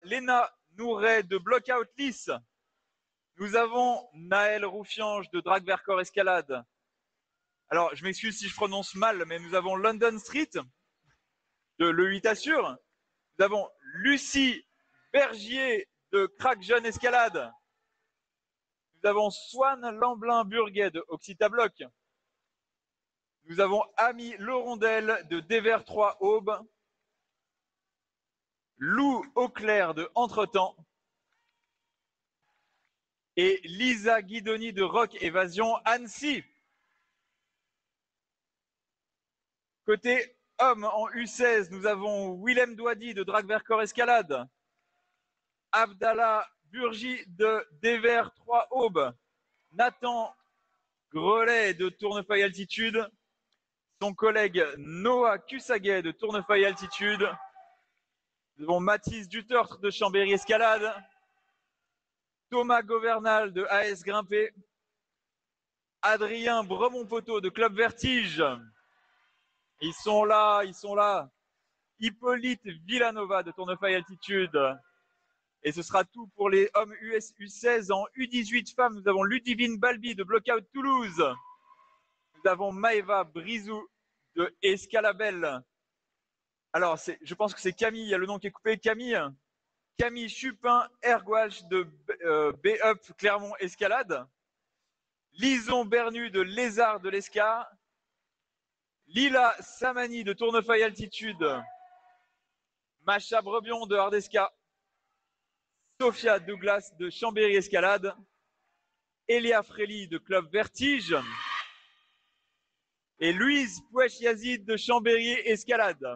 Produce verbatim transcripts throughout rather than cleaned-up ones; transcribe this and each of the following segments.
Léna Nouret de Blockout Lys. Nous avons Naël Roufiange de Drag Vercors Escalade. Alors, je m'excuse si je prononce mal, mais nous avons London Street de Le huit Assure. Nous avons Lucie Bergier de Crack Jeune Escalade. Nous avons Swan Lamblin-Burguet de Occita-Bloc. Nous avons Ami Lerondelle de Dévers trois Aubes. Lou Auclair de Entretemps. Et Lisa Guidoni de Rock Évasion Annecy. Côté hommes en U seize, nous avons Willem Douadi de Drag Vercors Escalade. Abdallah Burgi de Dévers trois Aubes. Nathan Grelet de Tournefeuille Altitude. Son collègue Noah Cussaguet de Tournefeuille Altitude. Nous avons Mathis Dutertre de Chambéry Escalade. Thomas Governal de A S Grimpé. Adrien Bremont-Poteau de Club Vertige. Ils sont là, ils sont là. Hippolyte Villanova de Tournefeuille Altitude. Et ce sera tout pour les hommes U S U seize. En U dix-huit femmes, nous avons Ludivine Balbi de Blockout Toulouse. Nous avons Maëva Brizou de Escalabelle. Alors, je pense que c'est Camille, il y a le nom qui est coupé. Camille. Camille Chupin Erguache de euh, B-Up Clermont Escalade. Lison Bernu de Lézard de l'Escar. Lila Samani de Tournefeuille Altitude. Macha Brebion de Hardesca. Sophia Douglas de Chambéry Escalade. Elia Frély de Club Vertige. Et Louise Pouech Yazid de Chambéry Escalade.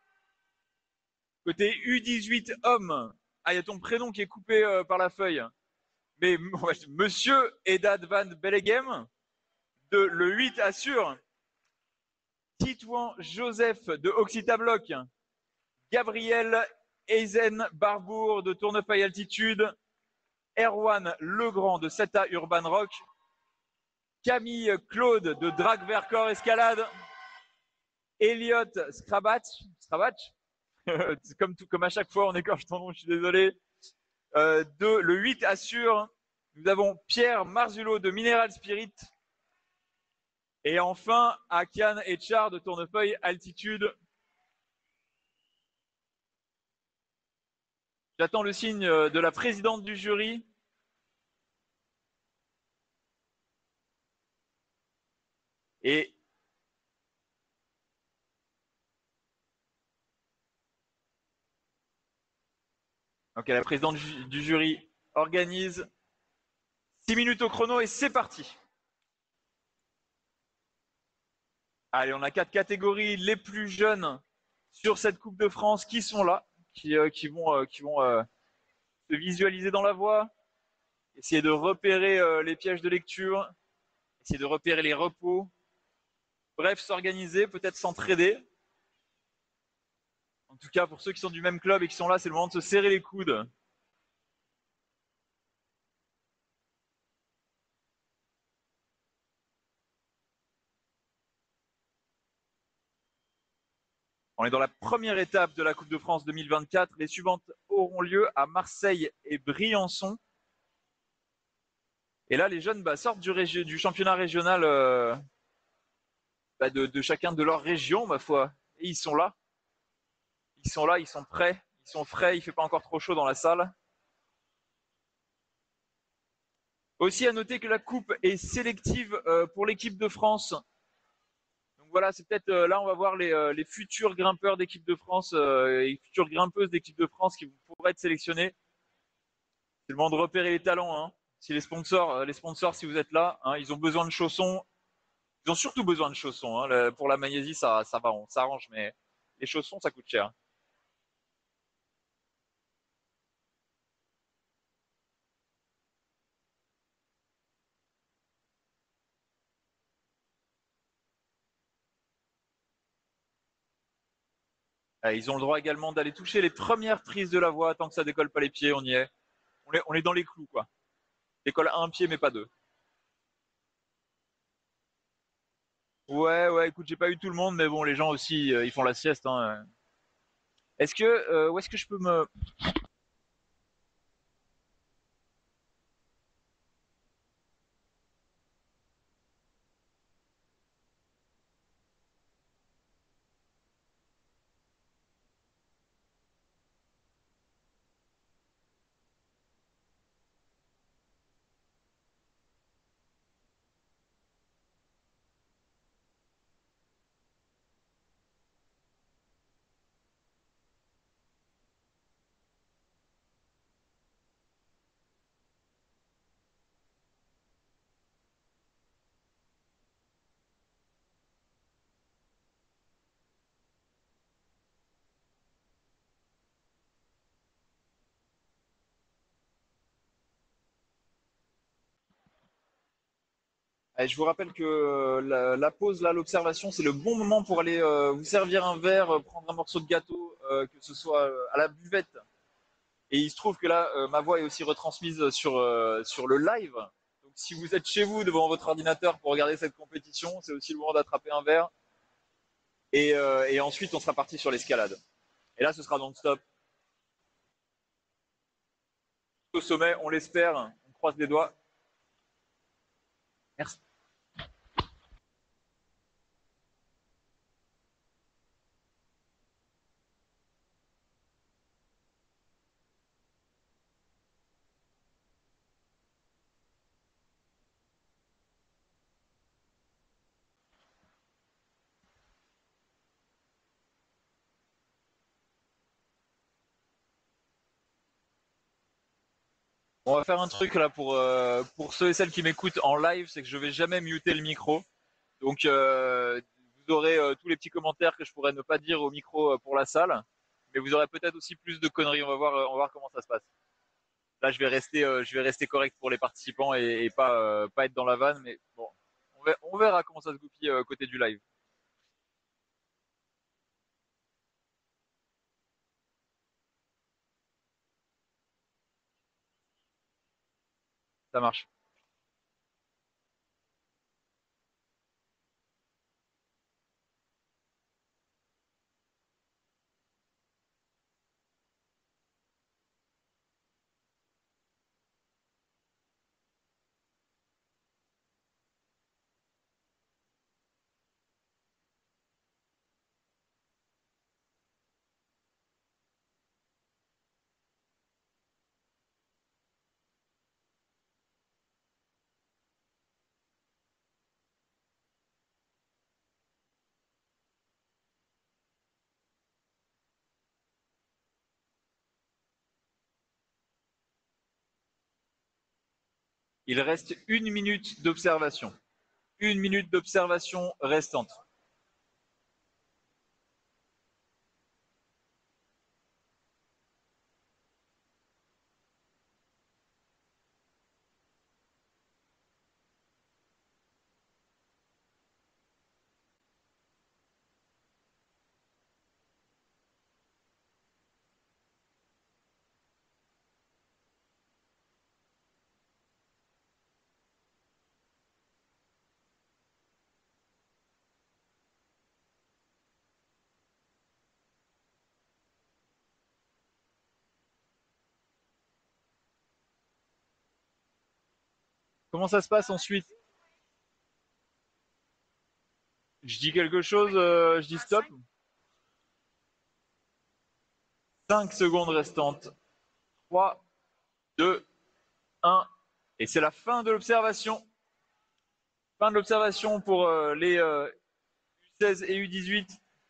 Côté U dix-huit hommes. Ah, il y a ton prénom qui est coupé euh, par la feuille. Mais Monsieur Edad Van Bellegem de Le huit Assure. Titouan Joseph de Occita Bloc. Gabriel Eisen Barbour de Tournefeuille Altitude. Erwan Legrand de Seta Urban Rock. Camille Claude de Drag Vercors Escalade. Elliot Scrabatch. Scrabatch comme, tout, comme à chaque fois, on écorche ton nom, je suis désolé. Euh, de Le huit Assure. Nous avons Pierre Marzulot de Mineral Spirit. Et enfin, Akian Etchar de Tournefeuille Altitude. J'attends le signe de la présidente du jury. Et donc la présidente du jury organise six minutes au chrono et c'est parti. Allez, on a quatre catégories les plus jeunes sur cette Coupe de France qui sont là, qui, euh, qui vont, euh, qui vont euh, se visualiser dans la voie, essayer de repérer euh, les pièges de lecture, essayer de repérer les repos, bref, s'organiser, peut-être s'entraider. En tout cas, pour ceux qui sont du même club et qui sont là, c'est le moment de se serrer les coudes. On est dans la première étape de la Coupe de France deux mille vingt-quatre. Les suivantes auront lieu à Marseille et Briançon. Et là, les jeunes bah, sortent du, du championnat régional euh, bah, de, de chacun de leur région, ma foi. Et ils sont là. Ils sont là, ils sont prêts. Ils sont frais, il ne fait pas encore trop chaud dans la salle. Aussi à noter que la coupe est sélective euh, pour l'équipe de France. Donc voilà, c'est peut-être euh, là on va voir les, euh, les futurs grimpeurs d'équipe de France euh, et futures grimpeuses d'équipe de France qui pourraient être sélectionnés. C'est le moment de repérer les talents. Hein. Si les sponsors, euh, les sponsors, si vous êtes là, hein, ils ont besoin de chaussons. Ils ont surtout besoin de chaussons. Hein. Le, pour la magnésie, ça, ça va, on s'arrange, mais les chaussons, ça coûte cher. Euh, ils ont le droit également d'aller toucher les premières prises de la voie tant que ça décolle pas les pieds, on y est. On est, on est dans les clous, quoi. Décolle un pied, mais pas deux. Ouais, ouais, écoute, j'ai pas eu tout le monde, mais bon, les gens aussi, euh, ils font la sieste. Hein. Est-ce que, euh, où est-ce que je peux me, Et je vous rappelle que euh, la, la pause, là, l'observation, c'est le bon moment pour aller euh, vous servir un verre, euh, prendre un morceau de gâteau, euh, que ce soit euh, à la buvette. Et il se trouve que là, euh, ma voix est aussi retransmise sur, euh, sur le live. Donc si vous êtes chez vous devant votre ordinateur pour regarder cette compétition, c'est aussi le moment d'attraper un verre. Et, euh, et ensuite, on sera parti sur l'escalade. Et là, ce sera non-stop. Au sommet, on l'espère, on croise les doigts. Merci. On va faire un truc là pour, euh, pour ceux et celles qui m'écoutent en live, c'est que je vais jamais muter le micro. Donc euh, vous aurez euh, tous les petits commentaires que je pourrais ne pas dire au micro euh, pour la salle, mais vous aurez peut-être aussi plus de conneries. On va voir, euh, on va voir comment ça se passe. Là, je vais rester, euh, je vais rester correct pour les participants et, et pas, euh, pas être dans la vanne, mais bon, on verra, on verra comment ça se goupille euh, côté du live. Ça marche. Il reste une minute d'observation. Une minute d'observation restante. Comment ça se passe ensuite? Je dis quelque chose, euh, je dis stop. Cinq secondes restantes. Trois, deux, un. Et c'est la fin de l'observation. Fin de l'observation pour euh, les euh, U seize et U dix-huit.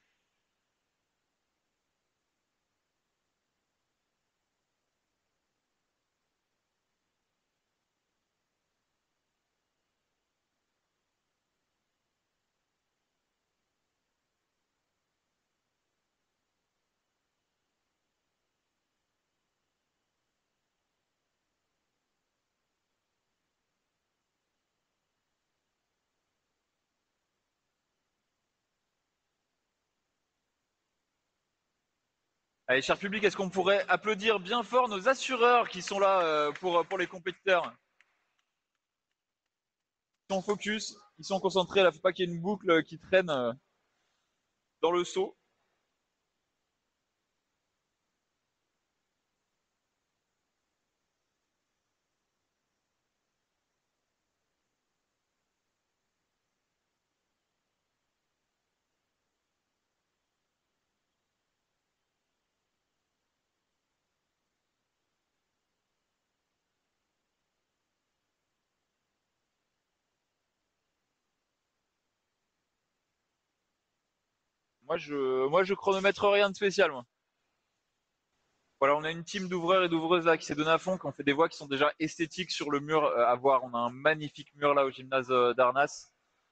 Allez, cher public, est-ce qu'on pourrait applaudir bien fort nos assureurs qui sont là euh, pour, pour les compétiteurs? Ils sont focus, ils sont concentrés, il ne faut pas qu'il y ait une boucle qui traîne euh, dans le seau. Moi, je, moi, je chronomètre rien de spécial, moi. Voilà, on a une team d'ouvreurs et d'ouvreuses là qui s'est donné à fond, qui ont fait des voix qui sont déjà esthétiques sur le mur euh, à voir. On a un magnifique mur là au gymnase euh, d'Arnas.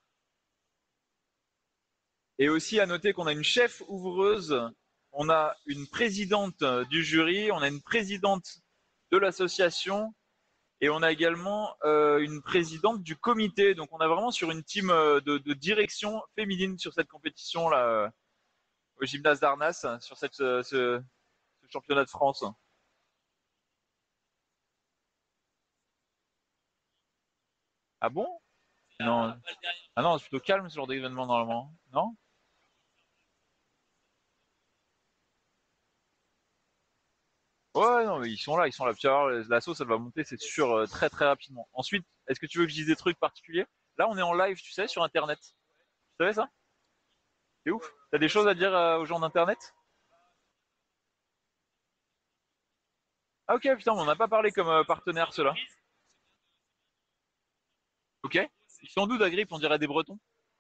Et aussi à noter qu'on a une chef ouvreuse, on a une présidente euh, du jury, on a une présidente de l'association Et on a également euh, une présidente du comité. Donc on a vraiment sur une team euh, de, de direction féminine sur cette compétition là euh, au gymnase d'Arnas, sur cette, euh, ce, ce championnat de France. Ah bon? Non. Ah non, c'est plutôt calme ce genre d'événement normalement. Non? Ouais, non, mais ils sont là, ils sont là. Tu vas voir, la sauce, elle va monter, c'est sûr, euh, très très rapidement. Ensuite, est-ce que tu veux que je dise des trucs particuliers? Là, on est en live, tu sais, sur Internet. Tu savais ça? C'est ouf. T'as des choses à dire euh, aux gens d'Internet? Ah ok, putain, on n'a pas parlé comme euh, partenaire, ceux-là. Ok. Ils sont d'où d'Agrippe, on dirait des Bretons.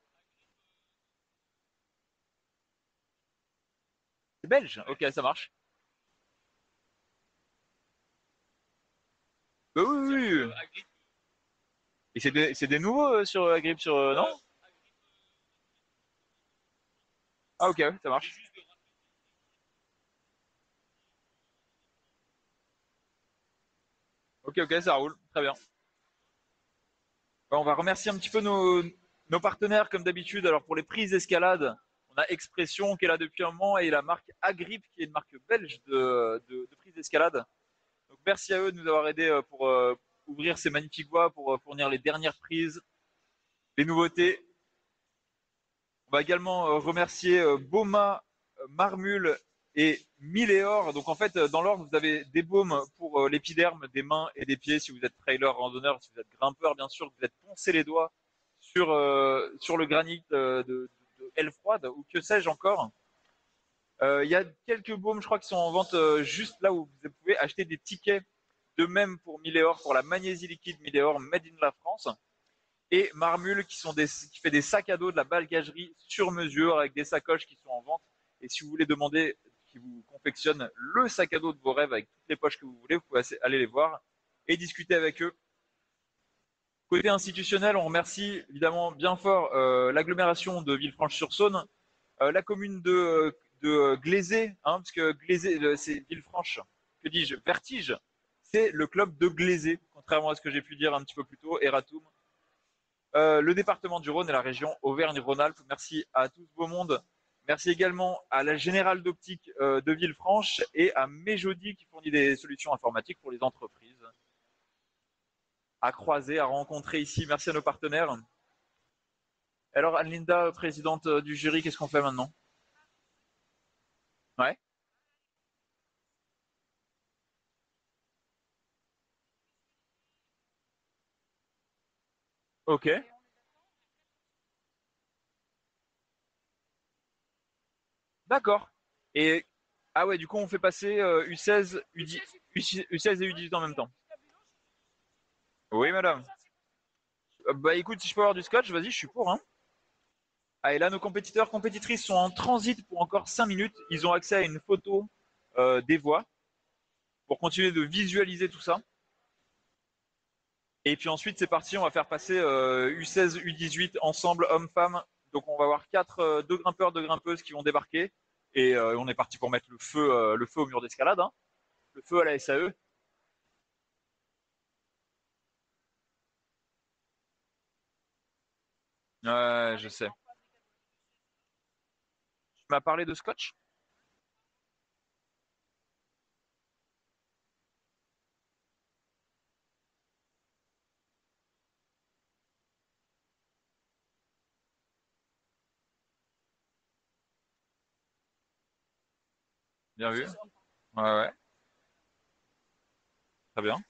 C'est belge. Ok, ça marche. Bah oui, oui, oui. Et c'est des, c'est des nouveaux euh, sur Agrippe, sur... euh, non? Ah ok, ouais, ça marche. Ok, ok, ça roule. Très bien. Ouais, on va remercier un petit peu nos, nos partenaires comme d'habitude. Alors pour les prises d'escalade, on a Expression qui est là depuis un moment et la marque Agrip qui est une marque belge de, de, de prises d'escalade. Donc merci à eux de nous avoir aidés euh, pour euh, ouvrir ces magnifiques voies, pour euh, fournir les dernières prises, les nouveautés. On va également euh, remercier euh, Boma, euh, Marmule et Milléor. Donc en fait, euh, dans l'ordre, vous avez des baumes pour euh, l'épiderme, des mains et des pieds si vous êtes trailer, randonneur, si vous êtes grimpeur, bien sûr, que vous êtes poncé les doigts sur, euh, sur le granit euh, de, de, de Aile Froide ou que sais-je encore. Euh, Il y a quelques baumes, je crois, qui sont en vente euh, juste là où vous pouvez acheter des tickets de même pour Milléor, pour la magnésie liquide Milléor Made in la France et Marmule qui, sont des, qui fait des sacs à dos de la bagagerie sur mesure avec des sacoches qui sont en vente. Et si vous voulez demander qu'ils vous confectionnent le sac à dos de vos rêves avec toutes les poches que vous voulez, vous pouvez aller les voir et discuter avec eux. Côté institutionnel, on remercie évidemment bien fort euh, l'agglomération de Villefranche-sur-Saône, euh, la commune de, de Glazé, hein, parce que Glazé, c'est Villefranche, que dis-je, Vertige, c'est le club de Glazé, contrairement à ce que j'ai pu dire un petit peu plus tôt, Eratum. Euh, le département du Rhône et la région Auvergne-Rhône-Alpes. Merci à tous vos mondes. Merci également à la Générale d'Optique euh, de Villefranche et à Méjodi qui fournit des solutions informatiques pour les entreprises à croiser, à rencontrer ici. Merci à nos partenaires. Alors, Anne-Linda, présidente euh, du jury, qu'est-ce qu'on fait maintenant? Ouais. Ok. D'accord. Et ah ouais, du coup, on fait passer euh, U seize, U dix, U seize et U dix-huit en même temps. Oui, madame. Euh, bah écoute, si je peux avoir du scotch, vas-y, je suis pour, hein. Ah, et là, nos compétiteurs, compétitrices sont en transit pour encore cinq minutes. Ils ont accès à une photo euh, des voix pour continuer de visualiser tout ça. Et puis ensuite, c'est parti, on va faire passer euh, U seize, U dix-huit ensemble, hommes-femmes. Donc on va avoir quatre, euh, deux grimpeurs, deux grimpeuses qui vont débarquer. Et euh, on est parti pour mettre le feu, euh, le feu au mur d'escalade, hein. Le feu à la S A E. Ouais, je sais. Tu m'as parlé de scotch? Bien vu. Ouais, ouais, très bien.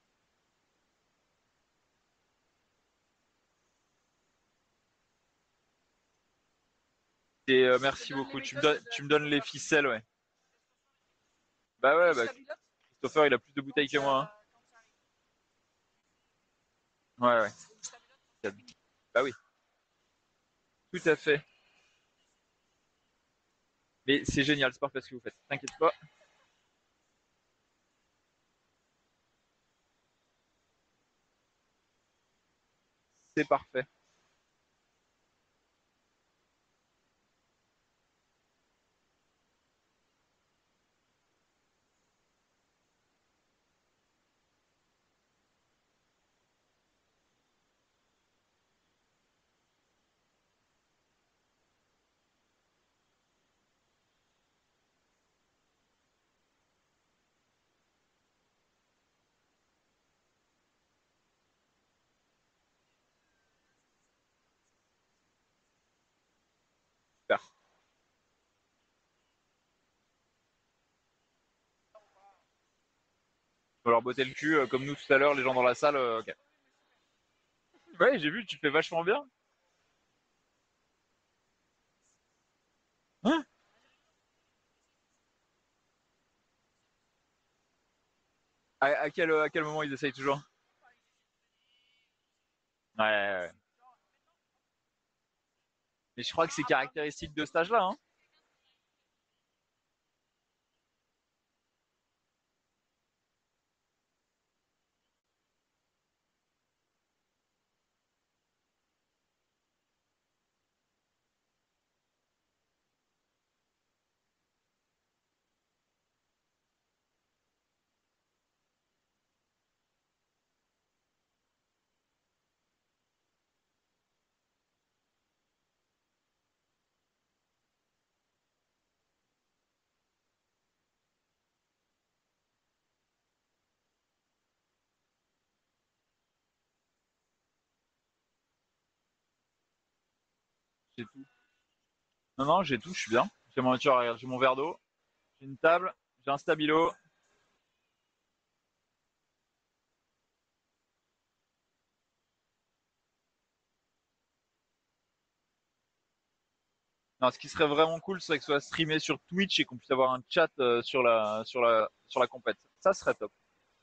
Et euh, merci beaucoup. Tu me, donnes, tu me donnes les ficelles, ouais. Bah ouais, bah, Christopher, il a plus de bouteilles que moi, hein. Ouais, ouais. Bah oui, tout à fait. Mais c'est génial, c'est parfait ce que vous faites. T'inquiète pas, c'est parfait. Super. On va leur botter le cul, euh, comme nous tout à l'heure, les gens dans la salle. euh, ok. Ouais, j'ai vu, tu fais vachement bien. Hein? À, à quel, à quel moment ils essayent toujours? Ouais, ouais, ouais. Mais je crois que c'est caractéristique de ce stage-là. Hein. J'ai tout. Non, non, j'ai tout, je suis bien. J'ai mon, tu vois, regarde, j'ai mon verre d'eau, j'ai une table, j'ai un stabilo. Non, ce qui serait vraiment cool, c'est que ce soit streamé sur Twitch et qu'on puisse avoir un chat euh, sur la, sur la, sur la compète. Ça serait top.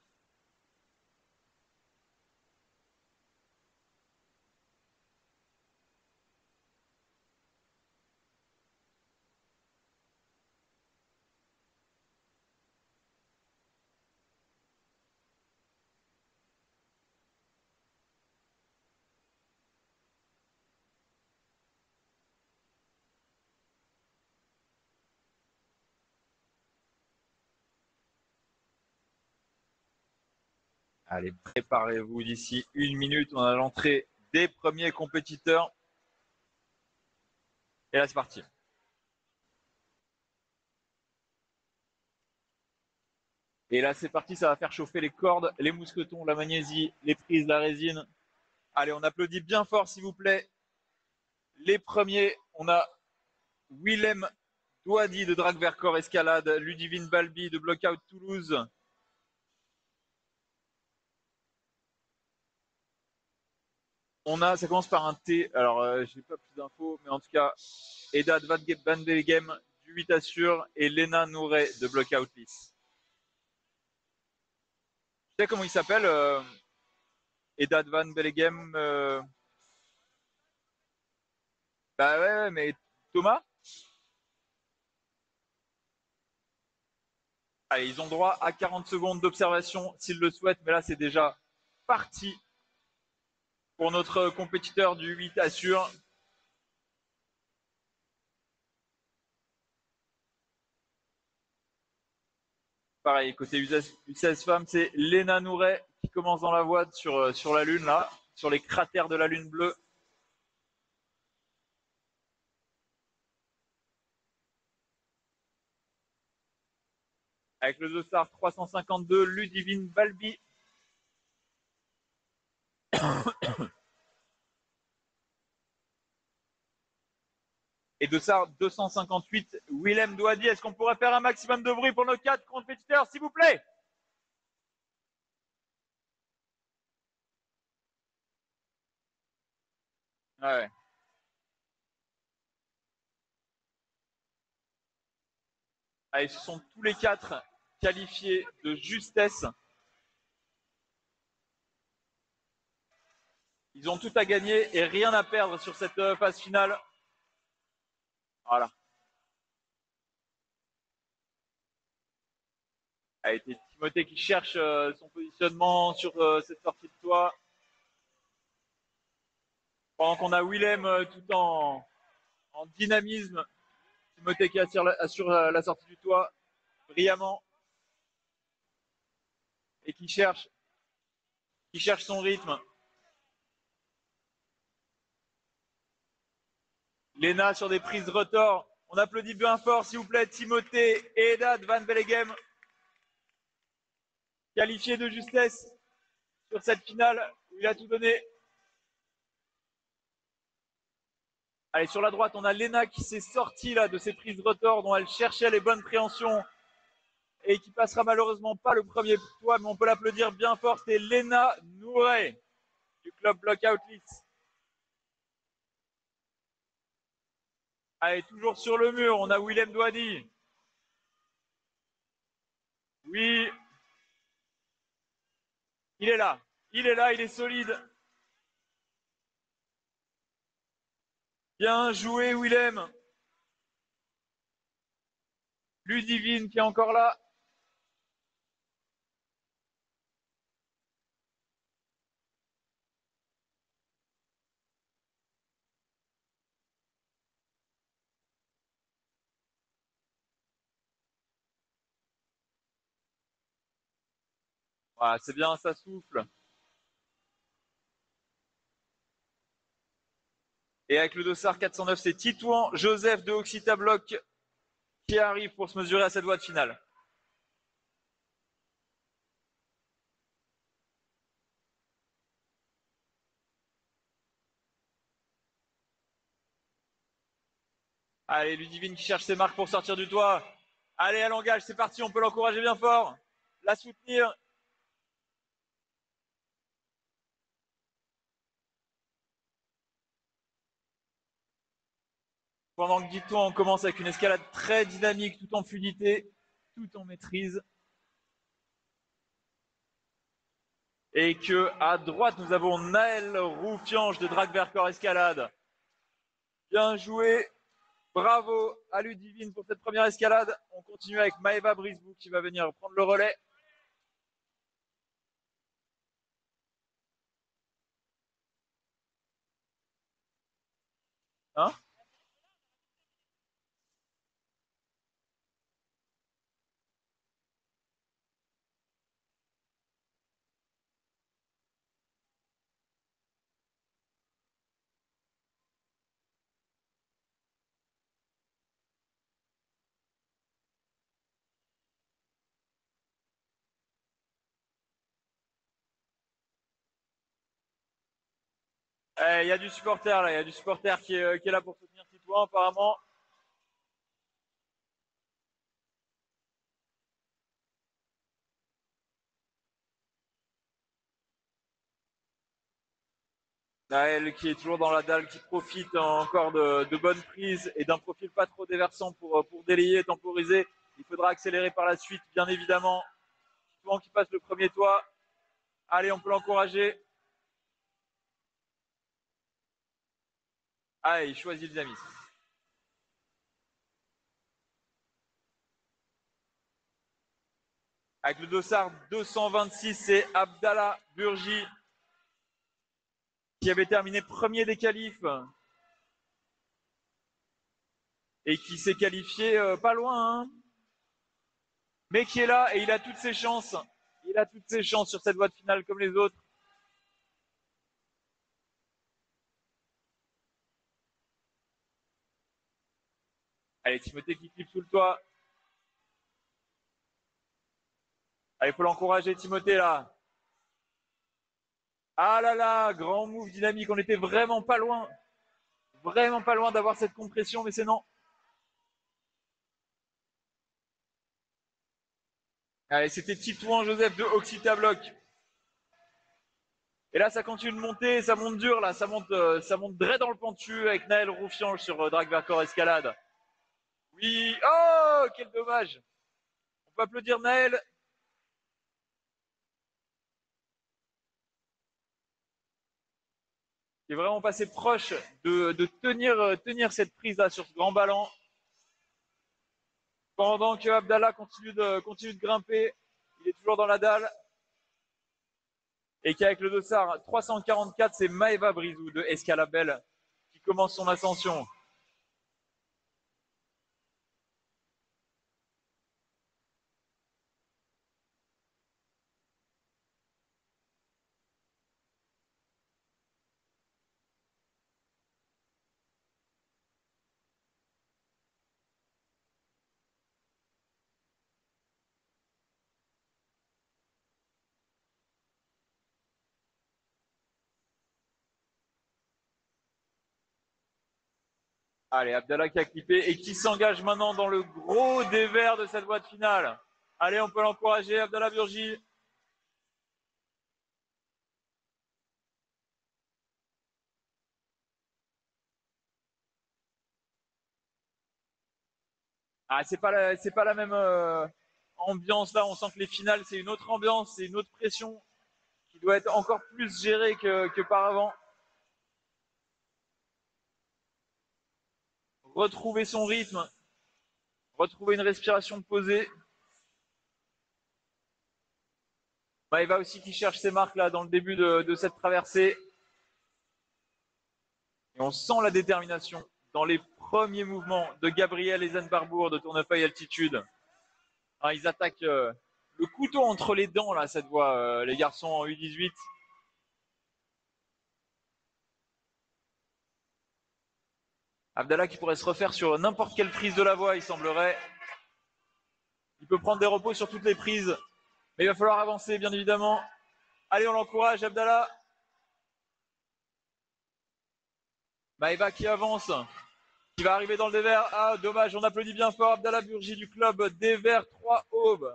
Allez, préparez-vous d'ici une minute. On a l'entrée des premiers compétiteurs. Et là, c'est parti. Et là, c'est parti. Ça va faire chauffer les cordes, les mousquetons, la magnésie, les prises, la résine. Allez, on applaudit bien fort, s'il vous plaît. Les premiers, on a Willem Douadi de Drag Vercors Escalade, Ludivine Balbi de Blockout Toulouse. On a, ça commence par un T, alors euh, je n'ai pas plus d'infos, mais en tout cas, Edad Van Bellegem du huit Assure et Lena Nouret de Blockout Lys. Tu sais comment il s'appelle euh, Edad Van Bellegem euh... Bah ouais, mais Thomas. Allez, ils ont droit à quarante secondes d'observation s'ils le souhaitent, mais là c'est déjà parti pour notre compétiteur du huit Assure. Pareil, côté U seize femmes, c'est Lena Nouret qui commence dans la voie sur, sur la Lune, là, sur les cratères de la Lune bleue. Avec le deux star trois cent cinquante-deux, Ludivine Balbi. Et de ça, deux cent cinquante-huit, Willem Douadi. Est-ce qu'on pourrait faire un maximum de bruit pour nos quatre compétiteurs, s'il vous plaît? Ouais. Allez, ce sont tous les quatre qualifiés de justesse. Ils ont tout à gagner et rien à perdre sur cette phase finale. Voilà. Allez, c'est Timothée qui cherche euh, son positionnement sur euh, cette sortie de toit. Pendant qu'on a Willem euh, tout en, en dynamisme, Timothée qui assure la, assure la, la sortie du toit brillamment et qui cherche, qui cherche son rythme. Lena sur des prises de retort. On applaudit bien fort, s'il vous plaît, Timothée et Edad Van Bellegem, qualifiés de justesse sur cette finale où il a tout donné. Allez, sur la droite, on a Lena qui s'est sortie là de ses prises de retors dont elle cherchait les bonnes préhensions et qui passera malheureusement pas le premier toit, mais on peut l'applaudir bien fort. C'est Lena Nouret du club Blockout Leeds. Allez, toujours sur le mur, on a Willem Douadi. Oui, il est là, il est là, il est solide. Bien joué, Willem. Ludivine qui est encore là. Voilà, c'est bien, ça souffle. Et avec le dossard quatre cent neuf, c'est Titouan Joseph de Occita Bloc qui arrive pour se mesurer à cette voie de finale. Allez, Ludivine qui cherche ses marques pour sortir du toit. Allez, elle engage, c'est parti, on peut l'encourager bien fort. La soutenir. Pendant que Guiton, on commence avec une escalade très dynamique, tout en fluidité, tout en maîtrise. Et que à droite, nous avons Naël Roufiange de Dragvercor Escalade. Bien joué. Bravo à Ludivine pour cette première escalade. On continue avec Maëva Brisbou qui va venir prendre le relais. Hein? Il eh, y a du supporter là, il y a du supporter qui est, qui est là pour soutenir Titouan apparemment. Naël qui est toujours dans la dalle, qui profite encore de, de bonnes prises et d'un profil pas trop déversant pour, pour délayer et temporiser. Il faudra accélérer par la suite, bien évidemment. Titouan qui passe le premier toit. Allez, on peut l'encourager. Allez, il choisit le dynamisme. Avec le dossard deux cent vingt-six, c'est Abdallah Burgi qui avait terminé premier des qualifs et qui s'est qualifié euh, pas loin, hein, mais qui est là et il a toutes ses chances. Il a toutes ses chances sur cette voie de finale comme les autres. Allez, Timothée qui clip sous le toit. Allez, il faut l'encourager, Timothée, là. Ah là là, grand move dynamique. On était vraiment pas loin. Vraiment pas loin d'avoir cette compression, mais c'est non. Allez, c'était Titouan Joseph de Occita Bloc. Et là, ça continue de monter, ça monte dur, là, ça monte, euh, ça monte dret dans le pentu avec Naël Roufiange sur euh, Dragvercor Escalade. Oui, oh, quel dommage. On peut applaudir Naël. Qui est vraiment passé proche de, de tenir, euh, tenir cette prise là sur ce grand ballon. Pendant que Abdallah continue de, continue de grimper, il est toujours dans la dalle. Et qu'avec le dossard trois cent quarante-quatre, c'est Maëva Brisou de Escalabel qui commence son ascension. Allez, Abdallah qui a clippé et qui s'engage maintenant dans le gros dévers de cette boîte finale. Allez, on peut l'encourager, Abdallah Burji. Ah, c'est pas la, c'est pas la même euh, ambiance là. On sent que les finales, c'est une autre ambiance, c'est une autre pression qui doit être encore plus gérée que, que par avant. Retrouver son rythme, retrouver une respiration posée. Maeva aussi qui cherche ses marques là dans le début de, de cette traversée. Et on sent la détermination dans les premiers mouvements de Gabriel Eisenbarbour de Tournefeuille Altitude. Ah, ils attaquent euh, le couteau entre les dents là, cette voie, euh, les garçons en U dix-huit. Abdallah qui pourrait se refaire sur n'importe quelle prise de la voie, il semblerait. Il peut prendre des repos sur toutes les prises, mais il va falloir avancer, bien évidemment. Allez, on l'encourage, Abdallah. Maeva qui avance, qui va arriver dans le dévers. Ah, dommage, on applaudit bien fort Abdallah Burji du club Dévers trois Aubes.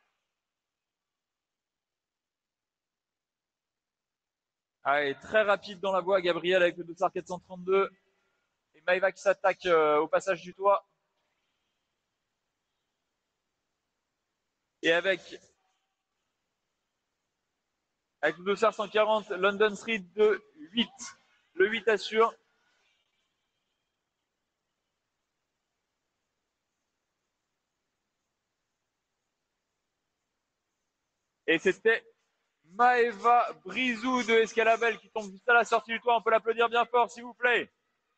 Allez, très rapide dans la voie, Gabriel avec le dossard quatre cent trente-deux. Et Maeva qui s'attaque euh, au passage du toit. Et avec, avec le dossard cent quarante, London Street de huit. Le huit assure. Et c'était Maeva Brizou de Escalabel qui tombe juste à la sortie du toit. On peut l'applaudir bien fort, s'il vous plaît.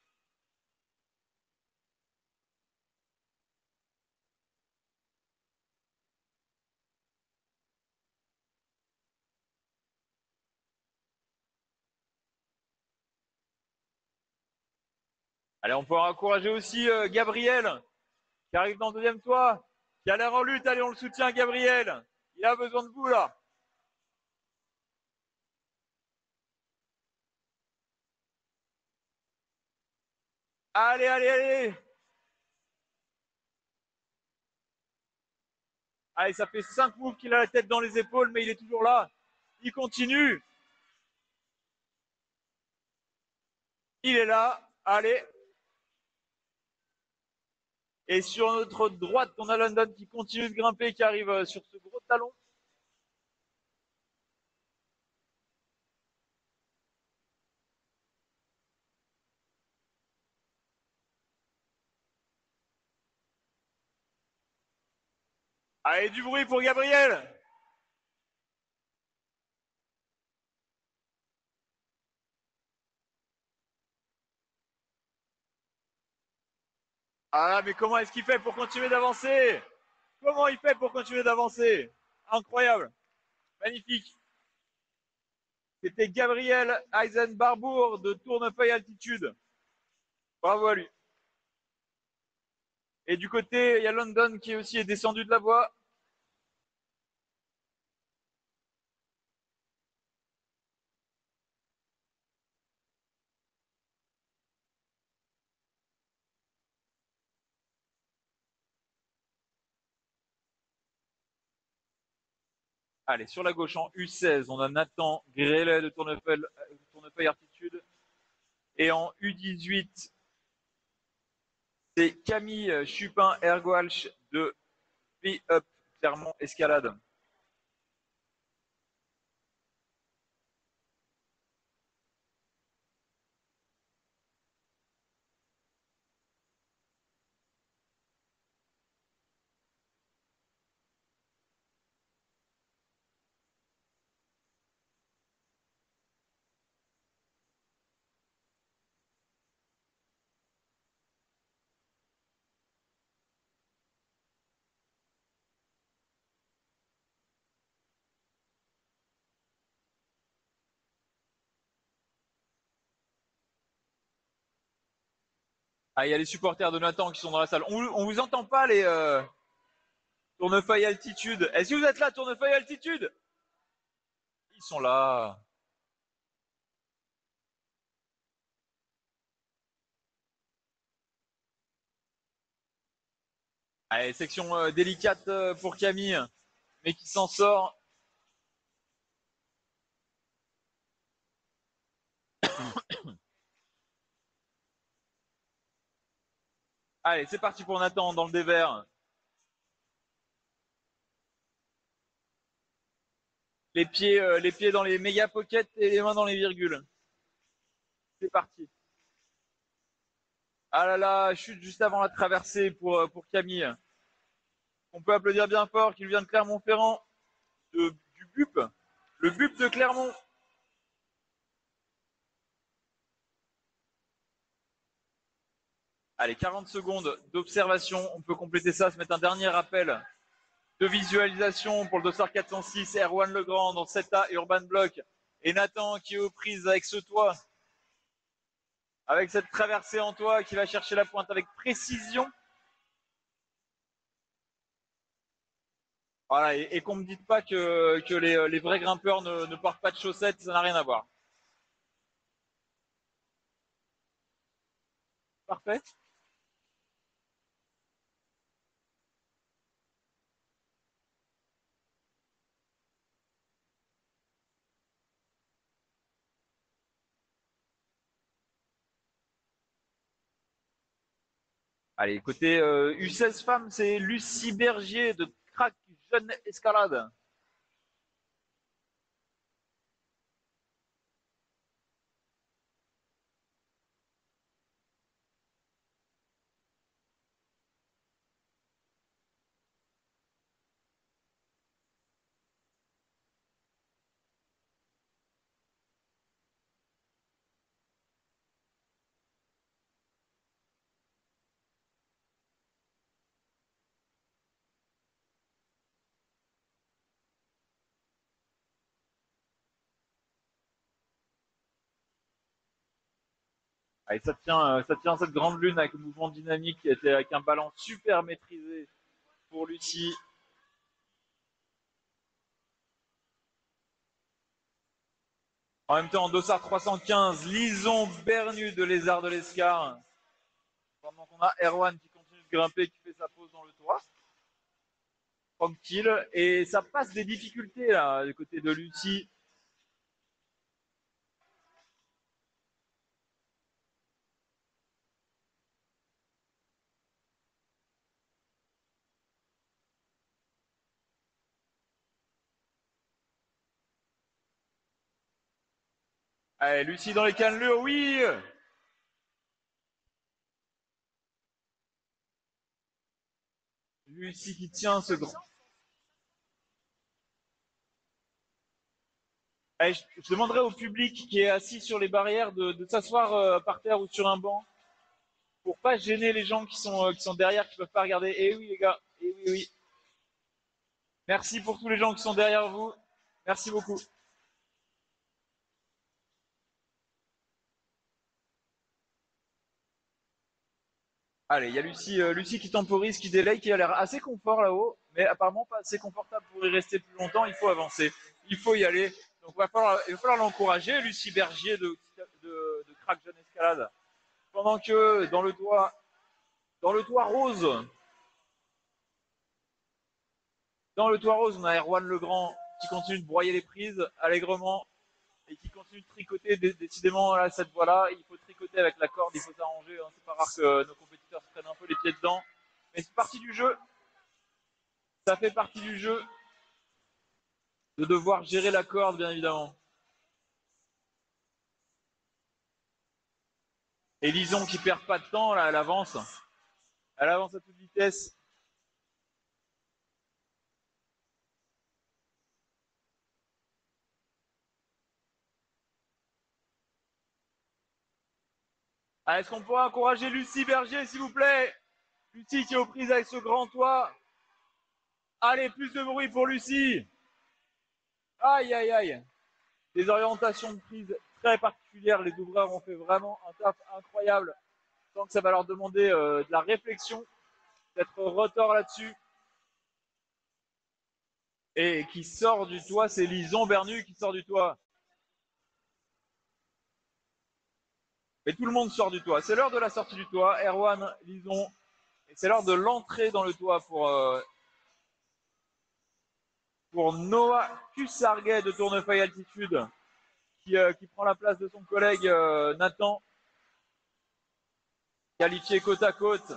Allez, on peut encourager aussi euh, Gabriel qui arrive dans le deuxième toit, qui a l'air en lutte. Allez, on le soutient, Gabriel. Il a besoin de vous, là. Allez, allez, allez. Allez, ça fait cinq moves qu'il a la tête dans les épaules, mais il est toujours là. Il continue. Il est là. Allez. Et sur notre droite, on a London qui continue de grimper, qui arrive sur ce gros talon. Allez, du bruit pour Gabriel. Ah, mais comment est-ce qu'il fait pour continuer d'avancer? Comment il fait pour continuer d'avancer? Incroyable. Magnifique. C'était Gabriel Eisenbarbour de Tournefeuille Altitude. Bravo à lui. Et du côté, il y a London qui aussi est descendu de la voie. Allez, sur la gauche en U seize, on a Nathan Grélet de Tournefeuille, Tournefeuille Altitude. Et en U dix-huit, c'est Camille Chupin-Ergoalch de P-Up Clermont Escalade. Ah, il y a les supporters de Nathan qui sont dans la salle. On, on vous entend pas, les euh, Tournefeuille Altitude. Est-ce que vous êtes là, Tournefeuille Altitude? Ils sont là. Allez, section euh, délicate euh, pour Camille, mais qui s'en sort. Allez, c'est parti pour Nathan dans le dévers. Les pieds, euh, les pieds dans les méga pockets et les mains dans les virgules. C'est parti. Ah là là, chute juste avant la traversée pour, pour Camille. On peut applaudir bien fort qu'il vient de Clermont-Ferrand, de, du B U P, le B U P de Clermont. Allez, quarante secondes d'observation. On peut compléter ça, se mettre un dernier rappel de visualisation pour le dossard quatre cent six, Erwan Legrand dans sept A, Urban Block. Et Nathan qui est aux prises avec ce toit, avec cette traversée en toit qui va chercher la pointe avec précision. Voilà, et, et qu'on ne me dise pas que, que les, les vrais grimpeurs ne, ne portent pas de chaussettes, ça n'a rien à voir. Parfait. Allez, côté euh, U seize femmes, c'est Lucie Bergier de Crac Jeune Escalade. Allez, ça tient, euh, ça tient cette grande lune avec le mouvement dynamique qui était avec un ballon super maîtrisé pour Lucie. En même temps, en dossard trois cent quinze, Lison Bernu de Lézard de l'Escar. Pendant qu'on a Erwan qui continue de grimper, qui fait sa pause dans le toit. Tranquille. Et ça passe des difficultés là, du côté de Lucie. Allez, Lucie dans les cannelures, oui. Lucie qui tient ce grand. Allez, je, je demanderai au public qui est assis sur les barrières de, de s'asseoir euh, par terre ou sur un banc pour pas gêner les gens qui sont, euh, qui sont derrière, qui peuvent pas regarder. Eh oui les gars, eh oui, oui. Merci pour tous les gens qui sont derrière vous. Merci beaucoup. Allez, il y a Lucie, euh, Lucie qui temporise, qui délaye, qui a l'air assez confort là-haut, mais apparemment pas assez confortable pour y rester plus longtemps. Il faut avancer, il faut y aller. Donc il va falloir, il va falloir l'encourager, Lucie Bergier de, de, de Crack Jeune Escalade. Pendant que dans le toit, dans le toit rose, dans le toit rose, on a Erwan Legrand qui continue de broyer les prises allègrement et qui continue de tricoter. Décidément, là, cette voie-là, il faut tricoter avec la corde, il faut s'arranger. Hein. C'est pas rare que nos compétiteurs se prennent un peu les pieds dedans. Mais c'est partie du jeu. Ça fait partie du jeu de devoir gérer la corde, bien évidemment. Et Lison qui perd pas de temps, là, elle avance. Elle avance à toute vitesse. Ah, est-ce qu'on pourrait encourager Lucie Bergier, s'il vous plaît? Lucie qui est aux prises avec ce grand toit. Allez, plus de bruit pour Lucie. Aïe, aïe, aïe. Des orientations de prise très particulières. Les ouvreurs ont fait vraiment un taf incroyable. Je sens que ça va leur demander euh, de la réflexion, d'être retors là-dessus. Et qui sort du toit, c'est Lison Bernu qui sort du toit. Mais tout le monde sort du toit. C'est l'heure de la sortie du toit. Erwan, Lison Et c'est l'heure de l'entrée dans le toit pour, euh, pour Noah Cussarguet de Tournefeuille Altitude, qui, euh, qui prend la place de son collègue euh, Nathan, qualifié côte à côte.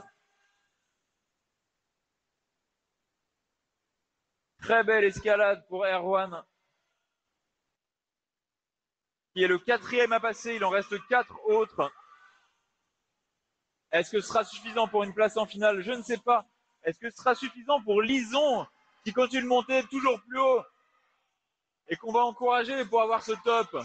Très belle escalade pour Erwan, qui est le quatrième à passer. Il en reste quatre autres. Est-ce que ce sera suffisant pour une place en finale? Je ne sais pas. Est-ce que ce sera suffisant pour Lison, qui continue de monter toujours plus haut et qu'on va encourager pour avoir ce top?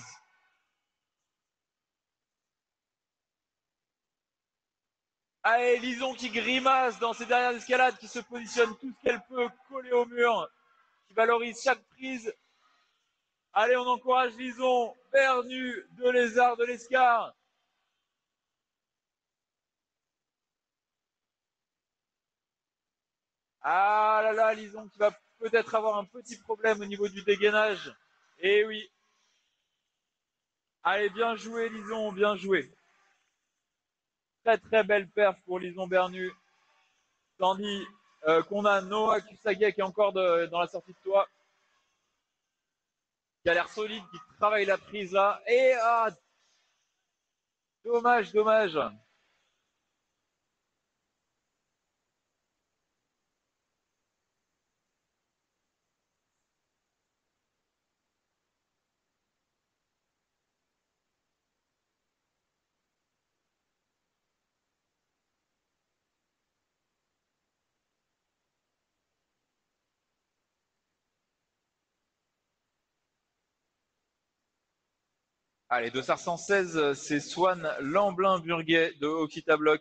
Allez, Lison qui grimace dans ses dernières escalades, qui se positionne tout ce qu'elle peut coller au mur, qui valorise chaque prise. Allez, on encourage Lison, Bernu, de Lézard, de l'Escar. Ah là là, Lison qui va peut-être avoir un petit problème au niveau du dégainage. Eh oui. Allez, bien joué, Lison, bien joué. Très très belle perf pour Lison Bernu. Tandis euh, qu'on a Noah Kusage qui est encore de, dans la sortie de toit, qui a l'air solide, qui travaille la prise là. Et ah, dommage, dommage. Allez, dossard cent seize, c'est Swan Lamblin-Burguet de Okita Block.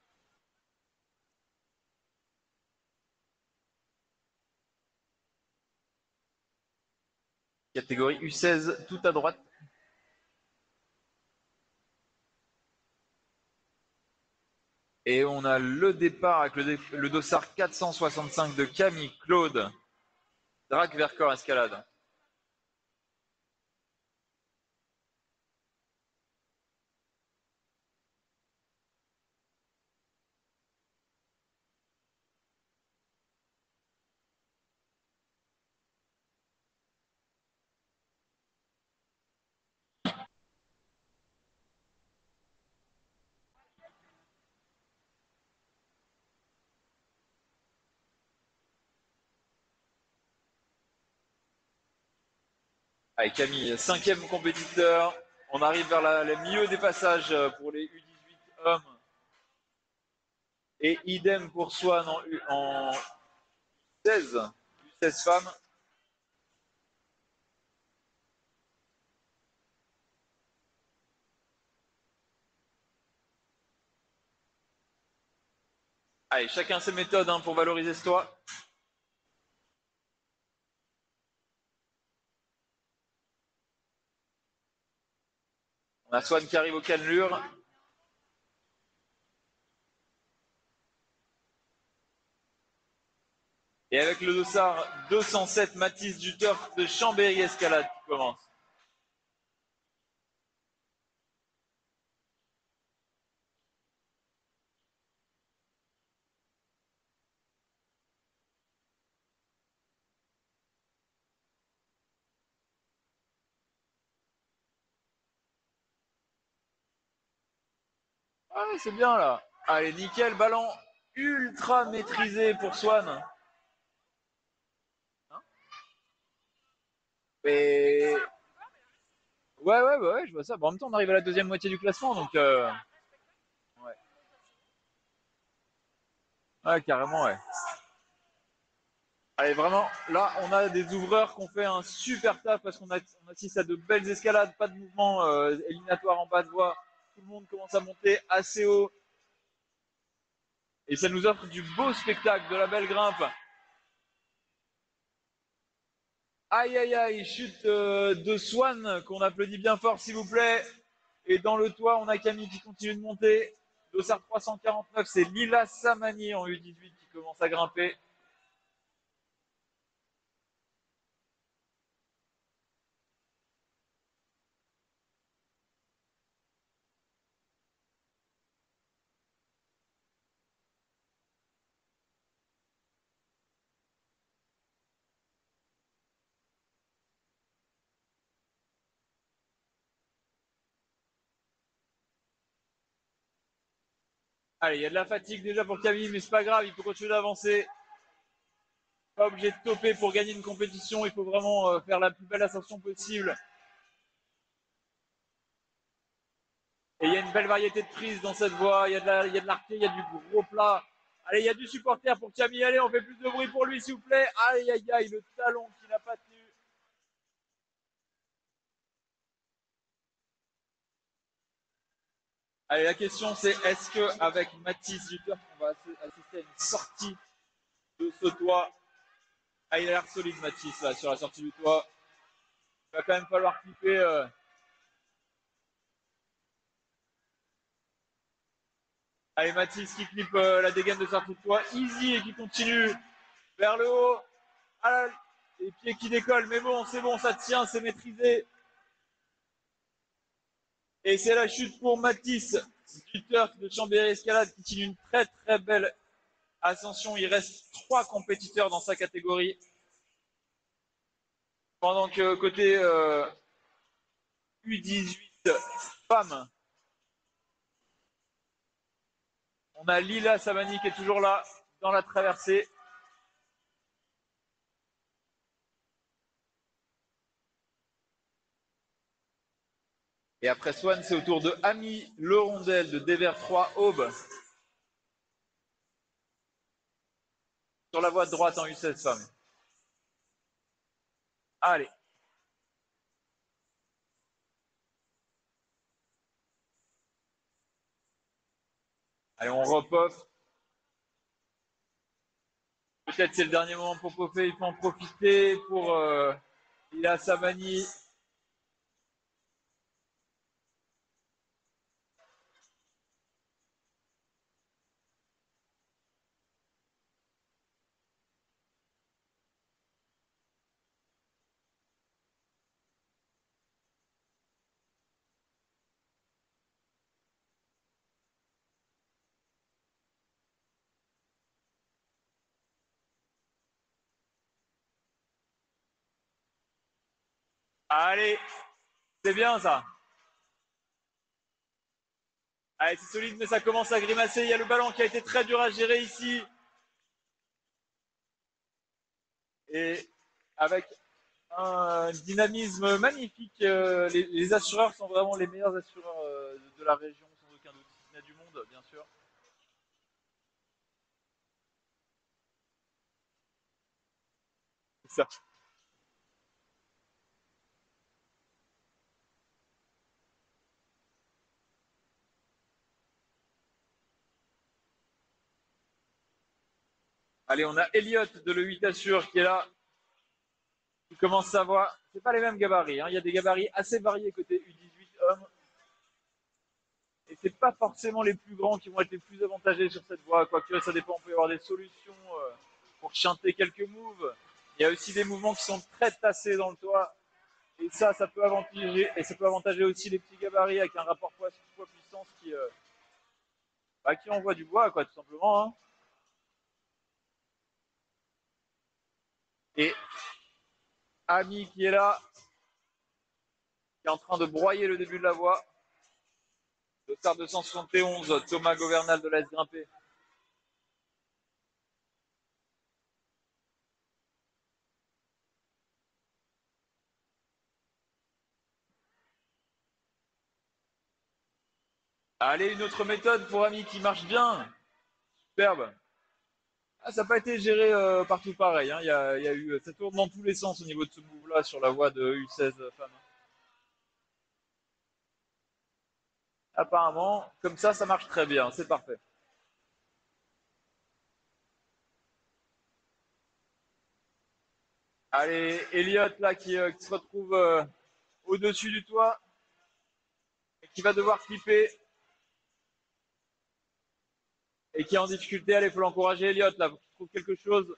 Catégorie U seize, tout à droite. Et on a le départ avec le, le dossard quatre cent soixante-cinq de Camille Claude. Drac Vercors Escalade. Allez, Camille, cinquième compétiteur. On arrive vers la, le milieu des passages pour les U dix-huit hommes. Et idem pour Swan en, en seize, U seize femmes. Allez, chacun ses méthodes hein, pour valoriser ce toit. On a Swan qui arrive au cannelure. Et avec le dossard deux cent sept, Mathis Duturf de Chambéry Escalade qui commence. Ah, c'est bien là. Allez, nickel, ballon ultra maîtrisé pour Swan. Hein Et ouais, ouais, ouais, ouais, je vois ça. Bon, en même temps, on arrive à la deuxième moitié du classement, donc euh... ouais. Ouais, carrément, ouais. Allez, vraiment, là, on a des ouvreurs qui ont fait un super taf parce qu'on a, on assiste à de belles escalades, pas de mouvement euh, éliminatoire en bas de voie. Tout le monde commence à monter assez haut. Et ça nous offre du beau spectacle, de la belle grimpe. Aïe, aïe, aïe, chute euh, de Swan, qu'on applaudit bien fort, s'il vous plaît. Et dans le toit, on a Camille qui continue de monter. Dossard trois cent quarante-neuf, c'est Lila Samani en U dix-huit qui commence à grimper. Allez, il y a de la fatigue déjà pour Camille, mais c'est pas grave, il peut continuer d'avancer. Pas obligé de topper pour gagner une compétition, il faut vraiment euh, faire la plus belle ascension possible. Et il y a une belle variété de prises dans cette voie, il y a de la, il y a de l'arqué, il y a du gros plat. Allez, il y a du supporter pour Camille, allez, on fait plus de bruit pour lui s'il vous plaît. Aïe, aïe, aïe, le talon qui n'a pas tenu. Allez, la question c'est, est-ce qu'avec Mathis Duter, on va assister à une sortie de ce toit? Ah, il a l'air solide Mathis là, sur la sortie du toit. Il va quand même falloir clipper. Euh... Allez, Mathis qui clippe euh, la dégaine de sortie de toit. Easy et qui continue vers le haut. Ah, les pieds qui décollent, mais bon, c'est bon, ça tient, c'est maîtrisé. Et c'est la chute pour Mathis du Turf de Chambéry-Escalade qui continue une très très belle ascension. Il reste trois compétiteurs dans sa catégorie. Pendant que côté euh, U dix-huit femmes, on a Lila Samani qui est toujours là dans la traversée. Et après Swan, c'est au tour de Ami Le Rondel de Devers trois Aube. Sur la voie de droite en U seize femmes. Allez. Allez, on repop. Peut-être c'est le dernier moment pour popper, il faut en profiter pour euh, Lila Samani. Allez, c'est bien ça. Allez, c'est solide, mais ça commence à grimacer. Il y a le ballon qui a été très dur à gérer ici. Et avec un dynamisme magnifique, euh, les, les assureurs sont vraiment les meilleurs assureurs euh, de, de la région, sans aucun doute, si ce n'est du monde, bien sûr. C'est ça. Allez, on a Elliott de le huit Assure qui est là, qui commence sa voie. C'est pas les mêmes gabarits, hein. Il y a des gabarits assez variés côté U dix-huit hommes. Et c'est pas forcément les plus grands qui vont être les plus avantagés sur cette voie. Quoique ça dépend, on peut y avoir des solutions euh, pour chanter quelques moves. Il y a aussi des mouvements qui sont très tassés dans le toit. Et ça, ça peut avantager, et ça peut avantager aussi les petits gabarits avec un rapport poids-puissance qui, euh, bah, qui envoie du bois, quoi, tout simplement. Hein. Et Ami qui est là, qui est en train de broyer le début de la voie. Le Star deux cent soixante et onze, Thomas Governal de l'A S Grimpé. Allez, une autre méthode pour Ami qui marche bien. Superbe. Ah, ça n'a pas été géré euh, partout pareil. Hein. Il, y a, il y a eu, ça tourne dans tous les sens au niveau de ce move-là sur la voie de U seize femmes. Apparemment, comme ça, ça marche très bien. C'est parfait. Allez, Elliott là qui, euh, qui se retrouve euh, au-dessus du toit et qui va devoir clipper et qui est en difficulté. Allez, il faut l'encourager, Elliott là, faut qu'il trouve quelque chose.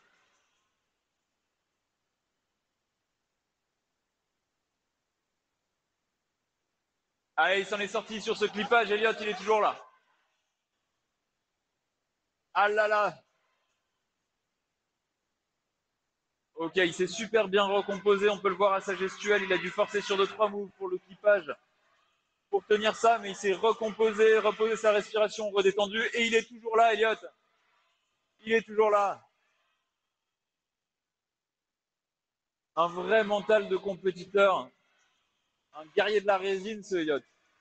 Allez, il s'en est sorti sur ce clipage. Elliott, il est toujours là. Ah là là. Ok, il s'est super bien recomposé. On peut le voir à sa gestuelle. Il a dû forcer sur deux trois moves pour le clipage pour tenir ça, mais il s'est recomposé, reposé sa respiration, redétendu, et il est toujours là, Elliot. Il est toujours là. Un vrai mental de compétiteur. Un guerrier de la résine, ce Elliot.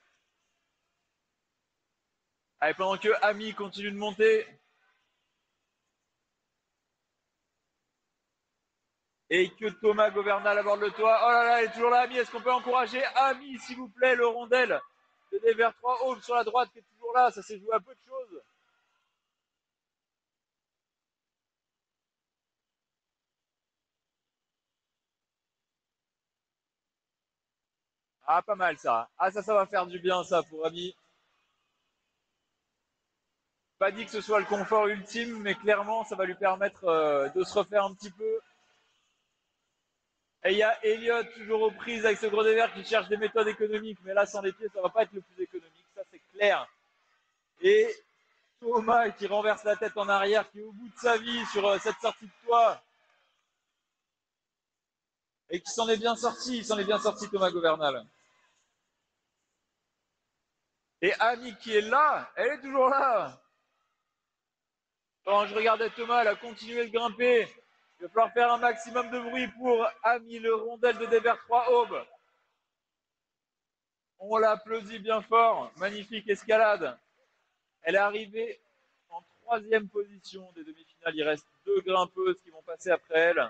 Allez, pendant que Ami continue de monter. Et que Thomas Governal aborde le toit. Oh là là, il est toujours là, Ami. Est-ce qu'on peut encourager Ami, s'il vous plaît, le rondelle de D V R trois Home sur la droite qui est toujours là. Ça s'est joué à peu de choses. Ah, pas mal ça. Ah, ça, ça va faire du bien, ça, pour Ami. Pas dit que ce soit le confort ultime, mais clairement, ça va lui permettre euh, de se refaire un petit peu. Et il y a Elliot toujours aux prises avec ce gros dévers qui cherche des méthodes économiques, mais là, sans les pieds, ça va pas être le plus économique, ça c'est clair. Et Thomas qui renverse la tête en arrière, qui est au bout de sa vie sur euh, cette sortie de toit. Et qui s'en est bien sorti, il s'en est bien sorti, Thomas Governal. Et Annie qui est là, elle est toujours là. Quand je regardais Thomas, elle a continué de grimper. Il va falloir faire un maximum de bruit pour Ami, le rondelle de D V R trois Aube. On l'applaudit bien fort. Magnifique escalade. Elle est arrivée en troisième position des demi-finales. Il reste deux grimpeuses qui vont passer après elle.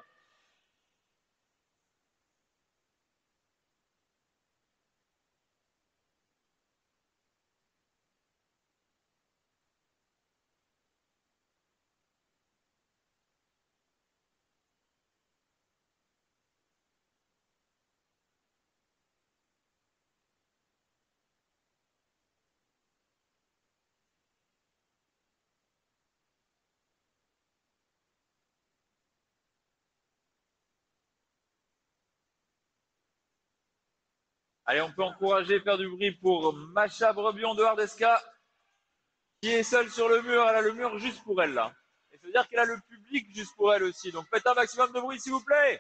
Allez, on peut encourager, faire du bruit pour Macha Brebion de Hardeska, qui est seule sur le mur. Elle a le mur juste pour elle, là. Et ça veut dire qu'elle a le public juste pour elle aussi. Donc faites un maximum de bruit, s'il vous plaît.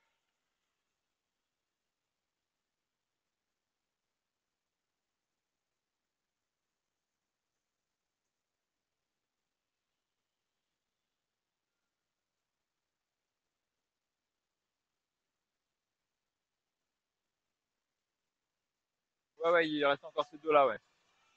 Ouais, ouais, il reste encore ces deux-là, ouais.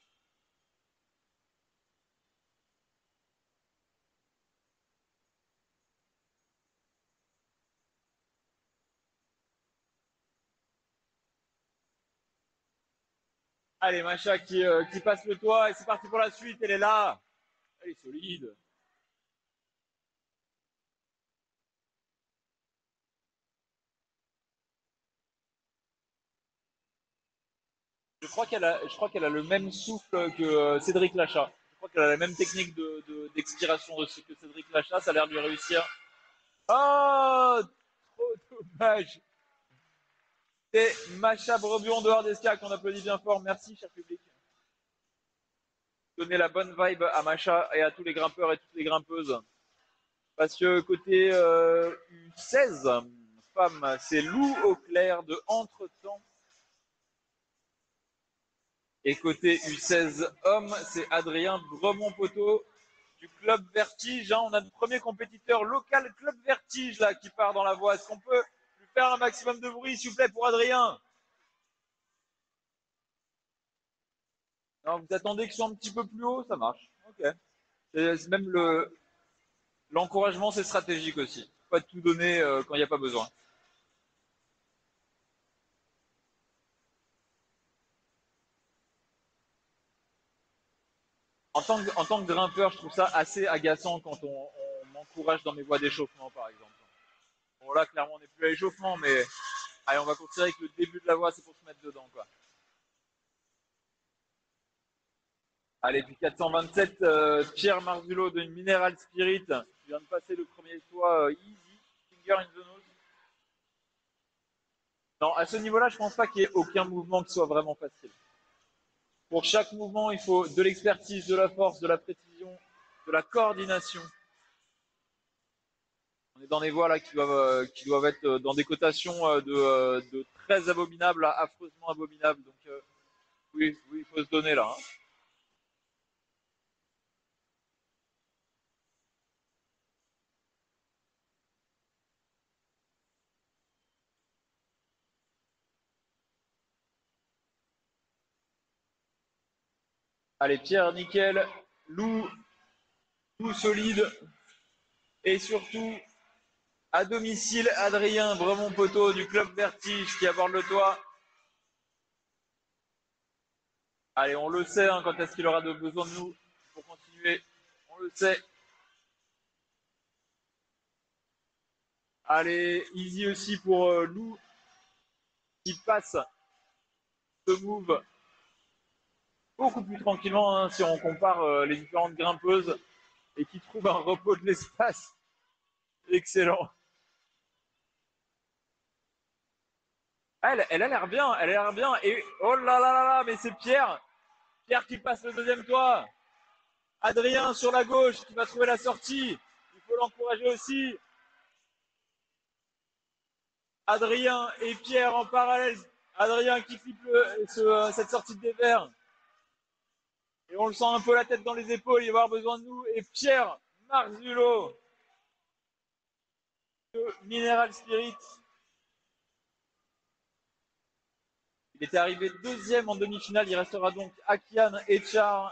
Allez, Macha qui, euh, qui passe le toit et c'est parti pour la suite. Elle est là. Elle est solide. Je crois qu'elle a, je crois qu'elle a le même souffle que euh, Cédric Lachat. Je crois qu'elle a la même technique de, de, d'expiration de ce que Cédric Lachat. Ça a l'air de lui réussir. Oh, trop dommage. C'est Macha Brebion de Hardeska qu'on applaudit bien fort. Merci, cher public. Donner la bonne vibe à Macha et à tous les grimpeurs et toutes les grimpeuses. Parce que côté euh, U seize, femmes, c'est Lou Auclair de Entretemps. Et côté U seize hommes, c'est Adrien Bremont-Poteau du Club Vertige. Hein. On a le premier compétiteur local Club Vertige là qui part dans la voie. Est-ce qu'on peut lui faire un maximum de bruit, s'il vous plaît, pour Adrien? Non, vous attendez qu'ils soient un petit peu plus haut, ça marche. Ok. C'est même le l'encouragement, c'est stratégique aussi. Pas tout donner euh, quand il n'y a pas besoin. En tant, que, en tant que grimpeur, je trouve ça assez agaçant quand on, on m'encourage dans mes voies d'échauffement, par exemple. Bon, là, clairement, on n'est plus à l'échauffement, mais allez, on va considérer que le début de la voie, c'est pour se mettre dedans, quoi. Allez, puis quatre cent vingt-sept, euh, Pierre Marzulot de Mineral Spirit, qui vient de passer le premier toit euh, easy, finger in the nose. Non, à ce niveau-là, je pense pas qu'il y ait aucun mouvement qui soit vraiment facile. Pour chaque mouvement, il faut de l'expertise, de la force, de la précision, de la coordination. On est dans des voies là qui doivent, euh, qui doivent être euh, dans des cotations euh, de, euh, de très abominables à affreusement abominables. Donc, euh, Oui, oui, il faut se donner là. Hein. Allez, Pierre, nickel. Lou, Lou solide. Et surtout, à domicile, Adrien, Bremont Poteau du club Vertige qui aborde le toit. Allez, on le sait, hein, quand est-ce qu'il aura de besoin de nous pour continuer. On le sait. Allez, easy aussi pour euh, Lou qui passe ce move beaucoup plus tranquillement hein, si on compare euh, les différentes grimpeuses et qui trouve un repos de l'espace. Excellent. Ah, elle, elle a l'air bien, elle a l'air bien. Et oh là là là là, mais c'est Pierre. Pierre qui passe le deuxième toit. Adrien sur la gauche qui va trouver la sortie. Il faut l'encourager aussi. Adrien et Pierre en parallèle. Adrien qui flippe le, ce, cette sortie de dévers. Et on le sent un peu la tête dans les épaules, il va avoir besoin de nous. Et Pierre Marzulot de Mineral Spirit. Il était arrivé deuxième en demi-finale. Il restera donc Akian et Char.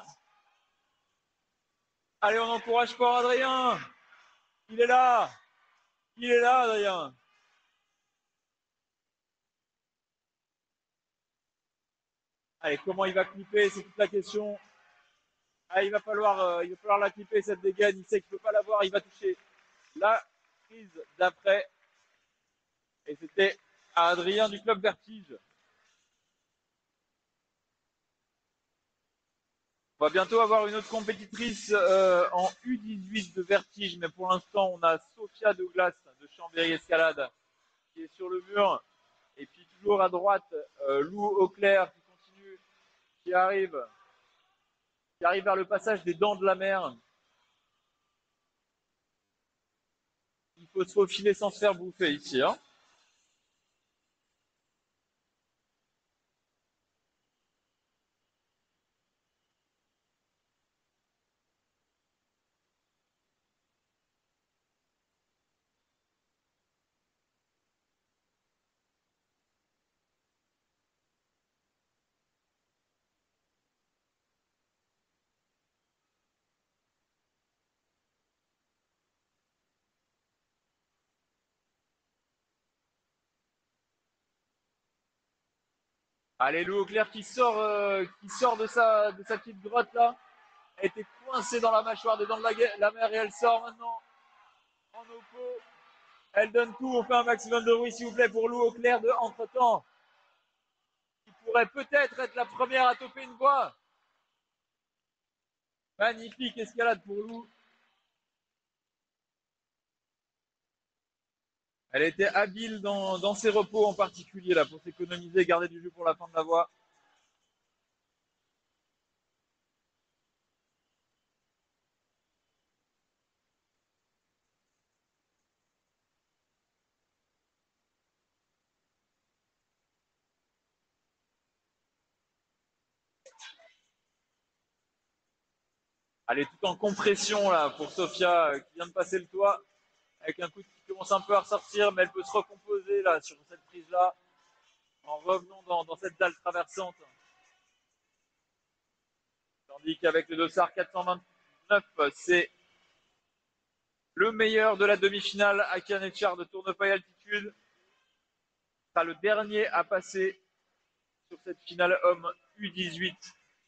Allez, on encourage fort Adrien. Il est là. Il est là, Adrien. Allez, comment il va clipper, c'est toute la question. Ah, il va falloir, euh, il va falloir la clipper cette dégaine. Il sait qu'il ne peut pas l'avoir. Il va toucher la prise d'après. Et c'était à Adrien du club Vertige. On va bientôt avoir une autre compétitrice euh, en U dix-huit de Vertige, mais pour l'instant, on a Sophia Douglas de Chambéry Escalade qui est sur le mur. Et puis toujours à droite, euh, Lou Auclair qui continue, qui arrive, qui arrive vers le passage des Dents de la Mer. Il faut se faufiler sans se faire bouffer ici. Hein. Allez, Lou Auclair qui sort, euh, qui sort de sa, de sa petite grotte là. Elle était coincée dans la mâchoire des Dents de la, la Mer et elle sort maintenant en oppo. Elle donne tout, on fait un maximum de bruit s'il vous plaît pour Lou Auclair de entre-temps. Qui pourrait peut-être être la première à toper une voie. Magnifique escalade pour Lou. Elle était habile dans, dans ses repos en particulier là pour s'économiser et garder du jeu pour la fin de la voie. Elle est tout en compression là pour Sophia euh, qui vient de passer le toit avec un coup qui commence un peu à ressortir, mais elle peut se recomposer là sur cette prise là en revenant dans, dans cette dalle traversante. Tandis qu'avec le dossard quatre cent vingt-neuf, c'est le meilleur de la demi-finale à Canechar de Tournefeuille Altitude. Ce sera le dernier à passer sur cette finale homme U dix-huit.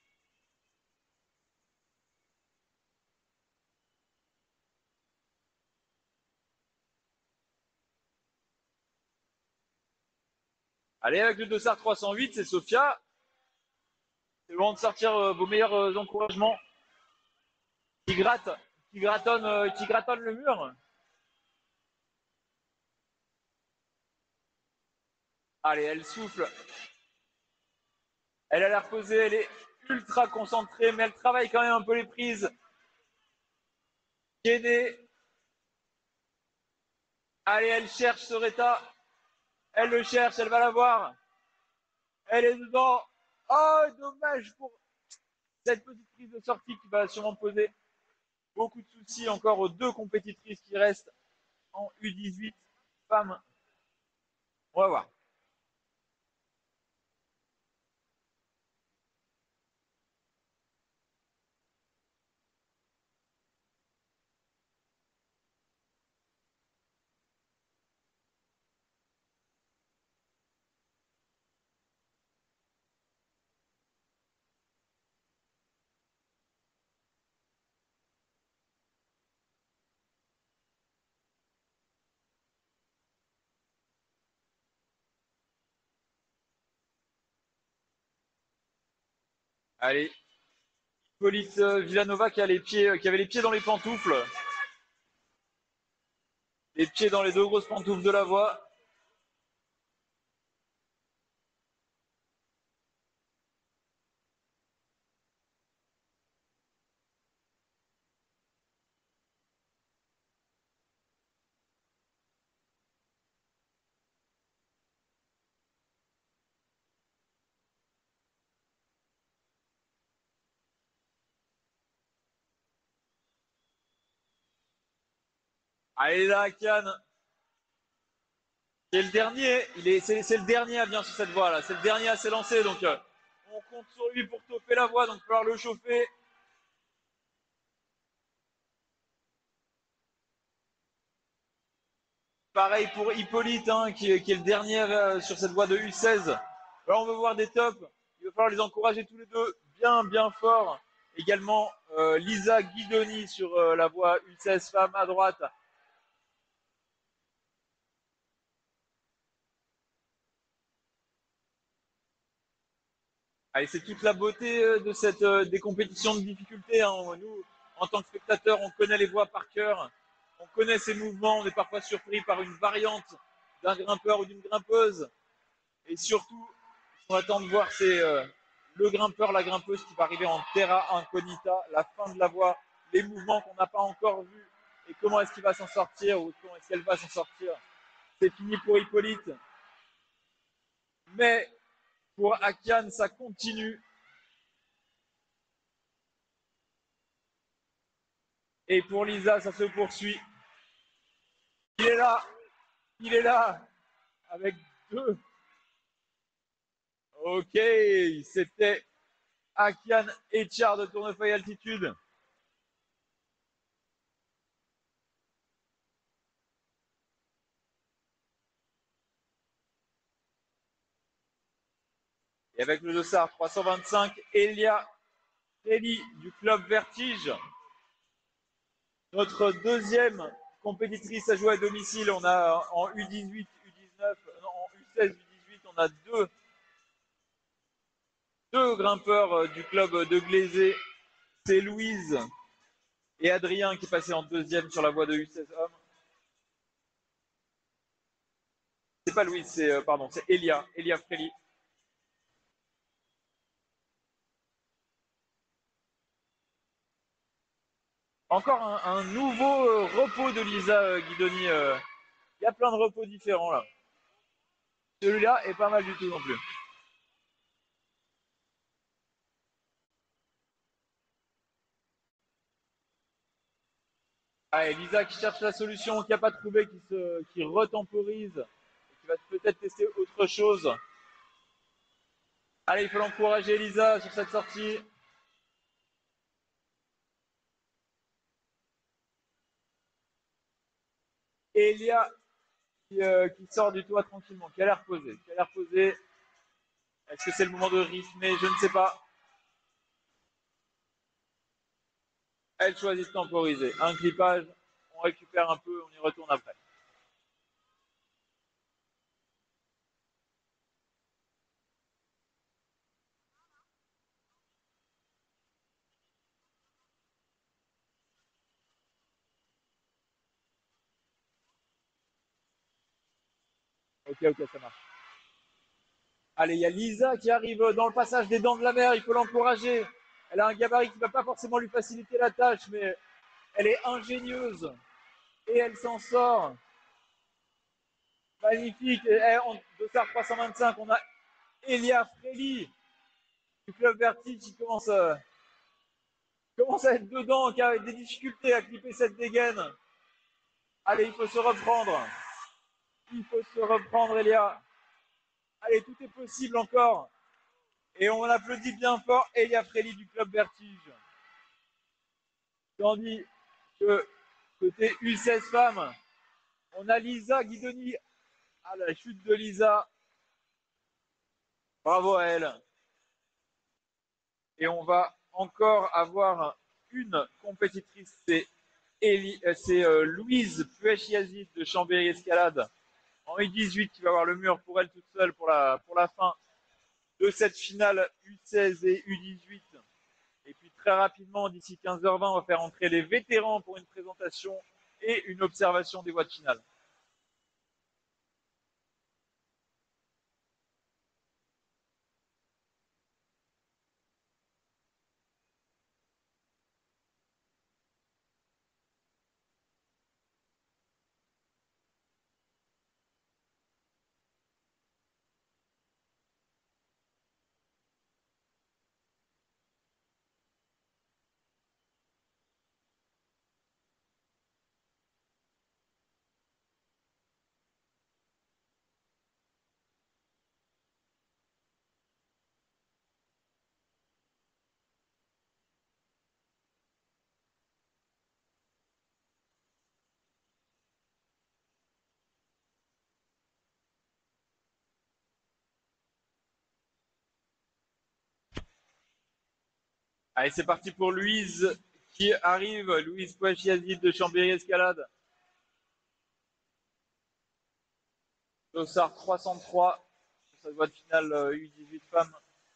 Allez, avec le dossard trois cent huit, c'est Sophia. C'est le moment de sortir euh, vos meilleurs euh, encouragements. Qui gratte, qui gratonne, euh, qui gratonne le mur. Allez, elle souffle. Elle a l'air posée, elle est ultra concentrée, mais elle travaille quand même un peu les prises. Kéné. Allez, elle cherche Soretta. Elle le cherche, elle va la voir. Elle est dedans. Oh, dommage pour cette petite prise de sortie qui va sûrement poser beaucoup de soucis encore aux deux compétitrices qui restent en U dix-huit femmes. On va voir. Allez, Hippolyte Villanova qui, a les pieds, qui avait les pieds dans les pantoufles. Les pieds dans les deux grosses pantoufles de la voie. Allez là, Kian. C'est le dernier, il est, c'est, c'est le dernier à bien sur cette voie là. C'est le dernier à s'élancer, donc euh, on compte sur lui pour topper la voie, donc il va falloir le chauffer. Pareil pour Hippolyte, hein, qui, qui, est le dernier euh, sur cette voie de U seize. Alors on veut voir des tops. Il va falloir les encourager tous les deux bien, bien fort. Également euh, Lisa Guidoni sur euh, la voie U seize femme à droite. Allez, c'est toute la beauté euh, de cette, euh, des compétitions de difficulté. Hein. Nous, en tant que spectateurs, on connaît les voies par cœur. On connaît ces mouvements. On est parfois surpris par une variante d'un grimpeur ou d'une grimpeuse. Et surtout, ce qu'on attend de voir, c'est euh, le grimpeur, la grimpeuse qui va arriver en terra incognita, la fin de la voie, les mouvements qu'on n'a pas encore vus et comment est-ce qu'il va s'en sortir ou comment est-ce qu'elle va s'en sortir. C'est fini pour Hippolyte. Mais pour Akiane, ça continue. Et pour Lisa, ça se poursuit. Il est là, il est là, avec deux. Ok, c'était Akiane Etchard de Tournefeuille Altitude. Et avec le dossard trois cent vingt-cinq, Elia Kelly du club Vertige. Notre deuxième compétitrice à jouer à domicile, on a en U dix-huit, U dix-neuf, non, en U seize, U dix-huit, on a deux, deux grimpeurs du club de Glaisé. C'est Louise et Adrien qui est passé en deuxième sur la voie de U seize hommes. C'est pas Louise, c'est euh, pardon, c'est Elia, Elia Freli. Encore un, un nouveau euh, repos de Lisa euh, Guidoni. Euh. Il y a plein de repos différents là. Celui-là est pas mal du tout non plus. Allez, Lisa qui cherche la solution, qui n'a pas trouvé, qui, se, qui retemporise, qui va peut-être tester autre chose. Allez, il faut l'encourager, Lisa, sur cette sortie. Et Elia qui, euh, qui sort du toit tranquillement, qui a l'air posé, qui a l'air posé. Est-ce que c'est le moment de rythmer? Je ne sais pas. Elle choisit de temporiser. Un clipage, on récupère un peu, on y retourne après. Ok, ok, ça marche. Allez, il y a Lisa qui arrive dans le passage des dents de la mer, il faut l'encourager. Elle a un gabarit qui ne va pas forcément lui faciliter la tâche, mais elle est ingénieuse et elle s'en sort. Magnifique. Et on, dossard trois cent vingt-cinq, on a Elia Freli du club Vertige qui commence, euh, commence à être dedans, qui a des difficultés à clipper cette dégaine. Allez, il faut se reprendre. Il faut se reprendre, Elia. Allez, tout est possible encore. Et on applaudit bien fort Elia Freli du club Vertige. Tandis que côté U seize femmes, on a Lisa Guidoni. Ah, la chute de Lisa. Bravo à elle. Et on va encore avoir une compétitrice, c'est euh, Louise Puech-Yazid de Chambéry Escalade en U dix-huit qui va avoir le mur pour elle toute seule pour la, pour la fin de cette finale U seize et U dix-huit. Et puis très rapidement, d'ici quinze heures vingt, on va faire entrer les vétérans pour une présentation et une observation des voies de finale. Allez, c'est parti pour Louise qui arrive, Louise Puech-Yazid de Chambéry Escalade. Dossard trois cent trois sur cette voie de finale U dix-huit femmes.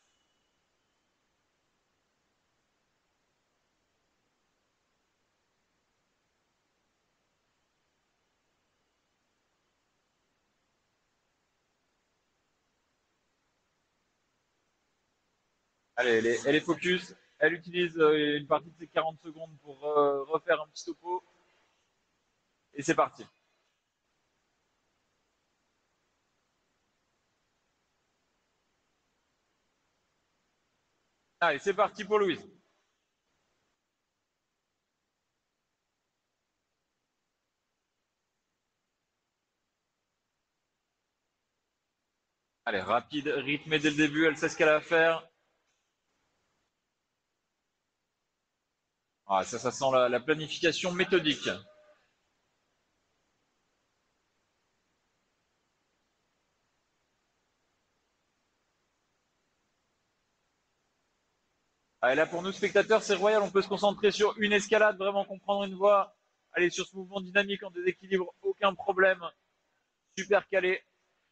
Allez, elle est, elle est focus. Elle utilise euh, une partie de ses quarante secondes pour euh, refaire un petit topo. Et c'est parti. Allez, c'est parti pour Louise. Allez, rapide, rythmée dès le début, elle sait ce qu'elle a à faire. Ah, ça, ça sent la, la planification méthodique. Allez, là, pour nous, spectateurs, c'est royal. On peut se concentrer sur une escalade, vraiment comprendre une voie. Allez, sur ce mouvement dynamique en déséquilibre, aucun problème. Super calé.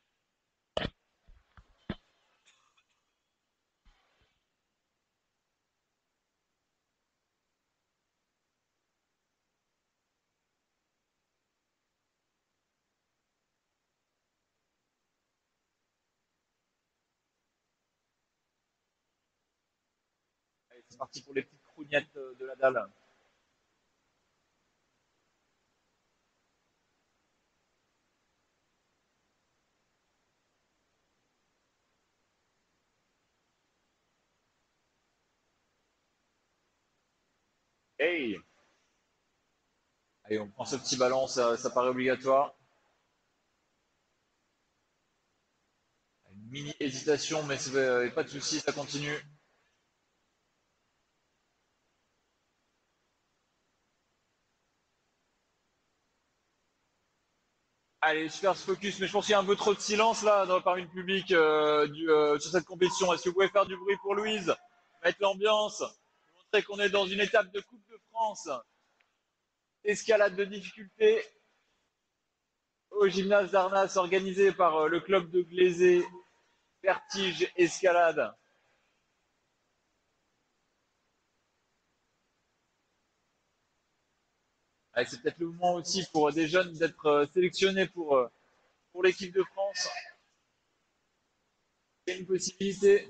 Allez, c'est parti pour les petites crougnettes de la dalle. Hey! Allez, on prend ce petit ballon, ça, ça paraît obligatoire. Une mini hésitation, mais euh, pas de souci, ça continue. Allez, super focus, mais je pense qu'il y a un peu trop de silence là dans, parmi le public euh, du, euh, sur cette compétition. Est-ce que vous pouvez faire du bruit pour Louise, mettre l'ambiance, montrer qu'on est dans une étape de Coupe de France, escalade de difficulté au gymnase d'Arnas organisé par euh, le club de Glaisé, Vertige Escalade. C'est peut-être le moment aussi pour des jeunes d'être euh, sélectionnés pour, euh, pour l'équipe de France. Il y a une possibilité.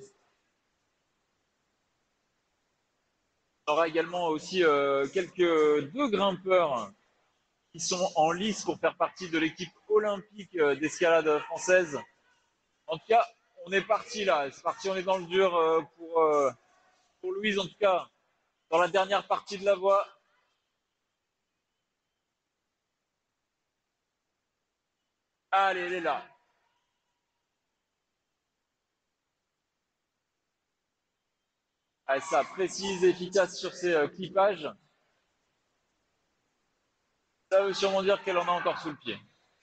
On aura également aussi euh, quelques deux grimpeurs qui sont en lice pour faire partie de l'équipe olympique euh, d'escalade française. En tout cas, On est parti là, c'est parti, on est dans le dur euh, pour, euh, pour Louise en tout cas, dans la dernière partie de la voie. Allez, elle est là. Allez, ça, précise, efficace sur ses euh, clipages. Ça veut sûrement dire qu'elle en a encore sous le pied.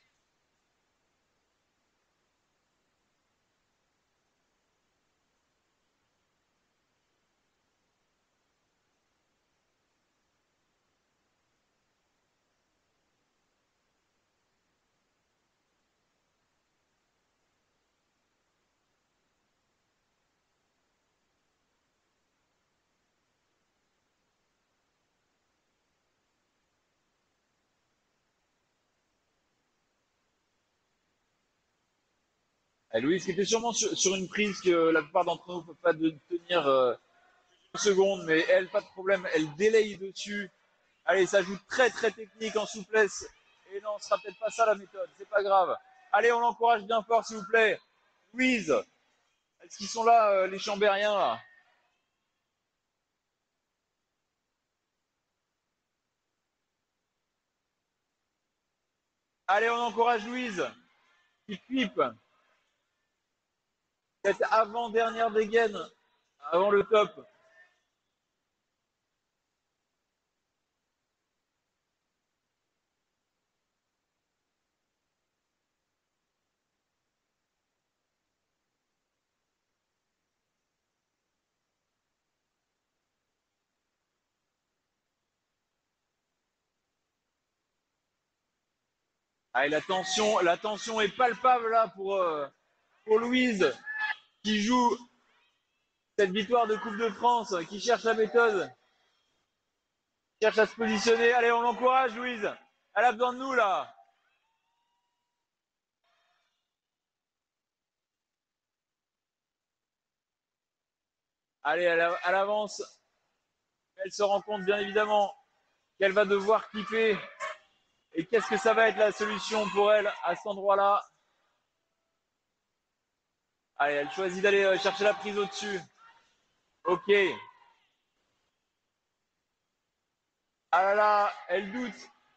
Et Louise qui était sûrement sur, sur une prise que la plupart d'entre nous ne peuvent pas de, tenir euh, une seconde, mais elle, pas de problème, elle délaye dessus. Allez, ça joue très très technique en souplesse. Et non, ce sera peut-être pas ça la méthode, c'est pas grave. Allez, on l'encourage bien fort s'il vous plaît. Louise, est-ce qu'ils sont là, euh, les Chambériens là? Allez, on encourage Louise, qui clip cette avant-dernière dégaine avant le top. Allez, la tension, la tension est palpable là pour, euh, pour Louise, qui joue cette victoire de Coupe de France, qui cherche la méthode, qui cherche à se positionner. Allez, on l'encourage, Louise. Elle a besoin de nous là. Allez, elle, elle avance. Elle se rend compte bien évidemment qu'elle va devoir clipper. Et qu'est-ce que ça va être la solution pour elle à cet endroit-là? Allez, elle choisit d'aller euh, chercher la prise au-dessus. Ok. Ah là là, elle doute.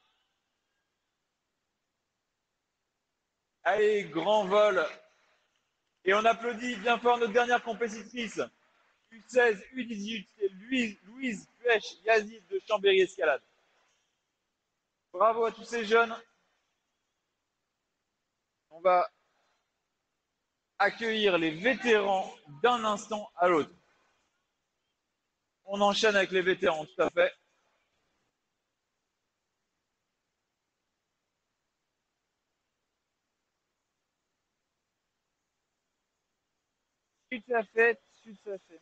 Allez, grand vol. Et on applaudit bien fort notre dernière compétitrice, U seize, U dix-huit, c'est Louise, Louise Puech Yazid de Chambéry Escalade. Bravo à tous ces jeunes. On va accueillir les vétérans d'un instant à l'autre. On enchaîne avec les vétérans, tout à fait. Tout à fait, tout à fait.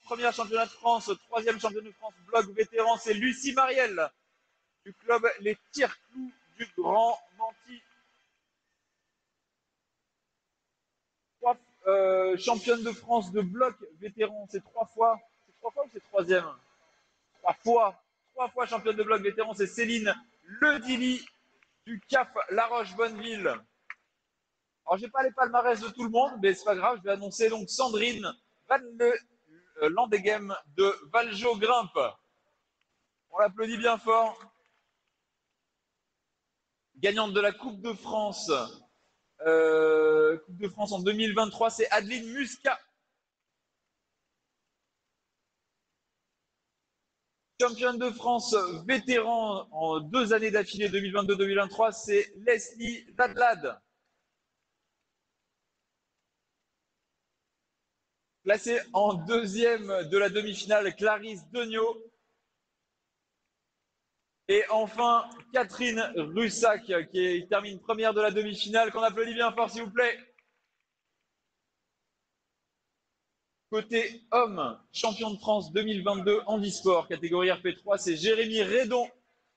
première championne de France, troisième championne de France bloc vétéran, c'est Lucie Marielle du club Les Tire-Clous du Grand Manty. Trois euh, championne de France de bloc vétéran, c'est trois fois. C'est trois fois ou c'est troisième? Trois fois. Trois fois championne de bloc vétéran, c'est Céline Ledilly du Cap La Roche-Bonneville. Alors, j'ai pas les palmarès de tout le monde, mais c'est pas grave, je vais annoncer donc Sandrine Van Le euh, Landegem de Valjo-Grimpe. On l'applaudit bien fort. Gagnante de la Coupe de France. Euh, Coupe de France en deux mille vingt-trois, c'est Adeline Muscat. Championne de France vétéran en deux années d'affilée, deux mille vingt-deux deux mille vingt-trois, c'est Leslie Dadlad. Classée en deuxième de la demi-finale, Clarisse Degnaud. Et enfin, Catherine Russac, qui termine première de la demi-finale, qu'on applaudit bien fort, s'il vous plaît. Côté homme, champion de France deux mille vingt-deux handisport, catégorie R P trois, c'est Jérémy Redon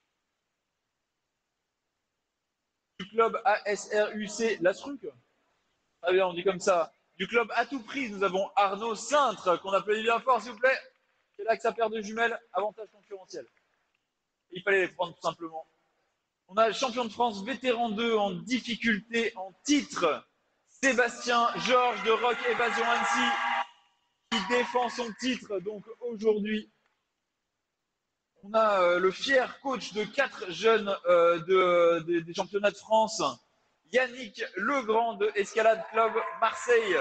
du club A S R U C Lasruc. Très bien, on dit comme ça. Du club à tout prix, nous avons Arnaud Cintre, qu'on applaudit bien fort, s'il vous plaît. C'est là que sa paire de jumelles, avantage concurrentiel. Il fallait les prendre tout simplement. On a le champion de France vétéran deux en difficulté, en titre, Sébastien Georges de Rock Évasion Annecy, qui défend son titre donc aujourd'hui. On a euh, le fier coach de quatre jeunes euh, de, de, des championnats de France, Yannick Legrand de Escalade Club Marseille.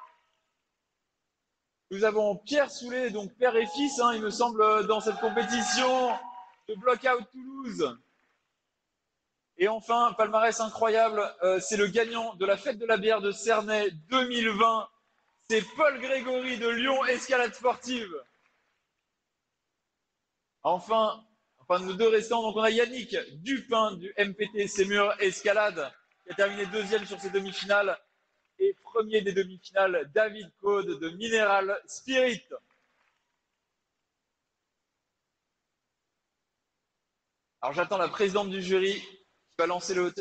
Nous avons Pierre Soulet, donc père et fils, hein, il me semble, dans cette compétition de Blockout Toulouse. Et enfin, palmarès incroyable, euh, c'est le gagnant de la fête de la bière de Cernay deux mille vingt. C'est Paul Grégory de Lyon Escalade Sportive. Enfin, enfin nos deux restants, donc on a Yannick Dupin du M P T Sémur Escalade, qui a terminé deuxième sur ses demi-finales. Et premier des demi-finales, David Code de Mineral Spirit. Alors j'attends la présidente du jury qui va lancer le...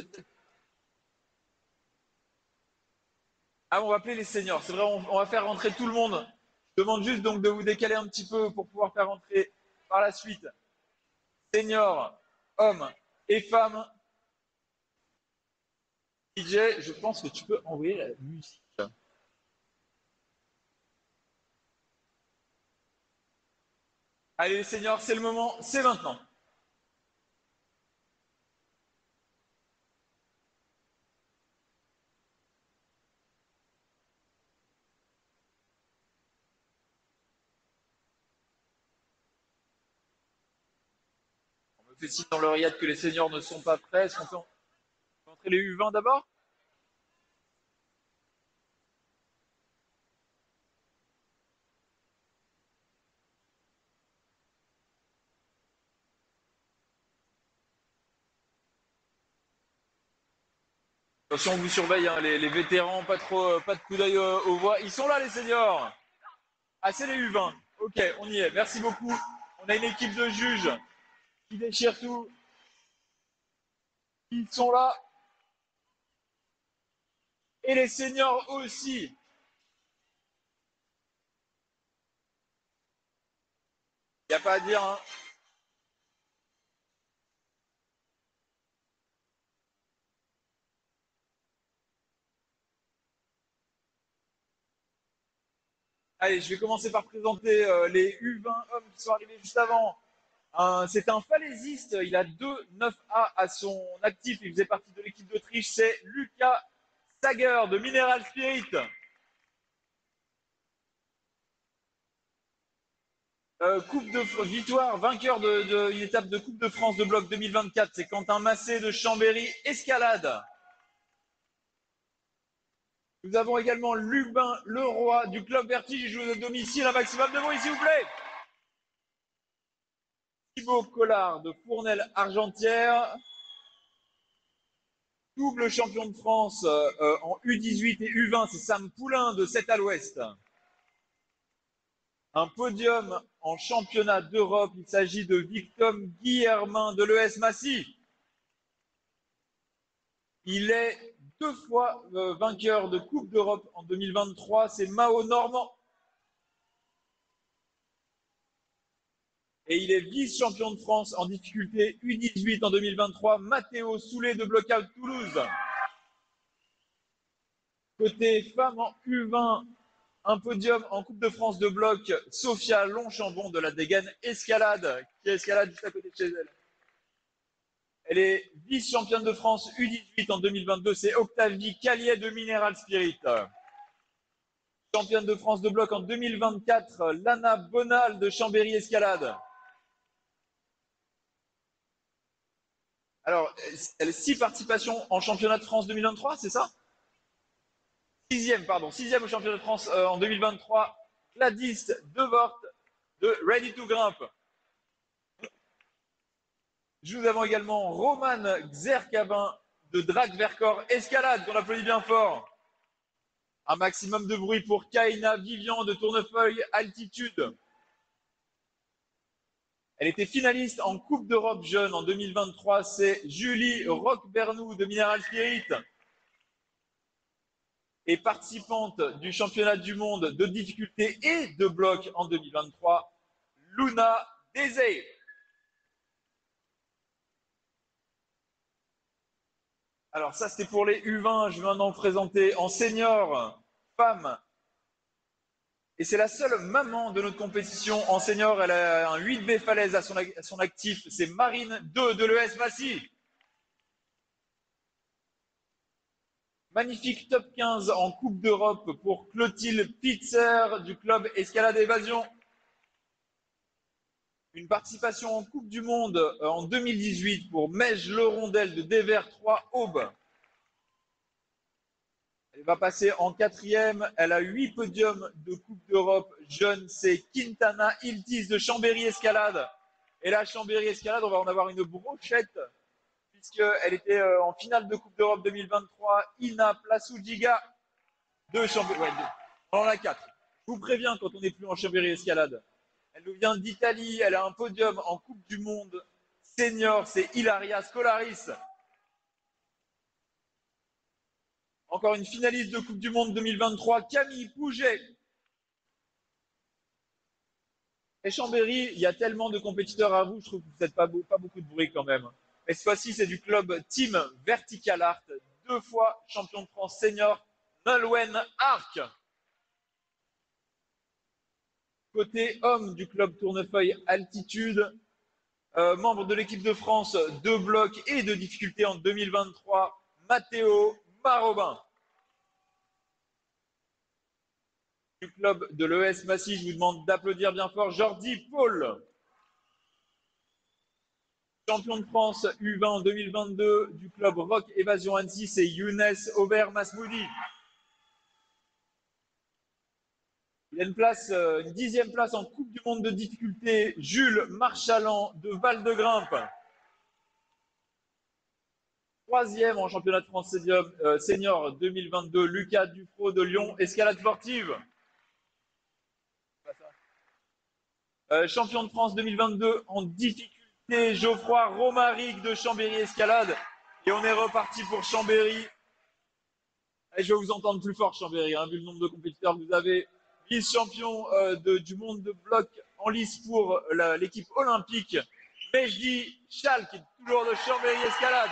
Ah, on va appeler les seniors. C'est vrai, on, on va faire rentrer tout le monde. Je demande juste donc de vous décaler un petit peu pour pouvoir faire rentrer par la suite seniors, hommes et femmes. D J, je pense que tu peux envoyer la musique. Allez les seniors, c'est le moment, c'est maintenant. On me fait signe dans l'oreillette que les seniors ne sont pas prêts. Est-ce qu'on peut entrer les U vingt d'abord? Attention, on vous surveille, hein, les, les vétérans, pas trop, pas de coup d'œil euh, aux voix. Ils sont là, les seniors. Ah, c'est les U vingt. Ok, on y est. Merci beaucoup. On a une équipe de juges qui déchire tout. Ils sont là. Et les seniors aussi. Il n'y a pas à dire, hein. Allez, je vais commencer par présenter euh, les U vingt hommes qui sont arrivés juste avant. Euh, c'est un falaisiste, il a deux neuf A à son actif, il faisait partie de l'équipe d'Autriche, c'est Lucas Sager de Mineral Spirit. Euh, coupe de victoire, vainqueur d'une de, de, étape de Coupe de France de bloc deux mille vingt-quatre, c'est Quentin Massé de Chambéry Escalade. Nous avons également Lubin Leroy du club Vertige, il joue à domicile, un maximum de bruit s'il vous plaît. Thibaut Collard de Fournel Argentière, double champion de France euh, en U dix-huit et U vingt, c'est Sam Poulain de sept à l'Ouest. un podium en championnat d'Europe. Il s'agit de Victor Guillermin de l'E S Massy. Il est deux fois euh, vainqueur de Coupe d'Europe en deux mille vingt-trois. C'est Mao Normand. Et il est vice-champion de France en difficulté U dix-huit en deux mille vingt-trois. Mathéo Soulet de Blockout Toulouse. Côté femmes en U vingt, un podium en Coupe de France de bloc, Sophia Longchambon de la Dégaine Escalade, qui escalade juste à côté de chez elle. Elle est vice-championne de France U dix-huit en deux mille vingt-deux, c'est Octavie Caliet de Mineral Spirit. Championne de France de bloc en deux mille vingt-quatre, Lana Bonal de Chambéry Escalade. Alors, elle a six participations en championnat de France deux mille vingt-trois, c'est ça? Sixième, pardon, sixième au championnat de France euh, en deux mille vingt-trois, Gladys Devort de Ready to Grimp. Nous avons également Roman Xercabin de Drag Vercors Escalade, qu'on applaudit bien fort. Un maximum de bruit pour Kaina Vivian de Tournefeuille Altitude. Elle était finaliste en Coupe d'Europe jeune en deux mille vingt-trois, c'est Julie Roquebernou de Mineral Spirit. Et participante du championnat du monde de difficulté et de bloc en deux mille vingt-trois, Luna Désir. Alors ça, c'était pour les U vingt. Je vais maintenant présenter en senior femme. Et c'est la seule maman de notre compétition en senior. Elle a un huit B falaise à son, à son actif. C'est Marine deux de l'E S Massy. Magnifique top quinze en Coupe d'Europe pour Clotilde Pitzer du club Escalade Évasion. Une participation en Coupe du Monde en deux mille dix-huit pour Mège Le Rondel de Devers trois Aube. Elle va passer en quatrième. Elle a huit podiums de Coupe d'Europe jeune. C'est Quintana Iltis de Chambéry Escalade. Et là, Chambéry Escalade, on va en avoir une brochette puisqu'elle était en finale de Coupe d'Europe deux mille vingt-trois. Ina Plasoudiga de Chambéry. Ouais, on en a quatre. Je vous préviens quand on n'est plus en Chambéry Escalade. Elle nous vient d'Italie. Elle a un podium en Coupe du Monde senior. C'est Hilaria Scolaris. Encore une finaliste de Coupe du Monde deux mille vingt-trois, Camille Pouget. Et Chambéry, il y a tellement de compétiteurs à vous, je trouve que vous n'êtes pas, pas beaucoup de bruit quand même. Et cette fois-ci, c'est du club Team Vertical Art, deux fois champion de France senior, Nolwenn Arc. Côté homme du club Tournefeuille Altitude, euh, membre de l'équipe de France de bloc et de difficulté en deux mille vingt-trois, Mathéo Marobin. Du club de l'E S Massy, je vous demande d'applaudir bien fort Jordi Paul. Champion de France U vingt en deux mille vingt-deux du club Rock Évasion Annecy, c'est Younes Aubert Masmoudi. Il y a une place, une dixième place en Coupe du Monde de difficulté, Jules Marchalan de Val-de-Grimpe. Troisième en championnat de France senior deux mille vingt-deux, Lucas Dufraud de Lyon Escalade Sportive. Euh, champion de France deux mille vingt-deux en difficulté, Geoffroy Romaric de Chambéry Escalade. Et on est reparti pour Chambéry. Et je vais vous entendre plus fort, Chambéry, hein, vu le nombre de compétiteurs que vous avez. Vice-champion euh, du monde de bloc en lice pour l'équipe olympique, Mejdi Chal, qui est toujours de Chambéry Escalade.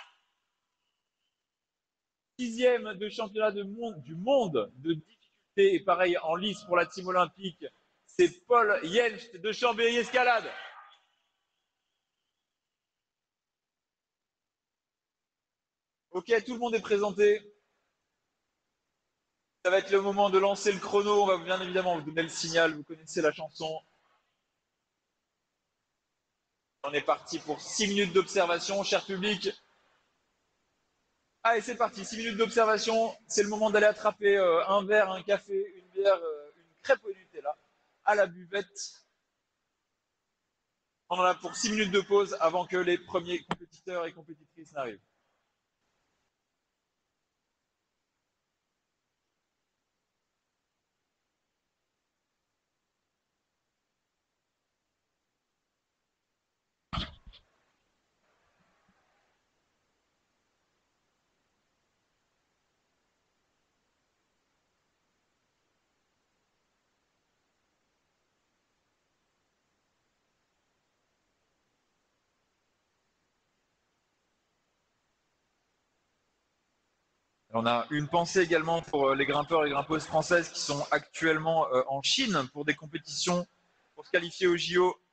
Sixième de championnat de monde, du monde de difficulté, et pareil en lice pour la team olympique, c'est Paul Jenst de Chambéry Escalade. Ok, tout le monde est présenté. Ça va être le moment de lancer le chrono. On va bien évidemment vous donner le signal. Vous connaissez la chanson. On est parti pour six minutes d'observation, cher public. Allez, c'est parti. six minutes d'observation. C'est le moment d'aller attraper euh, un verre, un café, une bière, euh, une crêpe au Nutella à la buvette. On en a pour six minutes de pause avant que les premiers compétiteurs et compétitrices n'arrivent. On a une pensée également pour euh, les grimpeurs et grimpeuses françaises qui sont actuellement euh, en Chine pour des compétitions pour se qualifier au J O.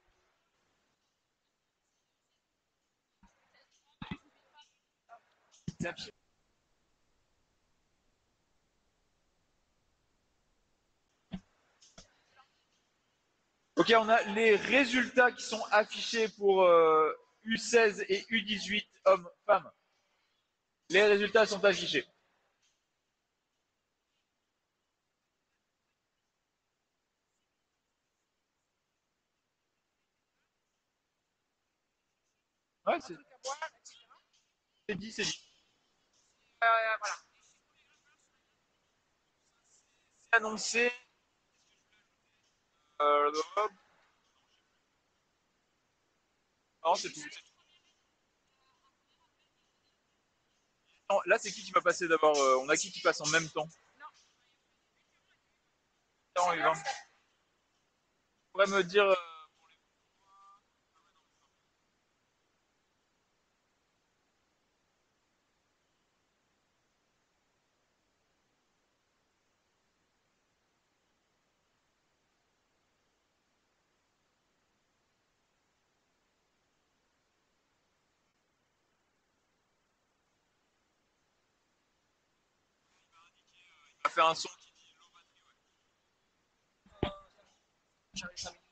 Ok, on a les résultats qui sont affichés pour euh, U seize et U dix-huit hommes-femmes. Les résultats sont affichés. Ouais, c'est dit, c'est dit. Euh, voilà. C'est annoncé. Euh, non, c'est tout. Non, là, c'est qui qui va passer d'abord euh, On a qui qui passe en même temps Non, Yvan. Tu pourrais me dire. Euh, on va faire un son qui dit.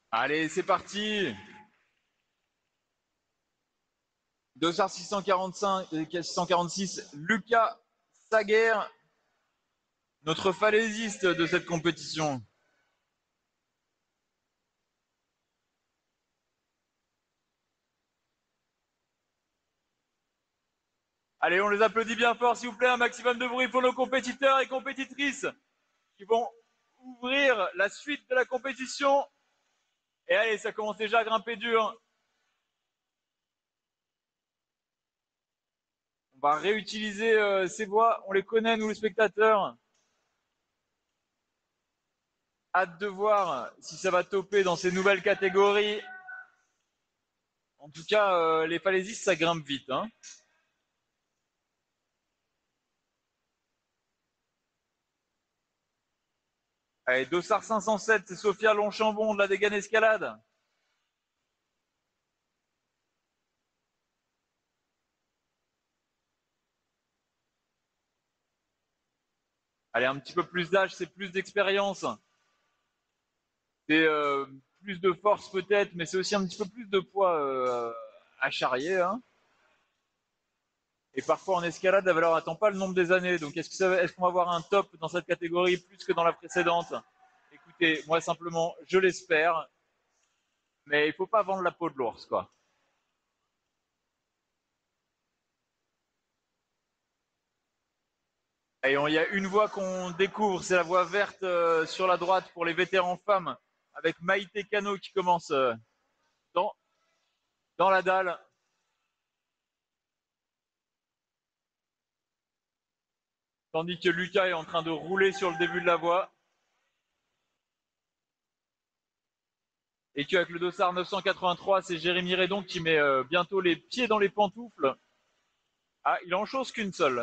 Allez, c'est parti. Dossard six cent quarante-cinq, six cent quarante-six, Lucas Saguer, notre falaisiste de cette compétition. Allez, on les applaudit bien fort, s'il vous plaît, un maximum de bruit pour nos compétiteurs et compétitrices qui vont ouvrir la suite de la compétition. Et allez, ça commence déjà à grimper dur. On va réutiliser euh, ces voix, on les connaît, nous les spectateurs. Hâte de voir si ça va toper dans ces nouvelles catégories. En tout cas, euh, les falaisistes, ça grimpe vite. Hein. Allez, Dossard cinq cent sept, c'est Sophia Longchambon de la Dégane Escalade. Allez, un petit peu plus d'âge, c'est plus d'expérience. C'est euh, plus de force peut-être, mais c'est aussi un petit peu plus de poids euh, à charrier. Hein. Et parfois en escalade, la valeur n'attend pas le nombre des années. Donc est-ce qu'on est qu va avoir un top dans cette catégorie plus que dans la précédente? Écoutez, moi simplement, je l'espère. Mais il ne faut pas vendre la peau de l'ours, quoi. Et il y a une voie qu'on découvre, c'est la voie verte euh, sur la droite pour les vétérans femmes, avec Maïté Cano qui commence euh, dans, dans la dalle. Tandis que Lucas est en train de rouler sur le début de la voie. Et qu'avec le dossard neuf cent quatre-vingt-trois, c'est Jérémy Redon qui met euh, bientôt les pieds dans les pantoufles. Ah, il en chose qu'une seule.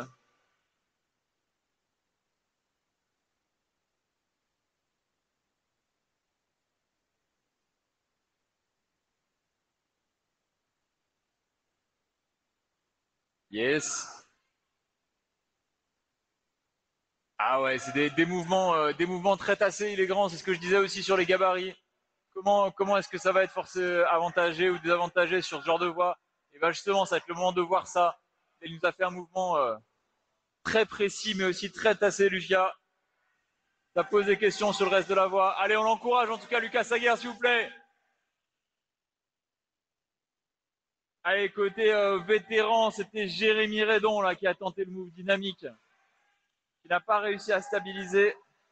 Yes. Ah ouais, c'est des, des mouvements, euh, des mouvements très tassés, il est grand, c'est ce que je disais aussi sur les gabarits. Comment, comment est-ce que ça va être forcé avantagé ou désavantagé sur ce genre de voie? Et bien justement, ça va être le moment de voir ça. Il nous a fait un mouvement euh, très précis, mais aussi très tassé, Lucas. Ça pose des questions sur le reste de la voie. Allez, on l'encourage en tout cas, Lucas Saguer, s'il vous plaît. Allez, côté euh, vétéran, c'était Jérémy Redon là, qui a tenté le move dynamique, qui n'a pas réussi à stabiliser.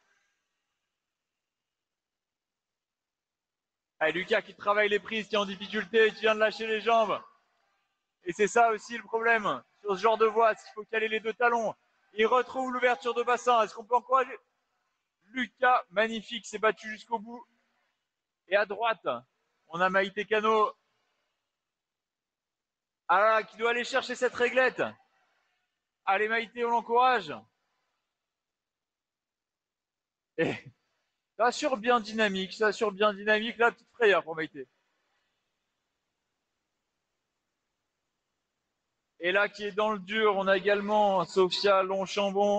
Allez, Lucas qui travaille les prises, qui est en difficulté, qui vient de lâcher les jambes. Et c'est ça aussi le problème sur ce genre de voie, c'est qu'il faut caler les deux talons. Il retrouve l'ouverture de bassin. Est-ce qu'on peut encourager Lucas? Magnifique, s'est battu jusqu'au bout. Et à droite, on a Maïté Cano. Ah, qui doit aller chercher cette réglette. Allez Maïté, on l'encourage. Et ça assure bien dynamique, ça assure bien dynamique. La petite frayeur pour Maïté. Et là, qui est dans le dur, on a également Sophia Longchambon.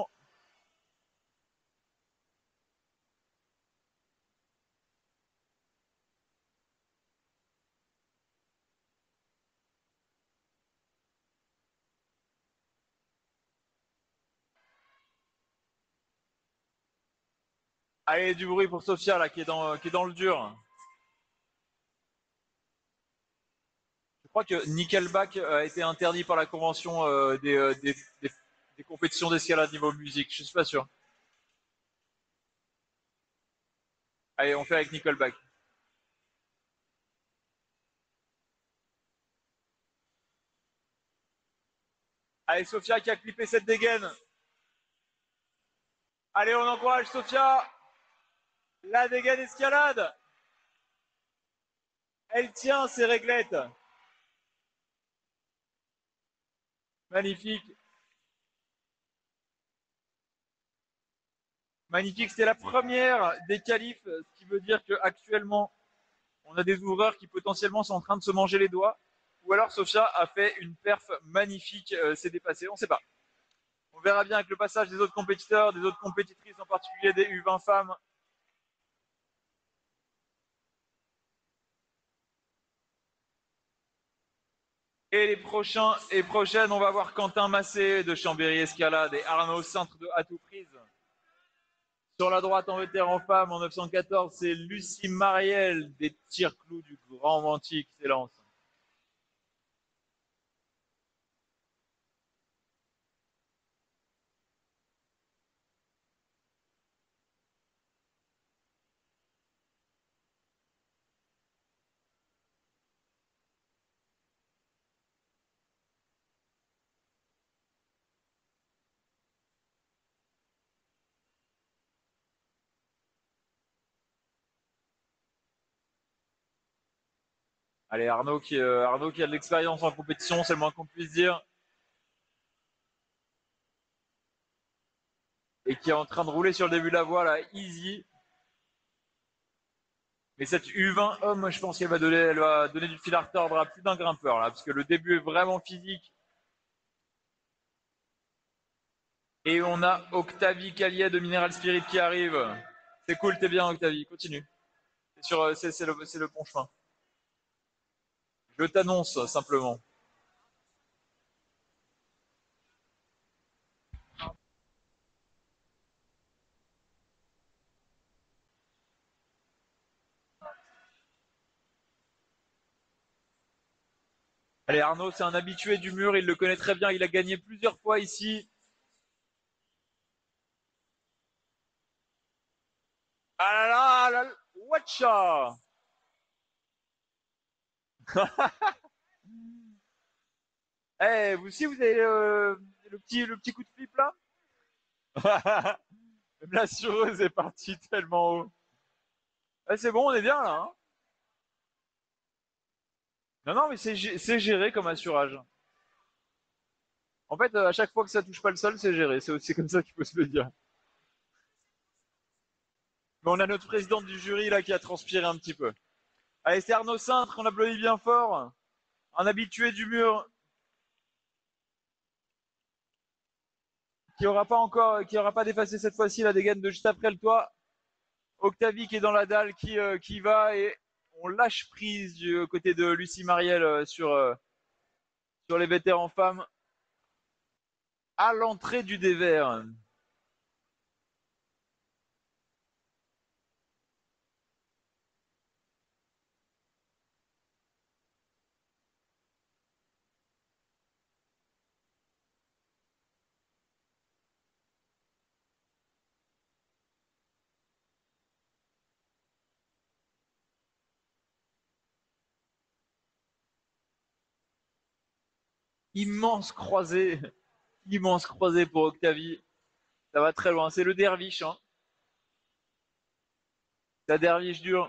Allez, du bruit pour Sophia, là, qui est dans, qui est dans le dur. Je crois que Nickelback a été interdit par la convention euh, des, euh, des, des, des compétitions d'escalade niveau musique. Je suis pas sûr. Allez, on fait avec Nickelback. Allez, Sophia qui a clippé cette dégaine. Allez, on encourage Sophia. La dégaine escalade. Elle tient ses réglettes. Magnifique. Magnifique. C'était la première des qualifs, ce qui veut dire qu'actuellement, on a des ouvreurs qui potentiellement sont en train de se manger les doigts. Ou alors Sophia a fait une perf magnifique, euh, s'est dépassée, on ne sait pas. On verra bien avec le passage des autres compétiteurs, des autres compétitrices, en particulier des U vingt femmes. Et les prochains et prochaines, on va voir Quentin Massé de Chambéry Escalade et Arnaud Cintre de Atout Prise. Sur la droite, en vétéran femme, en neuf cent quatorze, c'est Lucie Marielle des Tire-Clous du Grand Manty qui s'élance. Allez, Arnaud qui, euh, Arnaud qui a de l'expérience en compétition, c'est le moins qu'on puisse dire. Et qui est en train de rouler sur le début de la voie, là, easy. Mais cette U vingt homme, je pense qu'elle va donner, elle va donner du fil à retordre à plus d'un grimpeur, là, parce que le début est vraiment physique. Et on a Octavie Caliet de Mineral Spirit qui arrive. C'est cool, t'es bien, Octavie, continue. C'est sur, c'est, c'est le, c'est le bon chemin. Je t'annonce, simplement. Allez, Arnaud, c'est un habitué du mur, il le connaît très bien, il a gagné plusieurs fois ici. Ah là là, là, là watcha. Eh, vous aussi, vous avez euh, le, petit, le petit coup de flip là. Même la sureuse est partie tellement haut. Eh, c'est bon, on est bien là. Hein. Non, non, mais c'est c'est géré comme assurage. En fait, euh, à chaque fois que ça touche pas le sol, c'est géré. C'est aussi comme ça qu'il faut se le dire. Mais on a notre présidente du jury là qui a transpiré un petit peu. Allez, c'est Arnaud Cintre, on applaudit bien fort. Un habitué du mur qui aura pas encore, qui aura pas dépassé cette fois-ci la dégaine de juste après le toit. Octavie qui est dans la dalle, qui, euh, qui va et on lâche prise du côté de Lucie Marielle euh, sur, euh, sur les vétérans femmes à l'entrée du dévers. Immense croisée, immense croisée pour Octavie. Ça va très loin. C'est le derviche, hein. La derviche dure.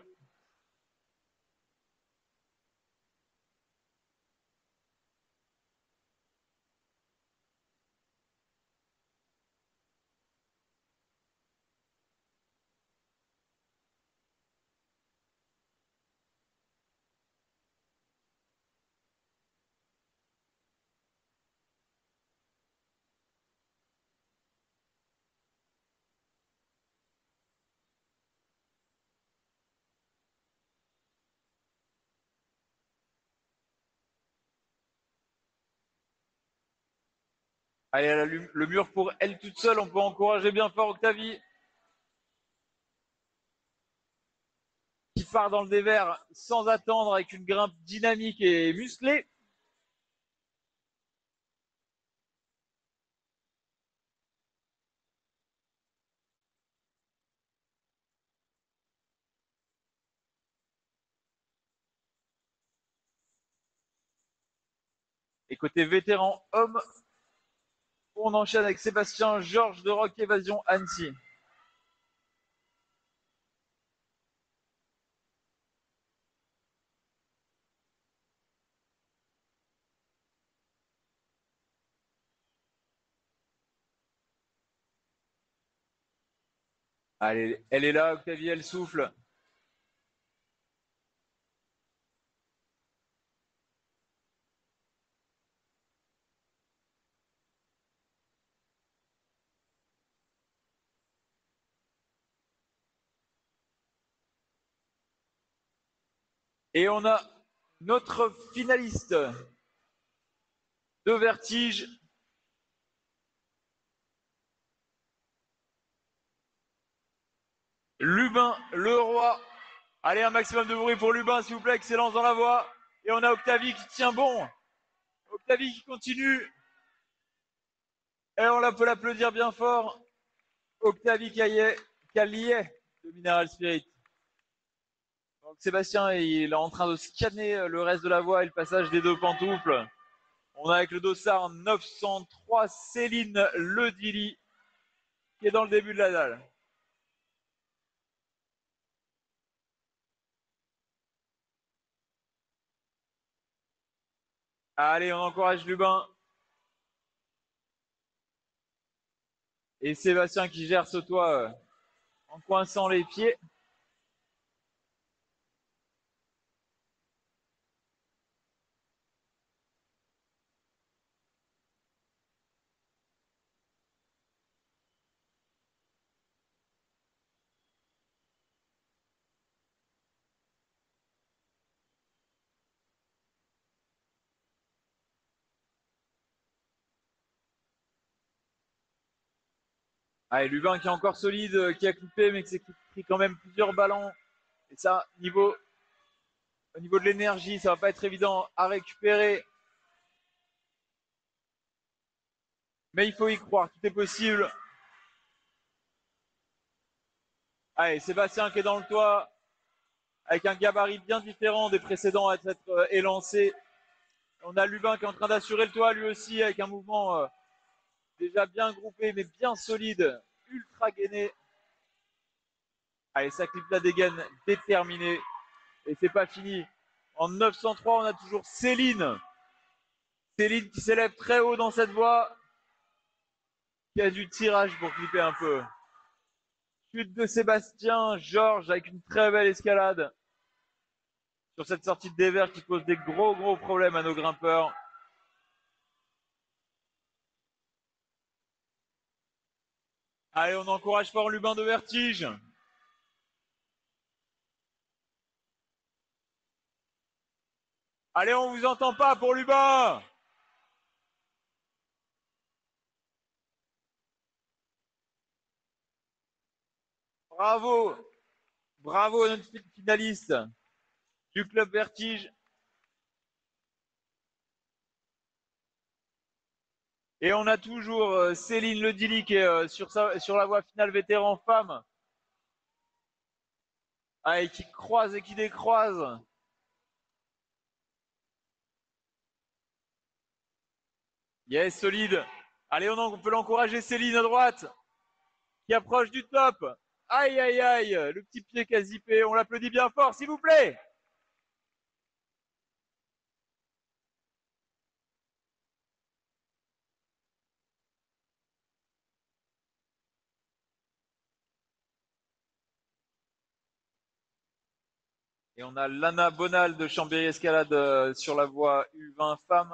Allez, le, le mur pour elle toute seule. On peut encourager bien fort Octavie qui part dans le dévers sans attendre avec une grimpe dynamique et musclée. Et côté vétéran homme, on enchaîne avec Sébastien Georges de Rock Évasion Annecy. Allez, elle est là, Octavie, elle souffle. Et on a notre finaliste de Vertige. Lubin, le roi. Allez, un maximum de bruit pour Lubin, s'il vous plaît. Excellence dans la voie. Et on a Octavie qui tient bon. Octavie qui continue. Et on peut l'applaudir bien fort. Octavie Callier de Mineral Spirit. Donc Sébastien il est en train de scanner le reste de la voie et le passage des deux pantoufles. On a avec le dossard neuf cent trois Céline Ledilly qui est dans le début de la dalle. Allez, on encourage Lubin. Et Sébastien qui gère ce toit en coinçant les pieds. Allez, Lubin qui est encore solide, qui a clippé, mais qui s'est pris quand même plusieurs ballons. Et ça, niveau, au niveau de l'énergie, ça va pas être évident à récupérer. Mais il faut y croire, tout est possible. Allez, Sébastien qui est dans le toit, avec un gabarit bien différent des précédents à être élancé. On a Lubin qui est en train d'assurer le toit, lui aussi, avec un mouvement euh, déjà bien groupé, mais bien solide, ultra gainé. Allez, ça clip la dégaine, déterminé. Et c'est pas fini. En neuf cent trois, on a toujours Céline. Céline qui s'élève très haut dans cette voie. Qui a du tirage pour clipper un peu. Chute de Sébastien, Georges avec une très belle escalade. Sur cette sortie de dévers qui pose des gros gros problèmes à nos grimpeurs. Allez, on encourage fort Lubin de Vertige. Allez, on vous entend pas pour Lubin. Bravo. Bravo à notre finaliste du club Vertige. Et on a toujours Céline Ledilly qui est sur, sa, sur la voie finale vétéran femme. Ah, et qui croise et qui décroise. Yes, solide. Allez, on, on peut l'encourager Céline à droite. Qui approche du top. Aïe, aïe, aïe. Le petit pied qui a zippé. On l'applaudit bien fort, s'il vous plaît. Et on a Lana Bonal de Chambéry Escalade euh, sur la voie U vingt femmes.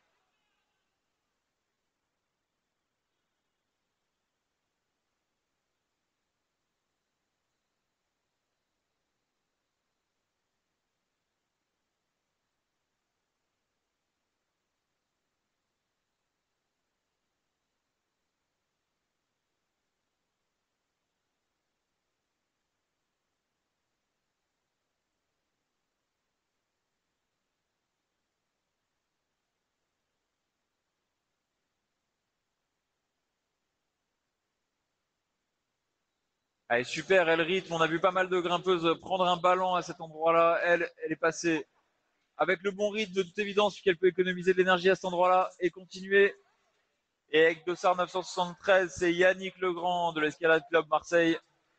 Allez, super, elle rythme. On a vu pas mal de grimpeuses prendre un ballon à cet endroit-là. Elle, elle est passée avec le bon rythme de toute évidence, puisqu'elle peut économiser de l'énergie à cet endroit-là et continuer. Et avec Dossard neuf cent soixante-treize, c'est Yannick Legrand de l'Escalade Club Marseille.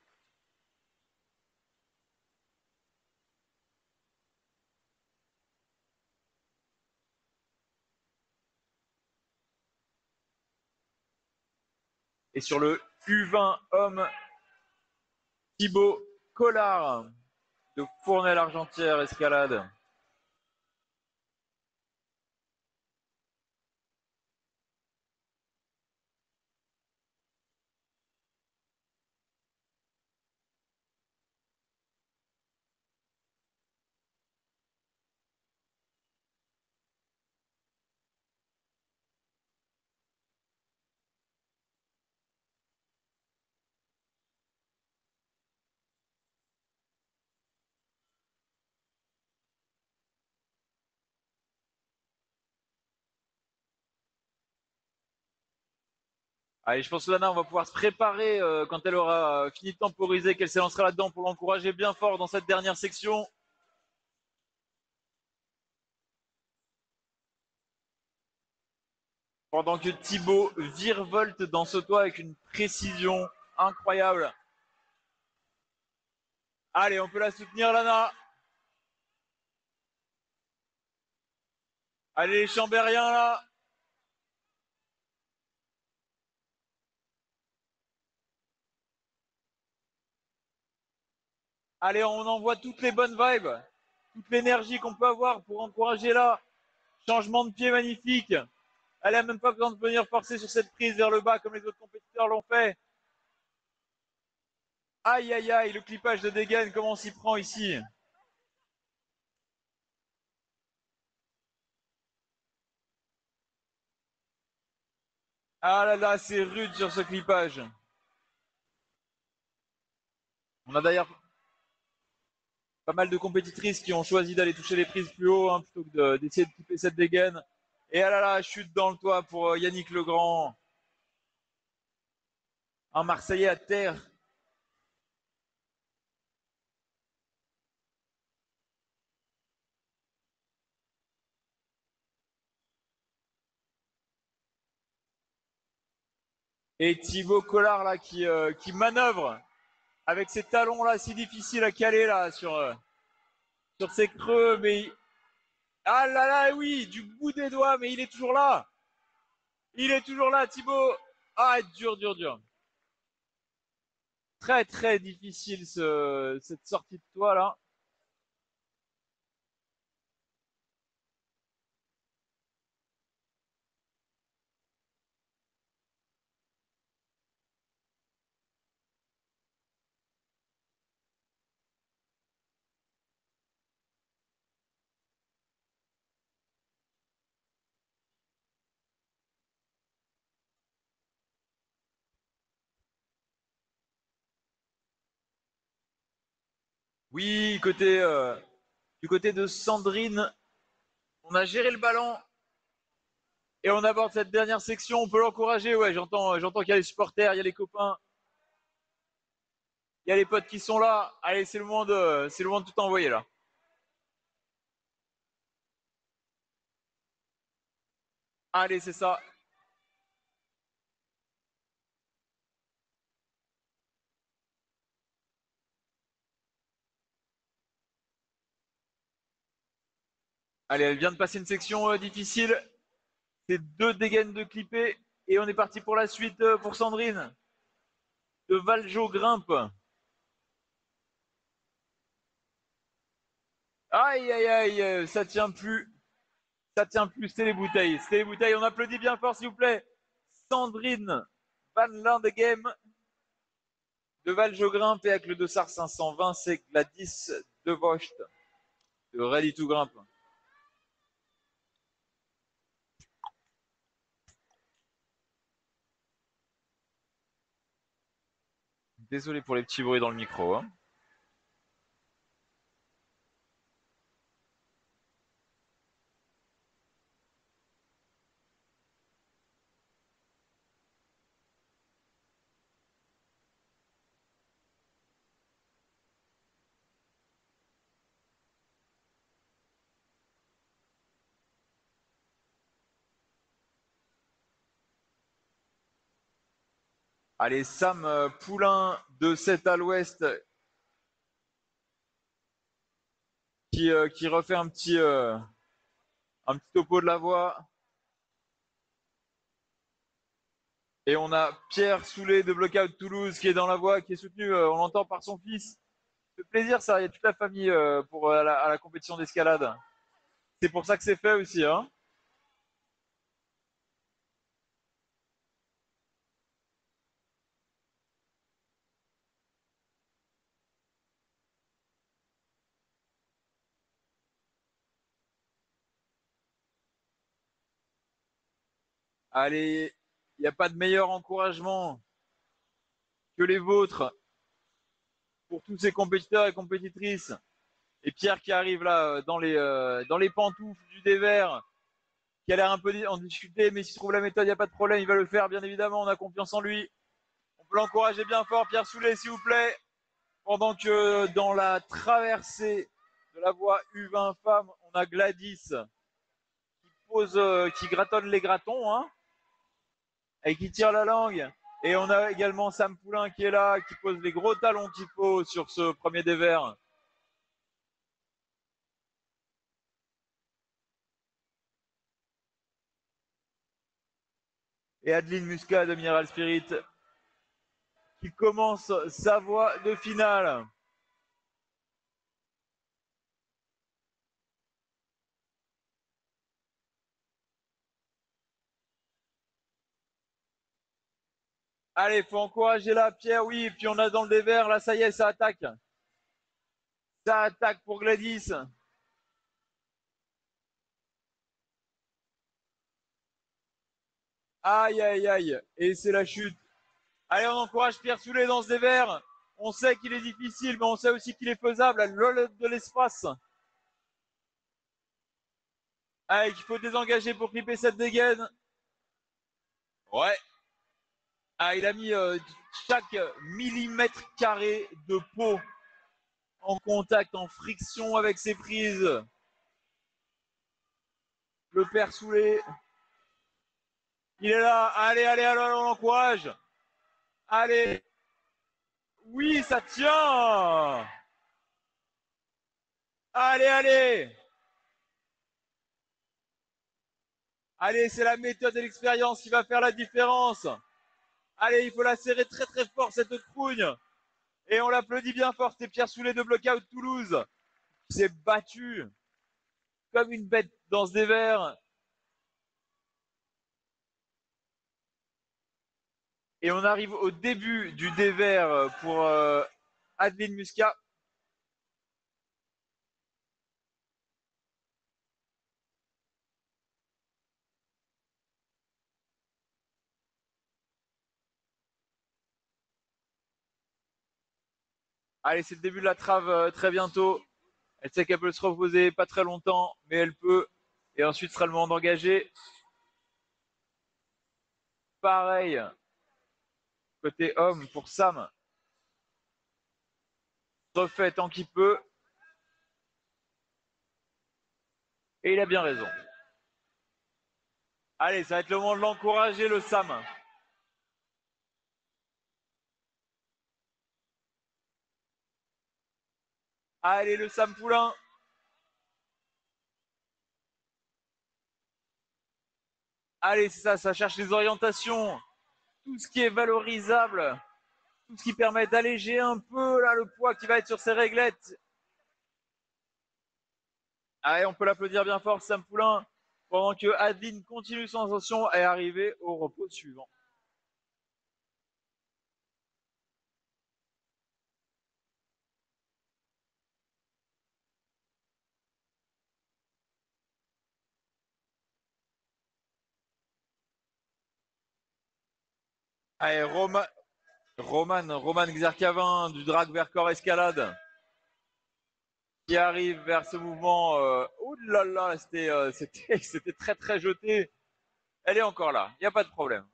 Et sur le U vingt homme, Thibaut Collard de Fournel-Argentière Escalade. Allez, je pense que Lana, on va pouvoir se préparer euh, quand elle aura euh, fini de temporiser, qu'elle s'élancera là-dedans pour l'encourager bien fort dans cette dernière section. Pendant que Thibaut virevolte dans ce toit avec une précision incroyable. Allez, on peut la soutenir, Lana. Allez, les Chambériens, là. Allez, on envoie toutes les bonnes vibes, toute l'énergie qu'on peut avoir pour encourager là. Changement de pied magnifique. Elle n'a même pas besoin de venir forcer sur cette prise vers le bas comme les autres compétiteurs l'ont fait. Aïe, aïe, aïe, le clippage de dégaine, comment on s'y prend ici? Ah là là, c'est rude sur ce clippage. On a d'ailleurs pas mal de compétitrices qui ont choisi d'aller toucher les prises plus haut hein, plutôt que d'essayer de, de clipper cette dégaine. Et ah là là, chute dans le toit pour euh, Yannick Legrand. Un Marseillais à terre. Et Thibaut Collard là qui, euh, qui manœuvre avec ses talons là si difficiles à caler là sur, euh, sur ses creux. Mais ah là là, oui, du bout des doigts, mais il est toujours là. Il est toujours là, Thibaut. Ah, dur, dur, dur. Très, très difficile ce, cette sortie de toit là. Oui, côté, euh, du côté de Sandrine, on a géré le ballon et on aborde cette dernière section. On peut l'encourager. Ouais, j'entends, j'entends qu'il y a les supporters, il y a les copains, il y a les potes qui sont là. Allez, c'est le moment de, c'est le moment de tout envoyer là. Allez, c'est ça. Allez, elle vient de passer une section euh, difficile. C'est deux dégaines de clipper et on est parti pour la suite euh, pour Sandrine de Valjo Grimpe. Aïe, aïe, aïe, euh, ça tient plus. Ça tient plus, c'est les bouteilles. C'est les bouteilles. On applaudit bien fort, s'il vous plaît. Sandrine Van Landegem de Valjogrimpe et avec le dossard cinq cent vingt, c'est Gladys de Vocht de Ready to Grimpe. Désolé pour les petits bruits dans le micro. Hein. Allez, Sam euh, Poulain de sept à l'ouest qui, euh, qui refait un petit, euh, un petit topo de la voix. Et on a Pierre Soulet de Blockout Toulouse qui est dans la voie, qui est soutenu, euh, on l'entend par son fils. Ça fait plaisir ça, il y a toute la famille euh, pour euh, à la, à la compétition d'escalade. C'est pour ça que c'est fait aussi. Hein. Allez, il n'y a pas de meilleur encouragement que les vôtres pour tous ces compétiteurs et compétitrices. Et Pierre qui arrive là euh, dans les, euh, dans les pantoufles du dévers qui a l'air un peu en difficulté, mais s'il trouve la méthode, il n'y a pas de problème, il va le faire, bien évidemment, on a confiance en lui. On peut l'encourager bien fort, Pierre Soulet, s'il vous plaît. Pendant que dans la traversée de la voie U vingt femmes, on a Gladys qui pose, euh, qui gratonne les gratons, hein, et qui tire la langue. Et on a également Sam Poulain qui est là, qui pose les gros talons qu'il faut sur ce premier dévers. Et Adeline Muscat de Mineral Spirit qui commence sa voie de finale. Allez, faut encourager là, Pierre, oui, et puis on a dans le dévers, là, ça y est, ça attaque. Ça attaque pour Gladys. Aïe, aïe, aïe, et c'est la chute. Allez, on encourage Pierre Soulet dans ce dévers. On sait qu'il est difficile, mais on sait aussi qu'il est faisable. À l'ol de l'espace. Allez, qu'il faut désengager pour clipper cette dégaine. Ouais. Ah, il a mis euh, chaque millimètre carré de peau en contact, en friction avec ses prises. Le père Soulet. Il est là. Allez, allez, allez, on l'encourage. Allez. Oui, ça tient. Allez, allez. Allez, c'est la méthode et l'expérience qui va faire la différence. Allez, il faut la serrer très très fort cette trougne. Et on l'applaudit bien fort. C'était Pierre Soulet de Blockout Toulouse qui s'est battu comme une bête dans ce dévers. Et on arrive au début du dévers pour euh, Adeline Muscat. Allez, c'est le début de la trave euh, très bientôt. Elle sait qu'elle peut se reposer pas très longtemps, mais elle peut. Et ensuite sera le moment d'engager. Pareil, côté homme pour Sam. Refait tant qu'il peut. Et il a bien raison. Allez, ça va être le moment de l'encourager, le Sam. Allez, le Sam Poulain. Allez, c'est ça, ça cherche les orientations. Tout ce qui est valorisable. Tout ce qui permet d'alléger un peu là le poids qui va être sur ses réglettes. Allez, on peut l'applaudir bien fort, Sam Poulain, pendant que Adeline continue son ascension et est arrivée au repos suivant. Allez, Roma, Roman, Roman Xercavin du Drag vers Corps Escalade qui arrive vers ce mouvement. Euh, oh là là, c'était, euh, c'était, c'était très très jeté. Elle est encore là, il n'y a pas de problème.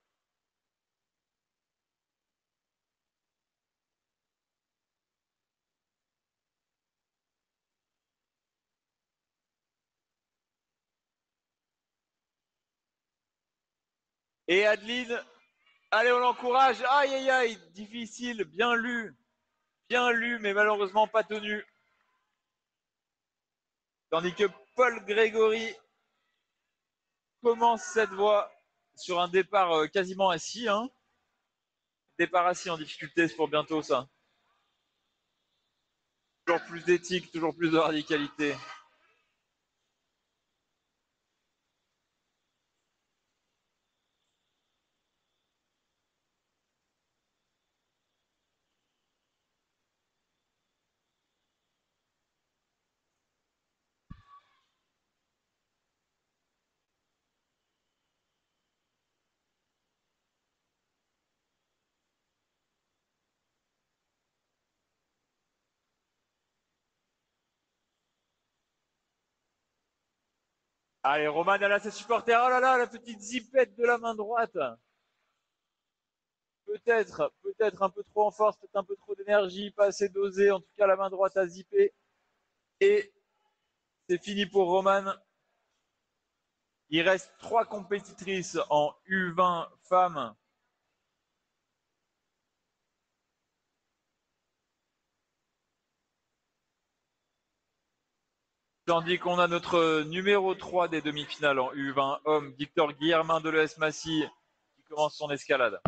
Et Adeline, allez, on l'encourage. Aïe aïe aïe, difficile, bien lu, bien lu, mais malheureusement pas tenu. Tandis que Paul Grégory commence cette voie sur un départ euh, quasiment assis. Hein. Départ assis en difficulté, c'est pour bientôt ça. Toujours plus d'éthique, toujours plus de radicalité. Allez, Roman, elle a ses supporters. Oh là là, la petite zipette de la main droite. Peut-être, peut-être un peu trop en force, peut-être un peu trop d'énergie, pas assez dosé. En tout cas, la main droite a zippé. Et c'est fini pour Roman. Il reste trois compétitrices en U vingt femmes. Tandis qu'on a notre numéro trois des demi-finales en U vingt hommes, Victor Guillermin de l'E S Massy, qui commence son escalade.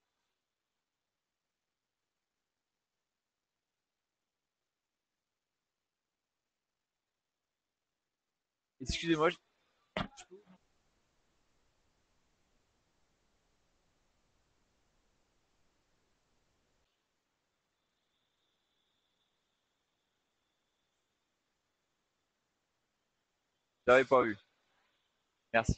Excusez-moi. Je... J'avais pas vu. Merci.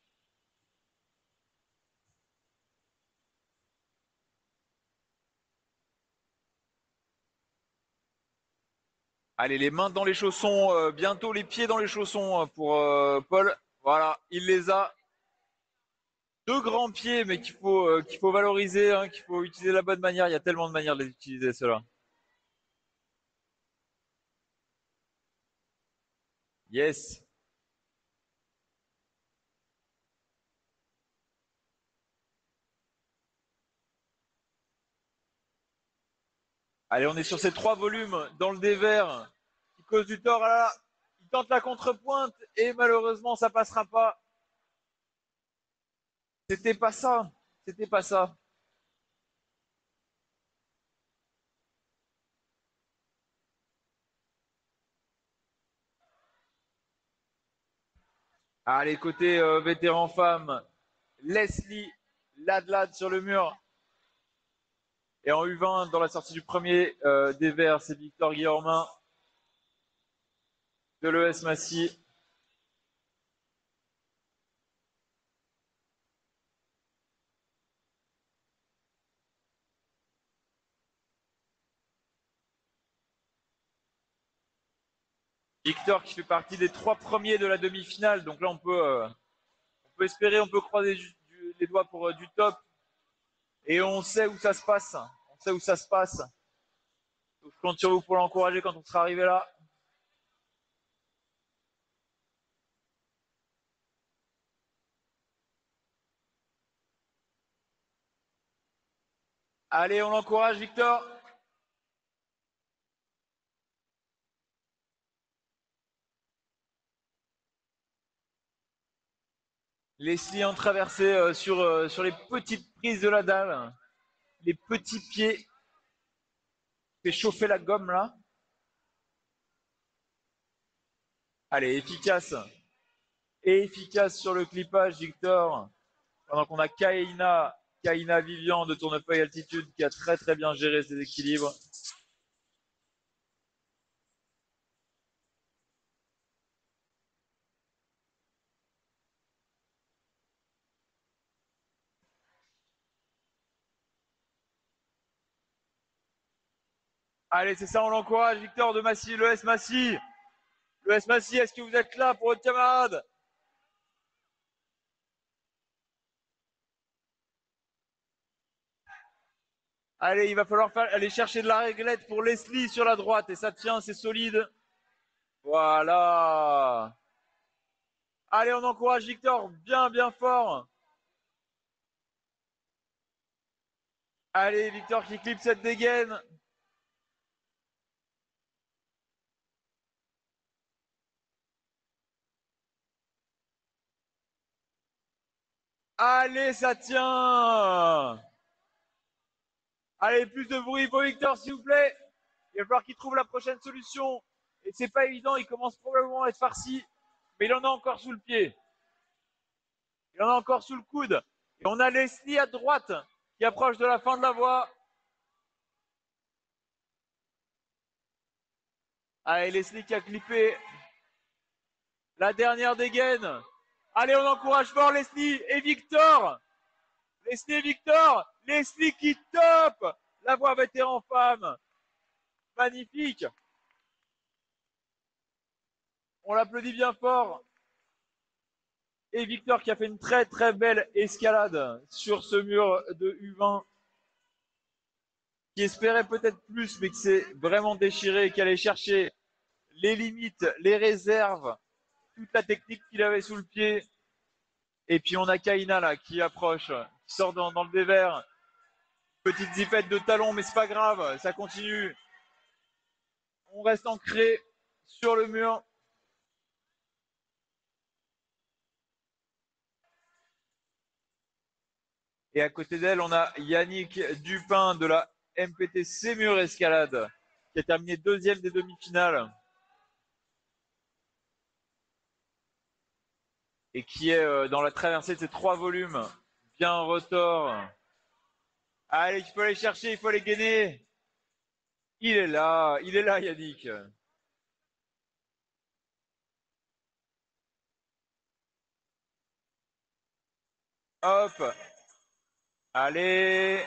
Allez, les mains dans les chaussons, euh, bientôt les pieds dans les chaussons hein, pour euh, Paul. Voilà, il les a. Deux grands pieds, mais qu'il faut, euh, qu'il faut valoriser, hein, qu'il faut utiliser de la bonne manière. Il y a tellement de manières de les utiliser, ceux-là. Yes. Allez, on est sur ces trois volumes dans le dévers qui causent du tort. Ah là, il tente la contrepointe et malheureusement, ça passera pas. C'était pas ça. C'était pas ça. Allez, côté euh, vétéran femme, Leslie Ladlad sur le mur. Et en U vingt, dans la sortie du premier euh, des Verts, c'est Victor Guillermin de l'E S Massy. Victor qui fait partie des trois premiers de la demi-finale. Donc là, on peut, euh, on peut espérer, on peut croiser du, du, les doigts pour euh, du top. Et on sait où ça se passe. On sait où ça se passe. Donc, je compte sur vous pour l'encourager quand on sera arrivé là. Allez, on l'encourage, Victor. Leslie en traversée euh, sur, euh, sur les petites prises de la dalle. Les petits pieds. Fait chauffer la gomme là. Allez, efficace. Et efficace sur le clippage, Victor. Pendant qu'on a Kaina, Kaina Vivian de Tournefeuille Altitude qui a très très bien géré ses équilibres. Allez, c'est ça, on l'encourage, Victor de Massy, l'E S Massy. L'E S Massy, est-ce que vous êtes là pour votre camarade? Allez, il va falloir faire, aller chercher de la réglette pour Leslie sur la droite. Et ça tient, c'est solide. Voilà. Allez, on encourage Victor bien, bien fort. Allez, Victor qui clip cette dégaine. Allez, ça tient. Allez, plus de bruit pour Victor, s'il vous plaît. Il va falloir qu'il trouve la prochaine solution. Et c'est pas évident, il commence probablement à être farci. Mais il en a encore sous le pied. Il en a encore sous le coude. Et on a Leslie à droite qui approche de la fin de la voie. Allez, Leslie qui a clippé la dernière dégaine. Allez, on encourage fort Leslie et Victor. Leslie et Victor. Leslie qui top la voie vétéran femme. Magnifique. On l'applaudit bien fort. Et Victor qui a fait une très très belle escalade sur ce mur de U vingt, qui espérait peut-être plus, mais qui s'est vraiment déchiré, qui allait chercher les limites, les réserves, toute la technique qu'il avait sous le pied. Et puis on a Kaina là qui approche, qui sort dans, dans le dévers. Petite zipette de talon, mais c'est pas grave, ça continue. On reste ancré sur le mur. Et à côté d'elle, on a Yannick Dupin de la M P T Sémur Escalade, qui a terminé deuxième des demi-finales. Et qui est dans la traversée de ces trois volumes, bien retors. Allez, il faut aller chercher, il faut aller gainer. Il est là, il est là Yannick. Hop. Allez.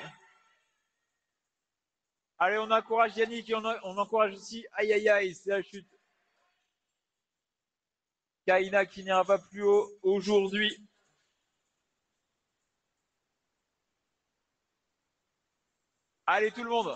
Allez, on encourage Yannick et on, a, on encourage aussi, aïe aïe aïe, c'est la chute. Kaina qui n'ira pas plus haut aujourd'hui. Allez tout le monde.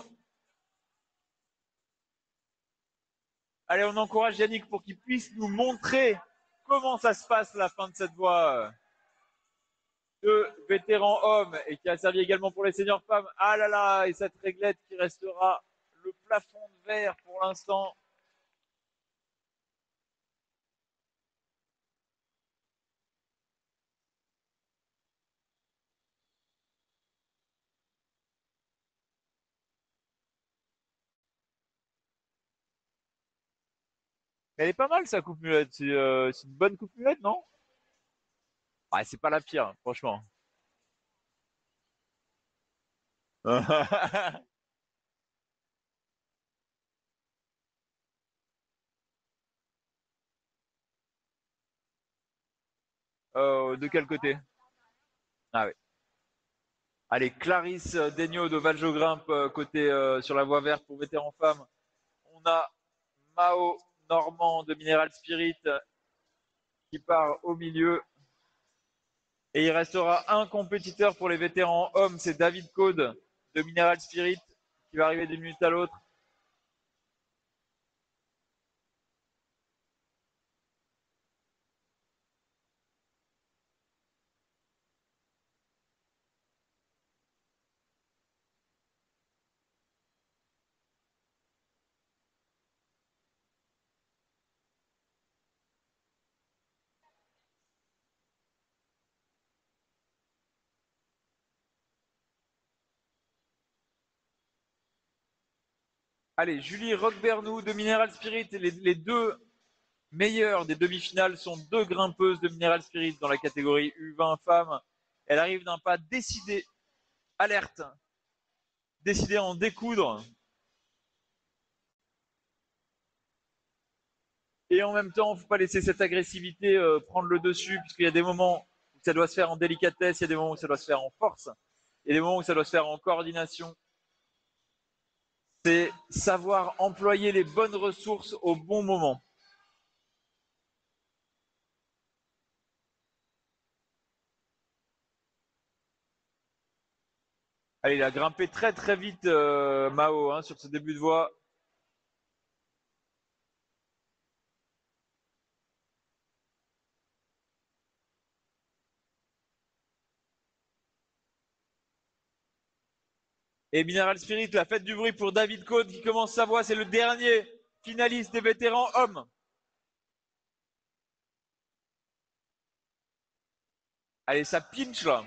Allez, on encourage Yannick pour qu'il puisse nous montrer comment ça se passe la fin de cette voie de vétéran homme et qui a servi également pour les seniors femmes. Ah là là, et cette réglette qui restera le plafond de verre pour l'instant. Elle est pas mal sa coupe mulette, c'est euh, une bonne coupe mulette, non? Ah, c'est pas la pire, franchement. euh, de quel côté? Ah oui. Allez, Clarisse Degnaud de Valjogrimpe, euh, côté euh, sur la voie verte pour vétérans femmes. On a Mao Normand de Mineral Spirit qui part au milieu. Et il restera un compétiteur pour les vétérans hommes, c'est David Code de Mineral Spirit qui va arriver d'une minute à l'autre. Allez, Julie Roquebernou de Mineral Spirit, les, les deux meilleures des demi-finales sont deux grimpeuses de Mineral Spirit dans la catégorie U vingt femmes. Elle arrive d'un pas décidé, alerte, décidé à en découdre. Et en même temps, il ne faut pas laisser cette agressivité euh, prendre le dessus, puisqu'il y a des moments où ça doit se faire en délicatesse, il y a des moments où ça doit se faire en force, il y a des moments où ça doit se faire en coordination. C'est savoir employer les bonnes ressources au bon moment. Allez, il a grimpé très très vite euh, Mao hein, sur ce début de voie. Et Mineral Spirit, la fête du bruit pour David Code qui commence sa voie. C'est le dernier finaliste des vétérans hommes. Allez, ça pinch là.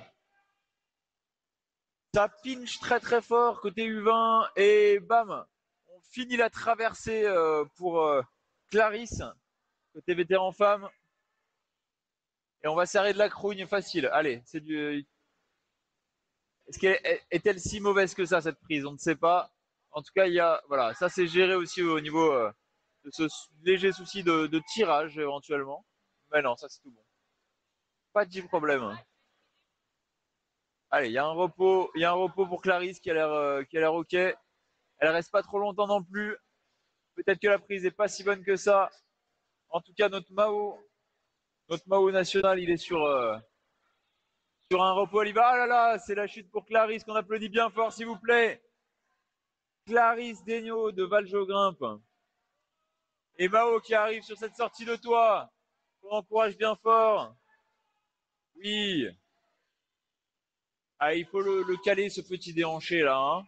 Ça pinch très très fort côté U vingt. Et bam, on finit la traversée euh, pour euh, Clarisse, côté vétéran femme. Et on va serrer de la crougne facile. Allez, c'est du. Est-ce qu'elle est-elle si mauvaise que ça, cette prise? On ne sait pas. En tout cas, il y a. Voilà, ça c'est géré aussi au niveau euh, de ce léger souci de, de tirage éventuellement. Mais non, ça c'est tout bon. Pas de problème. Allez, il y a un repos, il y a un repos pour Clarisse qui a l'air euh, qui a l'air ok. Elle reste pas trop longtemps non plus. Peut-être que la prise est pas si bonne que ça. En tout cas, notre Mao Notre Mao national, il est sur, euh, sur un repos à l'hiver. Ah là là, c'est la chute pour Clarisse qu'on applaudit bien fort, s'il vous plaît. Clarisse Degnaud de Valgeau-Grimpe. Et Mao qui arrive sur cette sortie de toit. On encourage bien fort. Oui. Ah, il faut le, le caler, ce petit déhanché là. Hein.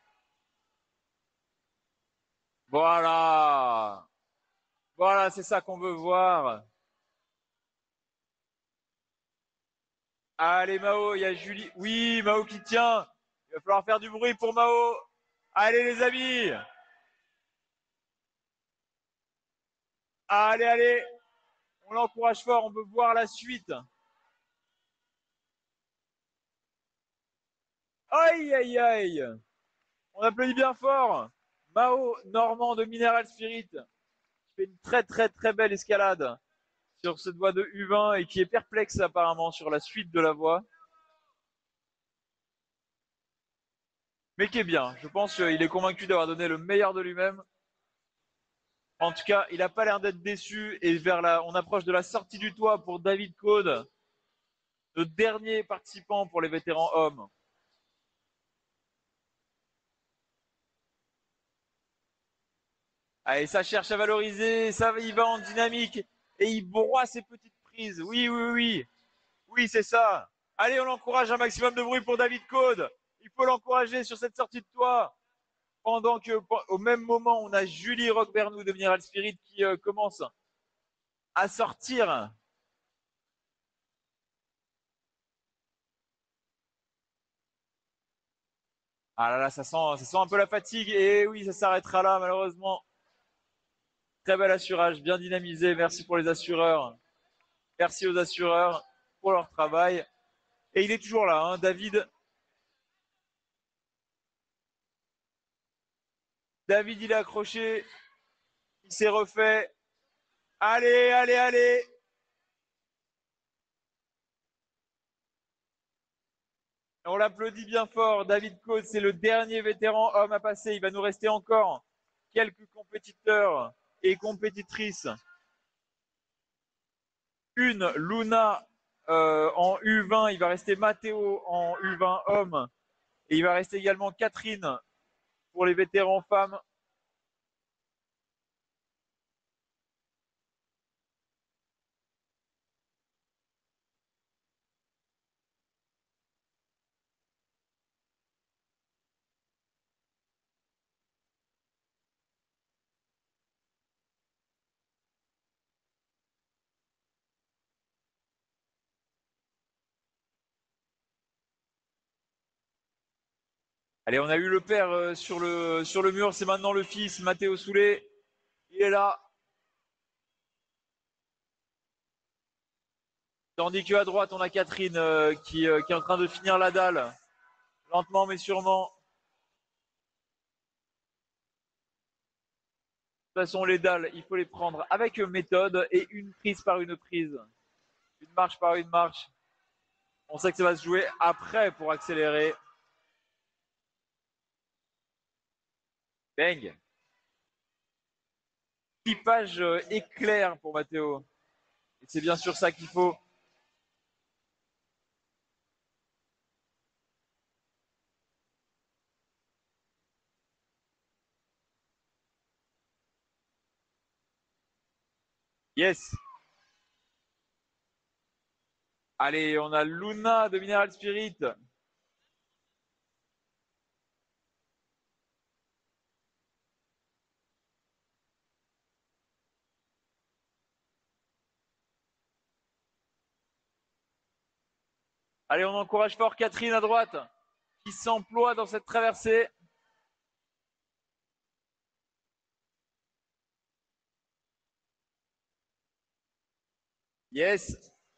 Voilà. Voilà, c'est ça qu'on veut voir. Allez Mao, il y a Julie. Oui, Mao qui tient. Il va falloir faire du bruit pour Mao. Allez les amis. Allez, allez. On l'encourage fort, on veut voir la suite. Aïe, aïe, aïe. On applaudit bien fort. Mao Normand de Mineral Spirit qui fait une très très très belle escalade sur cette voie de U vingt et qui est perplexe apparemment sur la suite de la voie. Mais qui est bien. Je pense qu'il est convaincu d'avoir donné le meilleur de lui-même. En tout cas, il n'a pas l'air d'être déçu. Et vers la, on approche de la sortie du toit pour David Code, le dernier participant pour les vétérans hommes. Allez, ça cherche à valoriser, ça il va en dynamique et il broie ses petites prises. Oui, oui, oui. Oui, c'est ça. Allez, on l'encourage un maximum de bruit pour David Code. Il faut l'encourager sur cette sortie de toit. Pendant que, au même moment, on a Julie Roquebernou de Mineral Spirit qui euh, commence à sortir. Ah là là, ça sent, ça sent un peu la fatigue. Et oui, ça s'arrêtera là, malheureusement. Très bel assurage, bien dynamisé. Merci pour les assureurs. Merci aux assureurs pour leur travail. Et il est toujours là, hein, David. David, il est accroché. Il s'est refait. Allez, allez, allez. On l'applaudit bien fort. David Coates, c'est le dernier vétéran homme à passer. Il va nous rester encore quelques compétiteurs et compétitrices. Une, Luna euh, en U vingt. Il va rester Matteo en U vingt homme. Et il va rester également Catherine pour les vétérans femmes. Allez, on a eu le père euh, sur, le, sur le mur. C'est maintenant le fils, Matteo Soulet. Il est là. Tandis qu'à droite, on a Catherine euh, qui, euh, qui est en train de finir la dalle. Lentement mais sûrement. De toute façon, les dalles, il faut les prendre avec méthode et une prise par une prise. Une marche par une marche. On sait que ça va se jouer après pour accélérer. Bang. Équipage euh, éclair pour Matteo. Et c'est bien sûr ça qu'il faut. Yes. Allez, on a Luna de Mineral Spirit. Allez, on encourage fort Catherine à droite qui s'emploie dans cette traversée. Yes.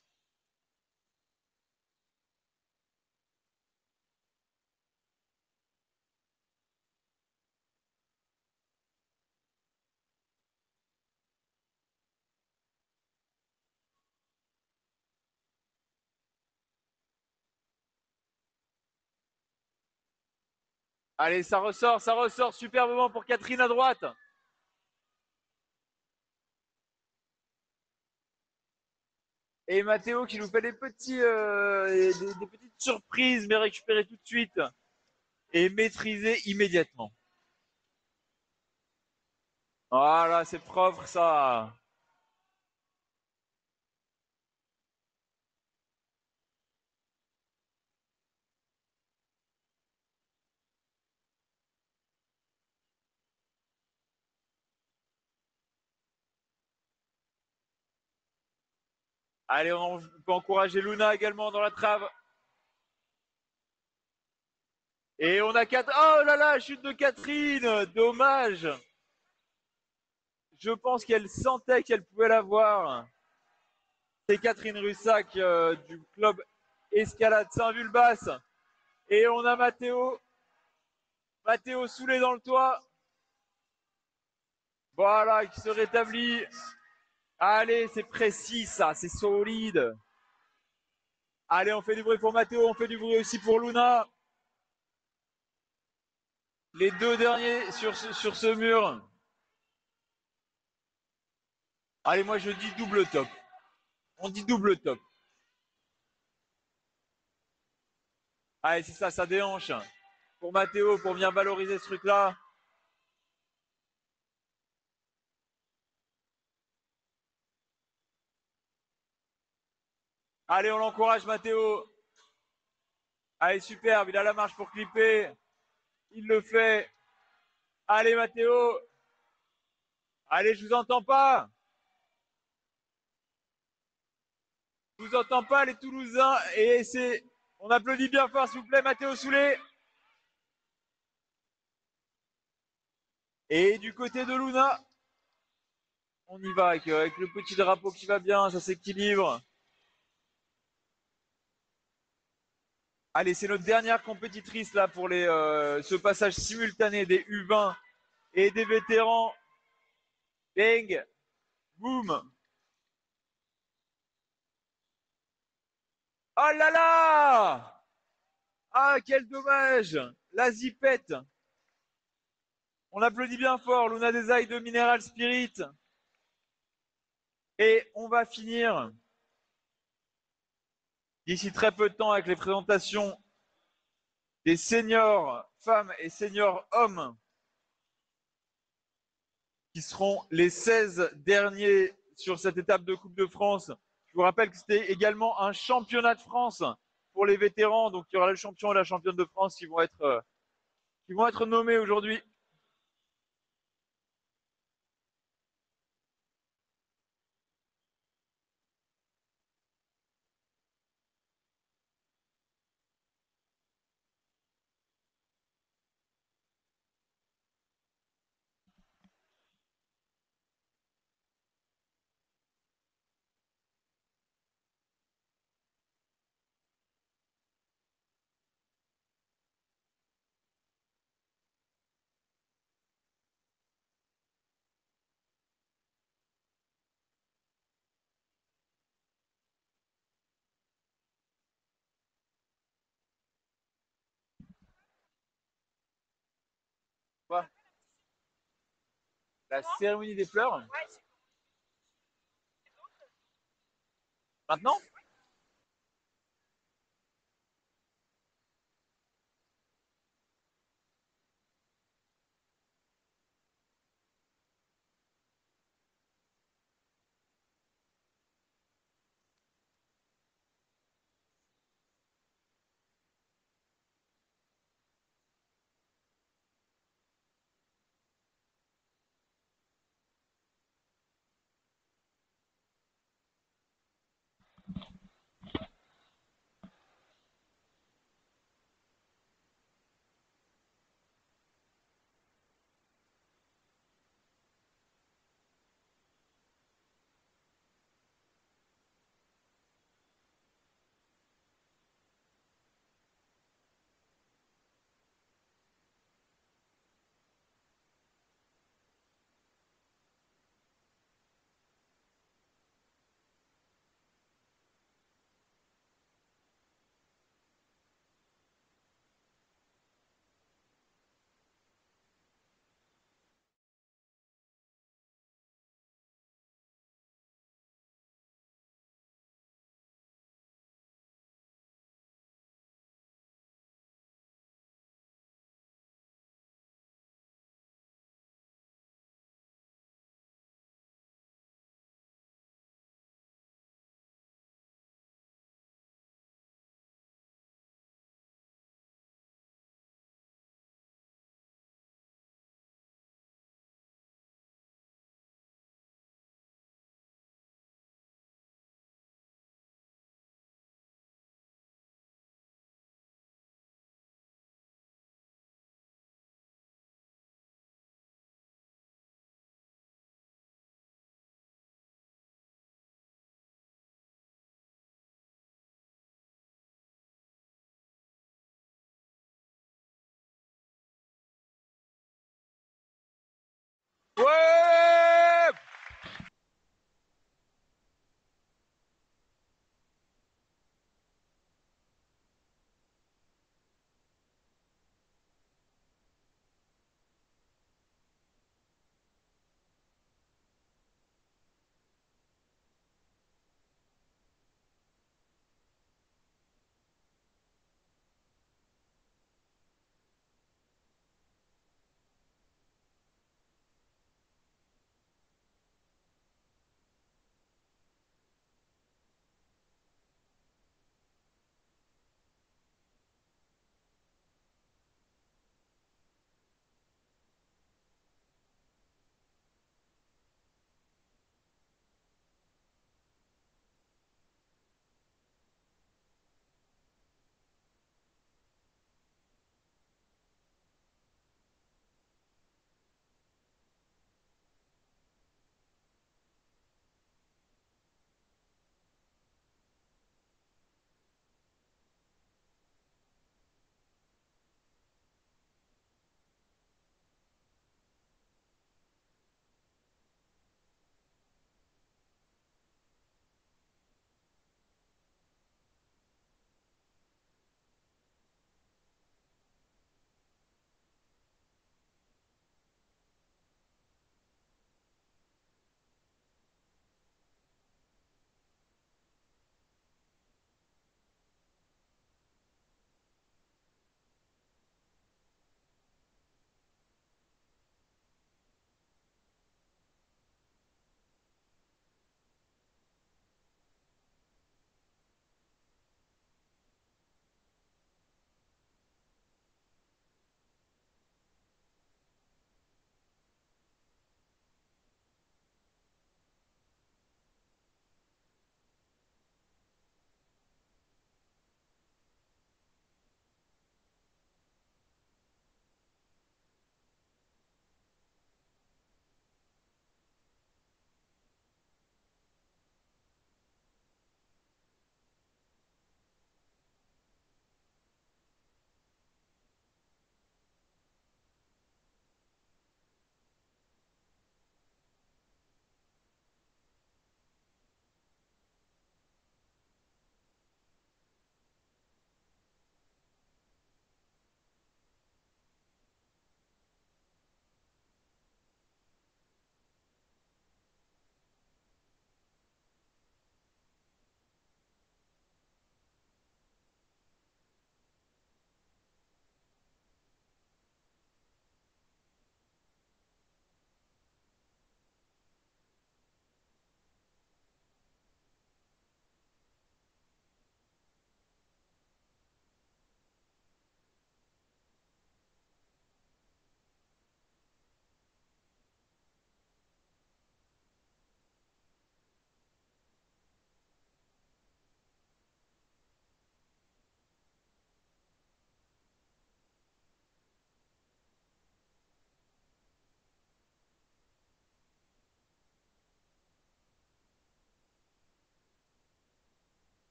Allez, ça ressort, ça ressort superbement pour Catherine à droite. Et Matteo qui nous fait des petits, euh, des, des petites surprises, mais récupérées tout de suite et maîtrisées immédiatement. Voilà, c'est propre ça. Allez, on peut encourager Luna également dans la trave. Et on a quatre. Oh là là, chute de Catherine. Dommage. Je pense qu'elle sentait qu'elle pouvait l'avoir. C'est Catherine Russac euh, du club Escalade Saint-Vulbas. Et on a Mathéo. Mathéo Soulet dans le toit. Voilà, qui se rétablit. Allez, c'est précis ça, c'est solide. Allez, on fait du bruit pour Mathéo, on fait du bruit aussi pour Luna. Les deux derniers sur ce, sur ce mur. Allez, moi je dis double top. On dit double top. Allez, c'est ça, ça déhanche. Pour Mathéo, pour bien valoriser ce truc-là. Allez, on l'encourage, Mathéo. Allez, superbe, il a la marche pour clipper. Il le fait. Allez, Mathéo. Allez, je vous entends pas. Je vous entends pas, les Toulousains. Et c'est. On applaudit bien fort, s'il vous plaît, Mathéo Soulet. Et du côté de Luna, on y va avec, avec le petit drapeau qui va bien, ça s'équilibre. Allez, c'est notre dernière compétitrice là pour les, euh, ce passage simultané des U vingt et des vétérans. Bang, boum. Oh là là! Ah, quel dommage! La zipette. On applaudit bien fort, Luna Desailles de Mineral Spirit. Et on va finir d'ici très peu de temps avec les présentations des seniors femmes et seniors hommes qui seront les seize derniers sur cette étape de Coupe de France. Je vous rappelle que c'était également un championnat de France pour les vétérans. Donc il y aura le champion et la championne de France qui vont être, euh, qui vont être nommés aujourd'hui. Quoi? La cérémonie des fleurs. Maintenant?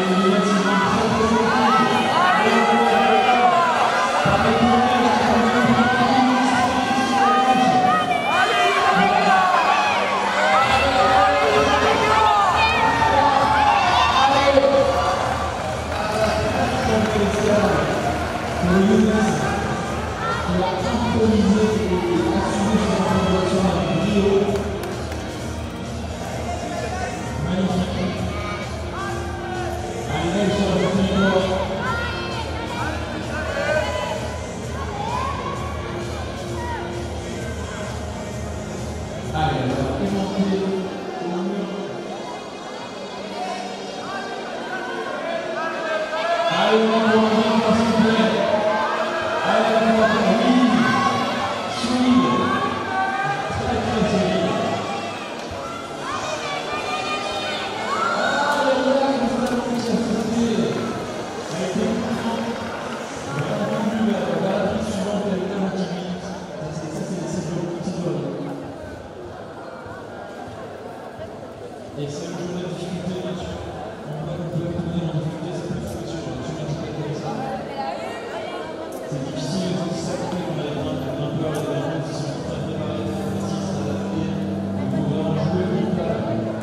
Et c'est une journée de difficulté, bien sûr. On voit qu'on peut obtenir en difficulté, c'est plus que sur une thématique comme ça. C'est difficile de s'accorder, on a des grimpeurs et des grimpeurs qui sont très préparés, très précis, très adaptés. Il faut vraiment jouer le plat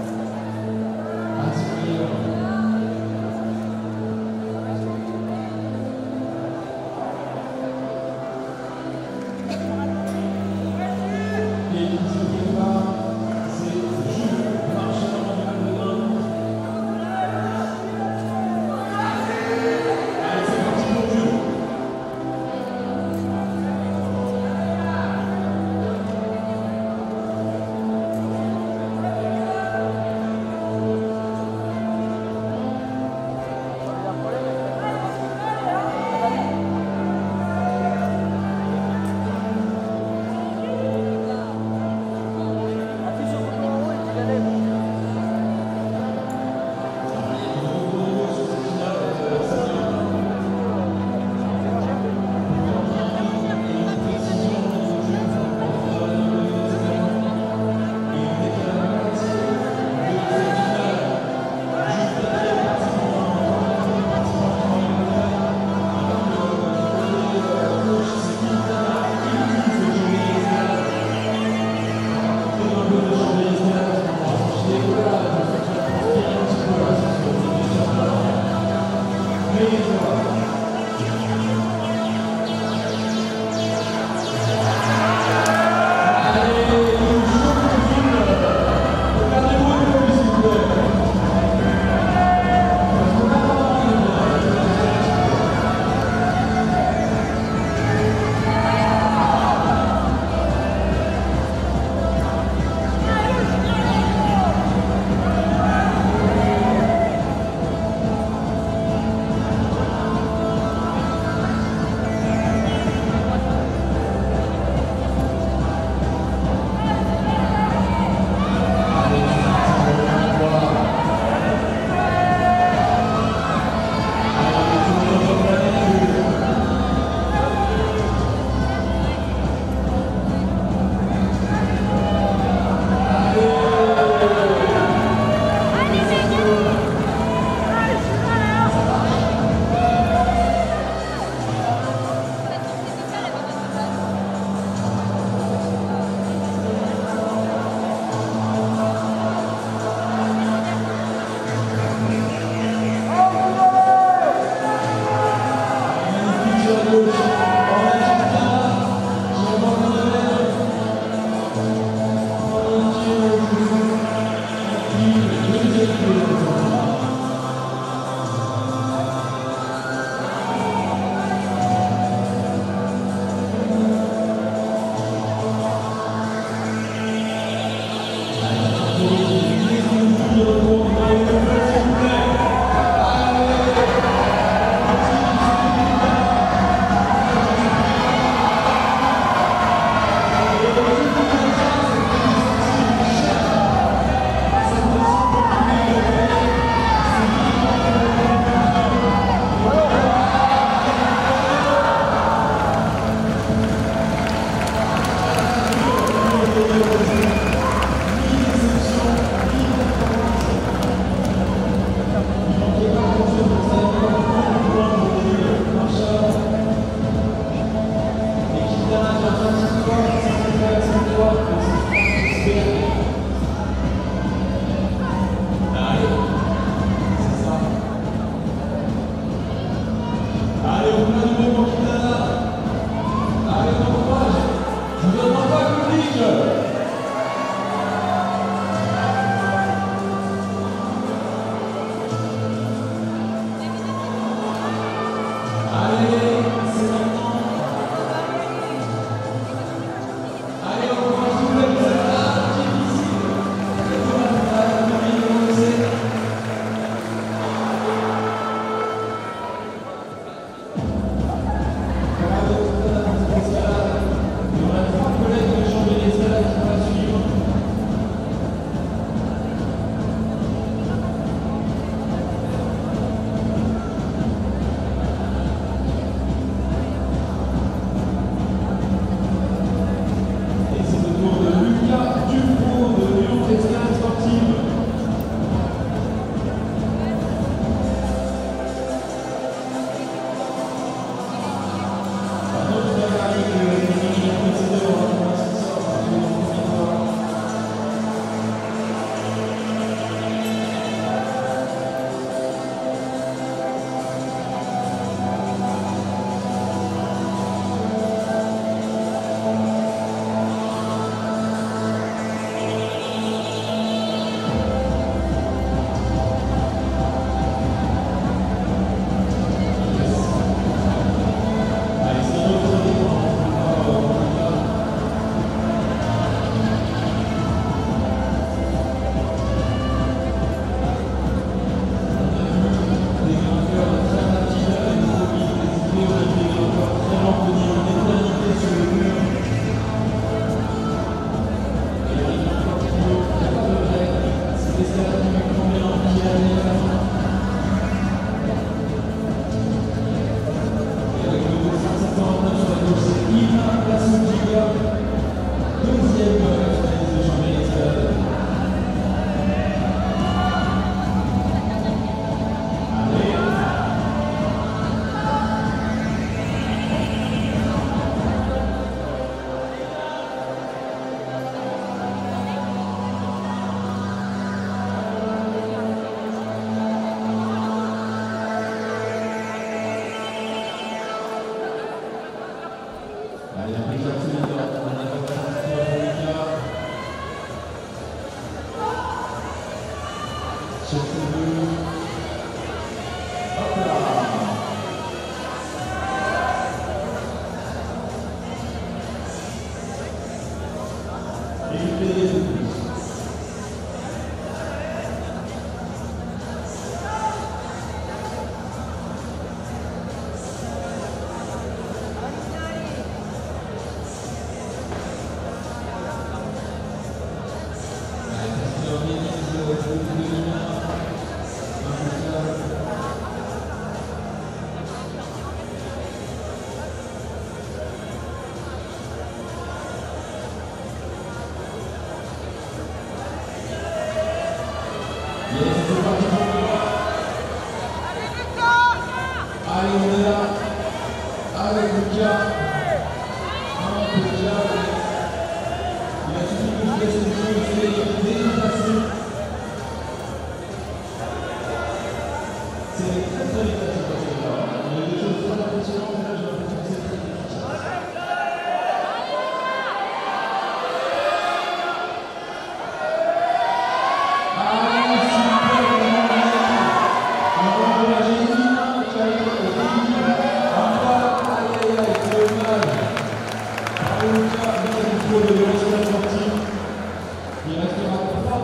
à ce meilleur. Et il se prépare, c'est Jules Marchand. Allez, on est là. Avec Lucas. Un peu de Lucas. Il a suffi que je laisse le jeu, il est déjà passé. C'est très très vite à ce passé-là. Il y a des choses très impressionnantes, mais là j'ai l'impression que c'est très difficile. Il restera trois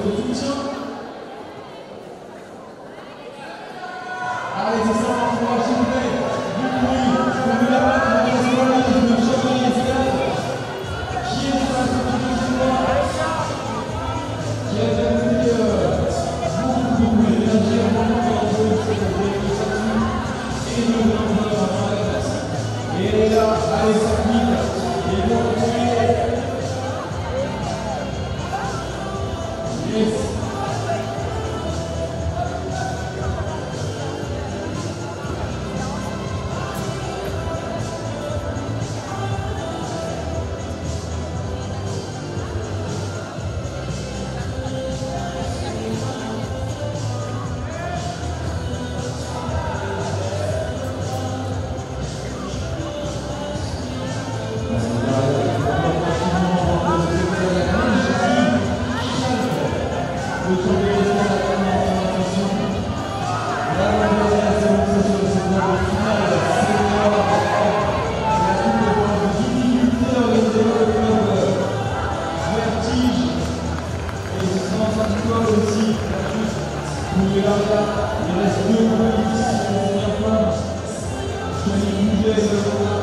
de soutien. Allez, c'est ça, on va s'il vous plaît. Du bruit, comme la main qui va recevoir la ligne de Chevalier Stade. Qui est sur la sortie de Chinois? Qui a déjà donné beaucoup, beaucoup d'énergie à moment de jouer cette sortie. Et de l'envoi avant la classe. Et elle est là, allez, ça clique. Et ils vont continuer. Yes. Il reste deux compétitions en première fois. Soyez bougés.